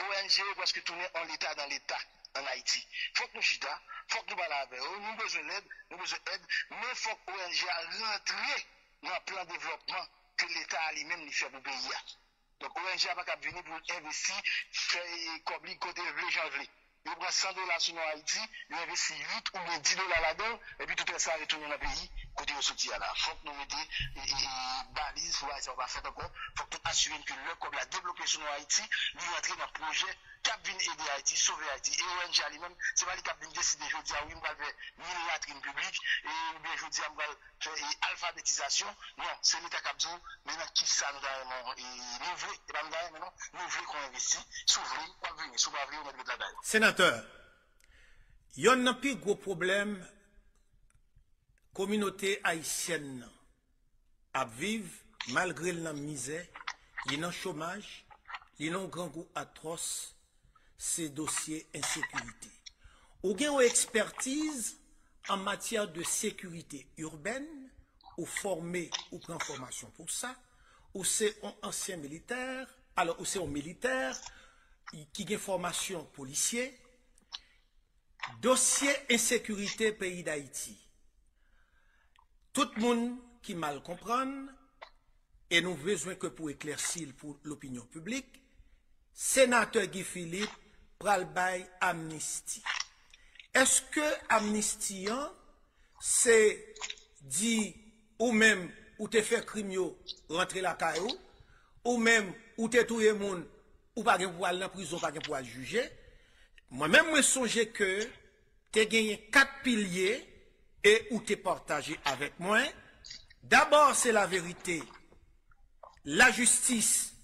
ONG parce que tourner en l'État dans l'État en Haïti. Faut que nous chita, faut que nous parlons avec eux, nous besoin d'aide, mais faut que l'ONG rentre dans le plan de développement que l'État lui-même fait pour le pays. Donc ONG n'a pas qu'à venir pour investir, faire comme côté les gens veulent. Il prend 100 $ sur Haïti, il investit 8 ou bien 10 $ là-dedans, et puis tout ça retourne dans le pays, côté au soutien là. Il faut que nous mettions balises, pour ça va faire encore. Il faut que nous assurions que le comme la développé sur Haïti, nous rentrons dans le projet cap vient aider Haïti, sauver Haïti. Et ONG lui-même, c'est pas lui qui a décidé, je dis, oui, on va faire 1000 latrines publiques, et bien je dis, on va faire alphabétisation. Non, c'est l'État qui a dit, maintenant, qui ça nous a nous voulons, et pas nous maintenant, nous voulons qu'on investisse, s'ouvrir, on va venir, s'ouvrir, on va mettre la dalle. Sénateur, il y a un plus gros problème, communauté haïtienne à vivre malgré la misère, il y a un chômage, il y a un grand goût atroce, ces dossiers insécurité. Ou bien une expertise en matière de sécurité urbaine, ou formé ou prend formation pour ça, ou c'est un ancien militaire, alors ou c'est un militaire qui a formation policier, dossier insécurité pays d'Haïti. Tout le monde qui mal comprend, et nous avons besoin que pour éclaircir pour l'opinion publique, sénateur Guy Philippe pral bay amnistie. Est-ce que amnistie c'est dit ou même ou te fait crime rentrer la caillou ou même ou te touye moun ou pas pour aller en prison pas pour aller juger. Moi-même me songe que te gagné 4 piliers et ou te partagé avec moi. D'abord c'est la vérité, la justice,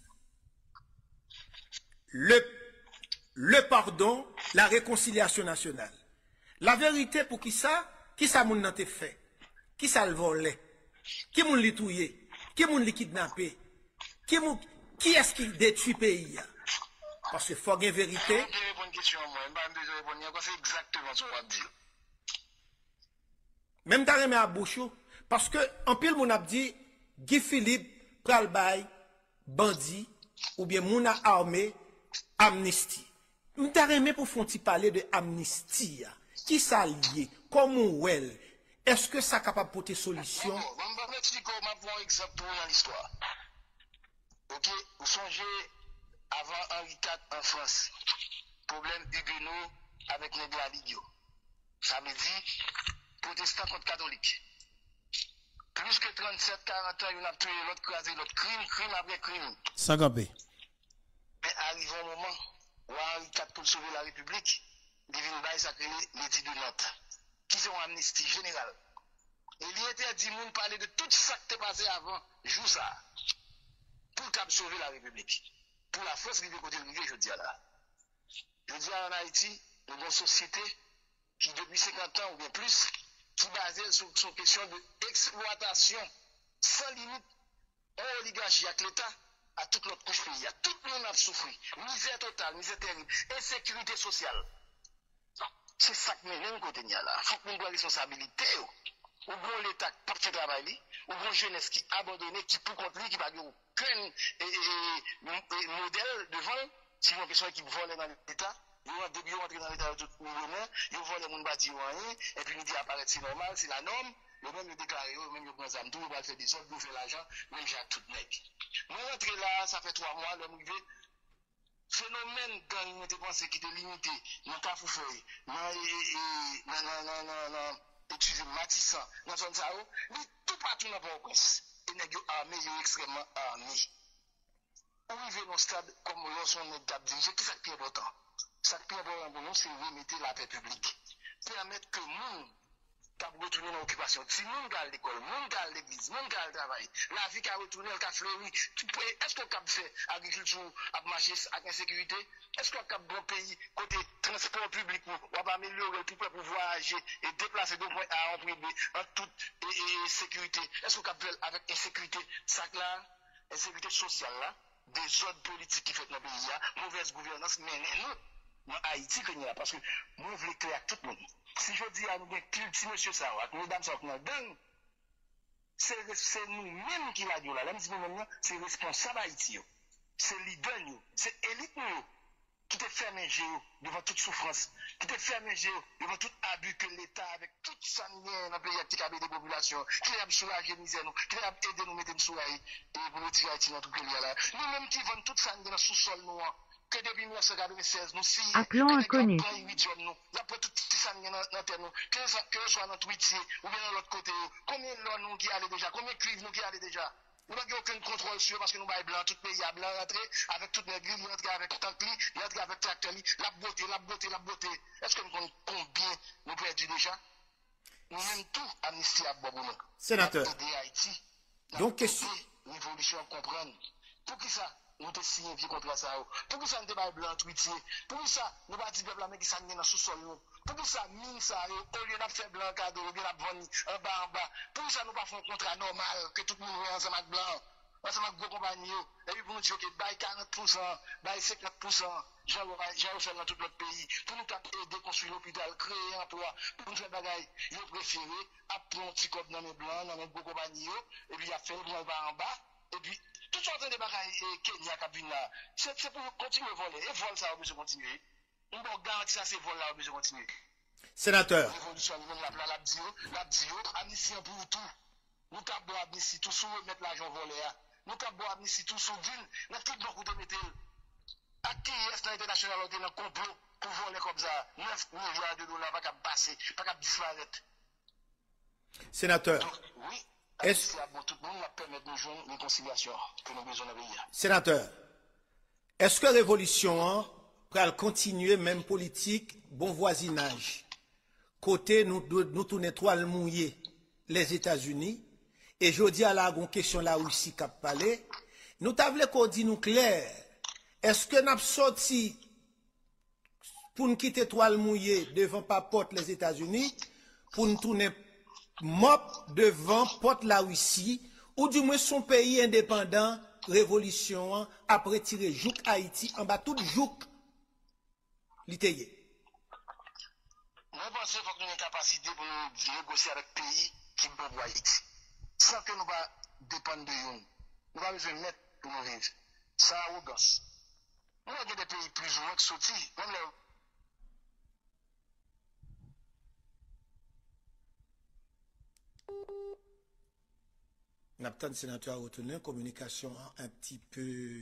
le pardon, la réconciliation nationale. La vérité pour qui ça moun nan te fait, qui ça le volé, qui moun li touye, qui moun li kidnappé, qui est-ce qui détruit pays. Parce que faut une vérité. C'est exactement ce qu'on dit. Même ta remè à bouchou, parce que en pile moun ap dit Guy Philippe pral bay bandit ou bien moun a armé amnistie. M'ta remè pour font parler de amnistie. Qui ça lié? Comment elle? Est-ce que ça capable porter solution? Je vais expliquer comment un exemple dans l'histoire. Ok, vous songez avant Henri IV en France, problème Huguenot avec les Gladios. Ça veut dire protestant contre catholique. Plus que 37-40 ans, il a tué l'autre, crasé l'autre, crime après crime. Ça gabé. Mais arrive un moment où Henri IV pour sauver la République, il vient de s'appeler l'édit de Nantes, qui sont en amnistie générale. Et il était dit de parler de tout ça qui est passé avant, joue ça, pour sauver la République. Pour la force qui est côté de je dis là. Je dis en Haïti, nous avons une société qui depuis 50 ans ou bien plus, qui est basée sur une question d'exploitation sans limite, en oligarchie avec l'État, à toute notre couche pays. Tout le monde a souffert. Misère totale, misère terrible, insécurité sociale. C'est ça que nous côté là. Il faut que nous prenions responsabilité. Ou bon l'État qui fait travail, ou bon jeunesse qui abandonné, qui pour contre lui, qui n'a aucun modèle devant, si une personne qui vole dans l'État, ils vont entrer dans l'État tout millionnaire, ils vont les gens bâtir rien, et puis ils disent apparaître c'est normal, c'est la norme, ils même déclaré, ils même prennent ça, tout, ils vont faire des autres, ils faire l'argent, même j'ai tout mec. Nous rentrons là, ça fait 3 mois, l'homme arrivé. Phénomène quand il était pensé qu'il était limité, dans Cafoufeuille, excusez Matissan, dans son sao, mais tout partout dans Port-au-Prince, et les gens armés, ils sont extrêmement armés. Où ils viennent au stade, comme lorsqu'on est d'abdiger, c'est ça qui est important. Ça qui est important pour nous, c'est remettre la paix publique. Permettre que nous, t'as retourné dans l'occupation. Si nous gardons l'école, nous gardons l'église, nous gardons le travail, la vie qui a retourné, elle a fleuri. Est-ce qu'on a fait agriculture, à marcher avec insécurité? Est-ce qu'on a un bon pays, côté transport public, on va améliorer tout pour voyager et déplacer de point A en point B en toute sécurité? Est-ce qu'on a fait avec insécurité? Ça là, insécurité sociale là, des ordres politiques qui font dans le pays, mauvaise gouvernance, mais nous, en Haïti, parce que nous voulons clair tout le monde. Si je dis à nous, si monsieur Sawa, mesdames Sawa, c'est nous-mêmes qui l'avons là, même si nous-mêmes, c'est responsable Haïti, c'est leader, c'est élite, qui te ferme les yeux devant toute souffrance, qui te ferme les yeux devant tout abus que l'État, avec tout ça, dans le pays, qui a des populations, qui a soulagé la misère, qui a aidé nous mettre sous et pour nous tirer Haïti dans tout le pays là. Nous-mêmes qui vendons tout ça dans le sous-sol noir, que depuis 1996, nous si. Appelons inconnu. Il y a tout ça dans terre nous, que ce soit dans Twitter ou bien dans l'autre côté. Combien de l'or nous qui allait déjà, combien de cuivres nous qui allait déjà. Nous n'avons aucun contrôle sur parce que nous sommes blancs, tout le pays a blanc rentré avec toute l'église, il rentre avec tank, il rentre avec tracteur, la beauté. Est-ce que nous connaissons combien nous perdu déjà? Nous même tout amnistie à Bobo. Sénateur. Haïti. Donc, question. L'évolution comprendre. Pour qui ça? Nous te signé vieux contrat ça. Pour qui ça nous débat blanc tweetier? Pour qui ça nous pas dit peuple mais qui ça dans sous-sol nous? Pour qui ça mine ça au lieu de faire blanc cadeau, bien la vendre en bas. Pour qui ça nous pas faire un contrat normal que tout le monde est ensemble avec blanc, ensemble avec gros compagnies et puis pour nous dire que bail 40%, bail 50%, j'ai refait dans tout notre pays pour nous aider construire l'hôpital, créer emploi, pour nous faire bagaille, ils ont préféré apprendre un petit cop dans mes blancs, dans mes gros compagnies et puis il a fait le blanc en bas et puis tout sorte de bagailles Kenya Kabina, c'est pour continuer à voler. Et vol, ça a besoin de continuer. On va garantir ça, c'est vol, là, a besoin de continuer. Sénateur. Révolution, la dio, amnistie pour tout. Nous avons amnistie tout sur mettre l'argent volé. Nous avons amnistie tout sur ville, dans tout beaucoup de métal. À qui est-ce dans l'international, on est dans le complot pour voler comme ça? 9 milliards de dollars, pas qu'à passer, pas qu'à disparaître. Sénateur. Donc, oui. Est-ce tout le monde va permettre de jouer une conciliation que nous avons besoin de payer. Sénateur, est-ce que la révolution va continuer même politique, bon voisinage? Côté nous tournons toile mouillée les États-Unis, et je dis à la question la Russie qui a parlé, nous t'avons qu'on dit nous clair, est-ce que nous avons sorti pour nous quitter toile mouillée devant pas porte les États-Unis, pour nous tourner mop devant porte la Russie, ou du moins son pays indépendant, révolution, après tirer Jouk Haïti, en bas tout Jouk, l'Itayé. Moi, je pense qu'il faut que nous ayons une capacité pour nous négocier avec les pays qui peuvent Haïti. Sans que nous ne dépendions de nous. Nous avons besoin de mettre pour nous vivre. Ça a arrogance. Nous avons des pays plus ou moins qui sortent, même les Naptan sénateur a retenu une communication un petit peu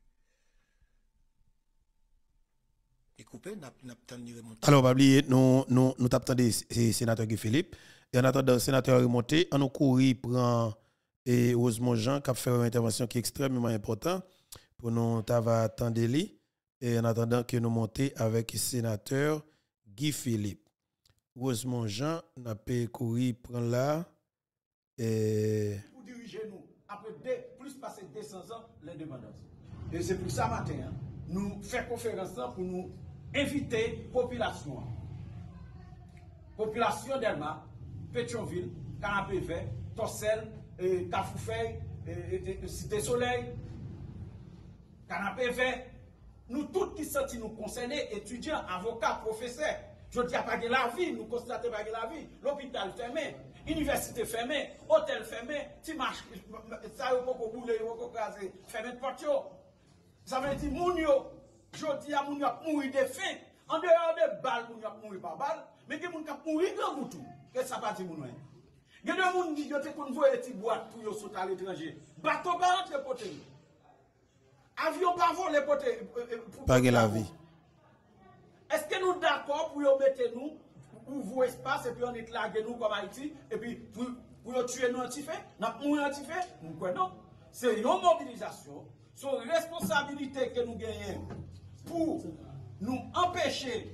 découpée. Naptan n'y remonte. Alors, pas oublier, nous t'attendons des sénateurs Guy Philippe. Et en attendant le sénateur remonté, on nous courir prend Rosemont Jean qui a fait une intervention qui est extrêmement importante pour nous attendre lui. Et en attendant que nous montions avec le sénateur Guy Philippe. Rosemont Jean n'a pas courir prend là. Pour diriger nous, après plus passer 200 ans, l'indépendance. Et c'est pour ça matin, nous faisons conférence pour nous inviter la population. Population d'Elma, Pétionville, Canapé Vert, Torsel, Cafoufeuille, Cité Soleil, Canapé Vert. Nous tous qui sommes nous concernés, étudiants, avocats, professeurs. Je dis pas que la vie, nous constatons pas que la vie. L'hôpital fermé, université fermée, hôtel fermé, tu marches, ça y'a pas boulé, y'a pas casé, fermé de porte. Ça veut dire, moun yo, je dis à moun yo mourir de faim. En dehors de balles, moun yo mourir par balle, mais que moun kap mourir grand boutou. Qu'est-ce que ça va dire moun yo? Il y a des moun qui ont qu'on voit des boîtes pour yo sauter à l'étranger. Bateau pas rentre poté. Avion pas voler poté. Pas la vie. Est-ce que nous d'accord pour mettre nous ouvrir espace et puis on est largué nous comme Haïti et puis pour tuer nous anti-fait, nous anti-fait, nous quoi non? C'est une mobilisation, c'est une responsabilité que nous gagnons pour nous empêcher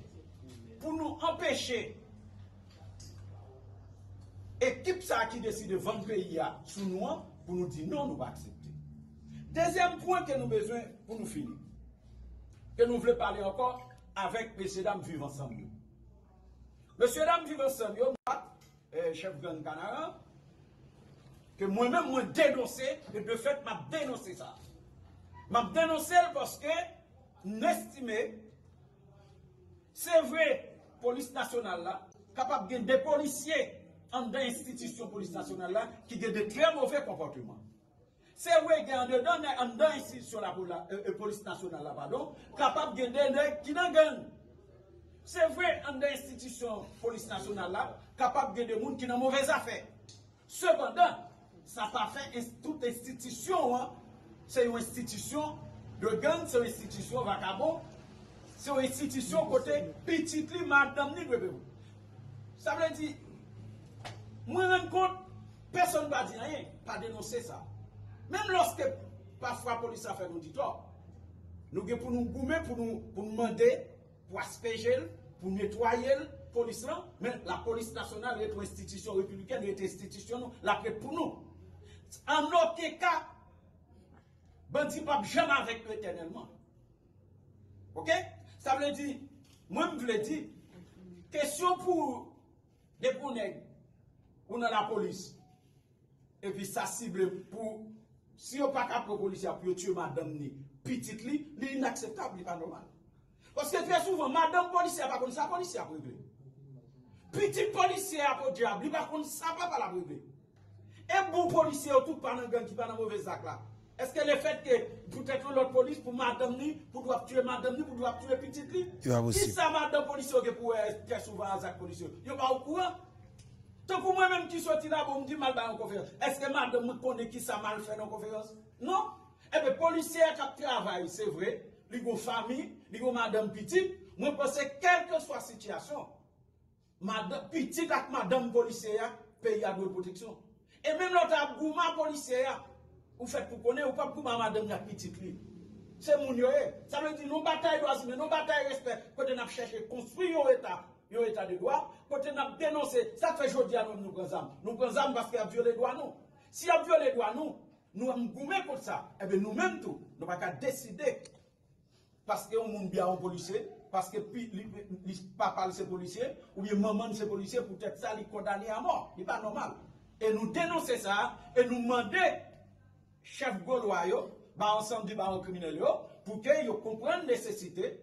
équipe ça qui décide de vendre le pays sous nous pour nous dire non, nous pas accepter. Deuxième point que nous avons besoin pour nous finir, que nous voulons parler encore avec messieurs dames vivent ensemble. Messieurs dames vivent ensemble, chef Grand Canara, que moi-même moi dénoncé, et de fait m'a dénoncé ça. M'a dénoncé parce que nous estimons, c'est vrai, police nationale là, capable de des policiers en l'institution police nationale là, qui ont de très mauvais comportements. c'est vrai qu'il y a en dedans institution la police nationale là, pardon, capable de gagner qui n'a gang. C'est vrai en dedans institution police nationale là, capable de gagner des gens qui n'ont mauvaise affaire. Cependant, ça pas fait toute institution, hein, c'est une institution de gang, c'est une institution vagabond, c'est une institution côté petit madame ni bébé. Ça veut dire, moi-même compte, personne ne va dire rien, pas dénoncer ça. Même lorsque parfois la police a fait nous dire tort, nous avons pour nous goumer, pour nous demander, pour asperger, pour nettoyer la police là, mais la police nationale est une institution républicaine, est une institution la pour nous. En aucun cas, bandit pas jamais avec nous éternellement. Ok? Ça veut dire, moi je veux dire, question pour des nègres ou dans la police, et puis ça cible pour, si on pas capable de policier pour tuer madame ni, petite li, c'est inacceptable, c'est pas normal. Parce que très souvent, madame policier pas comme ça, policier a régler. Petit policier a pour diable, il pas comme ça, pas la régler. Et bon policier, tout pas dans gang qui pas dans mauvais acte là. Est-ce que le fait que peut-être l'autre police pour madame ni, pour doit tuer madame ni, pour doit tuer petite li, qui ça madame policier qui pour très souvent à acte policier, yo pas au courant. Tant pour moi-même qui sorti là, bon, me dit mal dans la conférence. Est-ce que madame me connaît qui ça mal fait dans la conférence? Non. Eh bien, policier qui travaille, c'est vrai. Il y a une famille, il y a madame petite. Moi, je pense que quelle que soit la situation, madame petite avec madame policier, pays a de protection. Et même l'autre gouma policier, vous faites pour connaître, ou pas pour madame la petite. C'est mon yoé. Ça veut dire, nos batailles doivent nos batailles respect. Quand on a cherché à construire un état de droit, quand on a dénoncé, ça fait aujourd'hui à nous prenons armes. Nous prenons armes parce qu'il a violé les droits, nous. S'il a violé les droits, nous avons goumé pour ça. Eh bien, nous-mêmes, tout, nous n'avons pas qu'à décider. Parce qu'on monte bien en policier, parce que papa c'est policier, ou bien maman c'est policier, peut-être ça, il condamné à mort. Ce n'est pas normal. Et nous dénoncer ça, et nous demander, chef gaulois, ensemble du baron criminel, pour qu'ils comprennent la nécessité.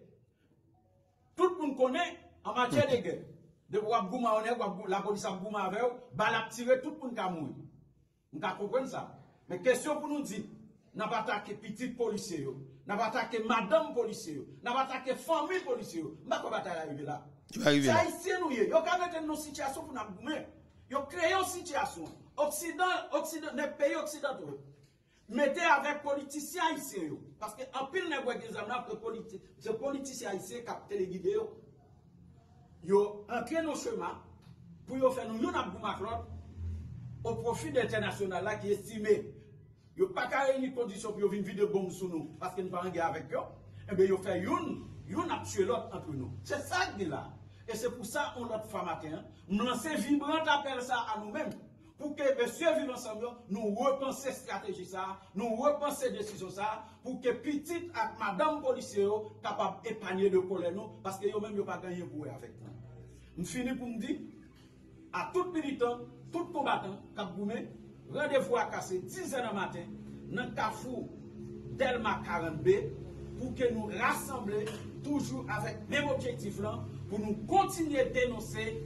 Tout le monde connaît en matière de guerre. De la police a goumé avec eux, la tirer, tout le monde a mouru. Nous comprenons ça. Mais question pour nous dire, n'a pas attaqué petit policier, n'a pas attaqué madame policier, n'a pas attaqué famille policier, n'a pas arriver là. C'est haïtien nous, yo ka mettre nos situations pour nous goumer. Yo créé une situation. Occident, les pays occidentaux. Mettez avec politiciens haïtiens parce que en pile ne voit des amis que politiciens haïtiens qui téléguidé yo entré nos chemins pour yo faire nous yon a goumakron au profit d'international là qui estimé yo pas carré ni condition pour yo vinn vide bombe sur nous parce que nous pas en guerre avec eux. Et bien yo fait yon a tué l'autre entre nous. C'est ça que dit là. Et c'est pour ça on l'autre fois matin, nous lancer vibrant appel ça à nous-mêmes. Pour que monsieur vive ensemble, nous repenser stratégie ça, nous repenser décision ça, pour que petite ak madame policier capable épargner de colère nous, parce que yo même yo pas gagné pour avec nous. Je finis pour me dire à tout militant, tout combattant, cap goumé, rendez-vous à casser 10h du matin dans Carrefour Delma 40B pour que nous rassembler toujours avec le même objectif là, pour nous continuer à dénoncer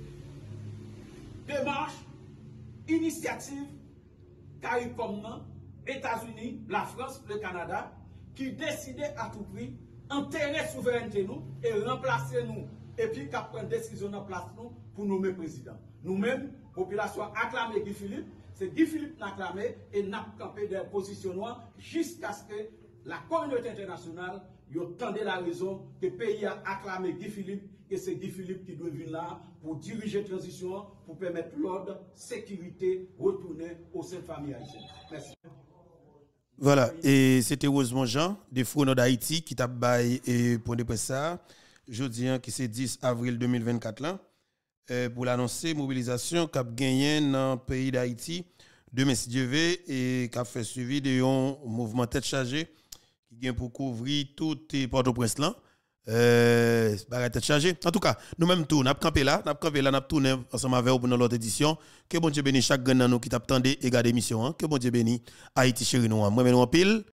démarche initiative CARICOM, États-Unis, la France, le Canada, qui décidaient à tout prix enterrer souveraineté nous et remplacer nous. Et puis, qui prend une décision en place nous pour nommer président. Nous-mêmes, population acclamée Guy Philippe, c'est Guy Philippe n'a acclamé et n'a campé des positionnements jusqu'à ce que la communauté internationale ait entendu la raison que le pays a acclamé Guy Philippe et c'est Guy Philippe qui doit venir là pour diriger la transition, pour permettre l'ordre, sécurité, retourner au sein de la famille haïtienne. Merci. Voilà, et c'était Rosemont Jean, de Founo d'Haïti, qui t'a baillé pour de ça, jeudi, qui c'est 10 avril 2024, là, pour l'annoncer, mobilisation qui a gagné dans le pays d'Haïti, de M. Dieu et qui a fait suivi de un mouvement tête chargée, qui vient pour couvrir tout Port-au-Prince là. Tête chargée. En tout cas, nous-mêmes tout, nous avons campé là, nous avons tourné ensemble avec vous pour l'autre édition. Que bon Dieu bénisse chaque gagnant nous qui t'attendait et garde l'émission. Que bon Dieu bénisse Haïti chéri nous. Moi, nous en pile.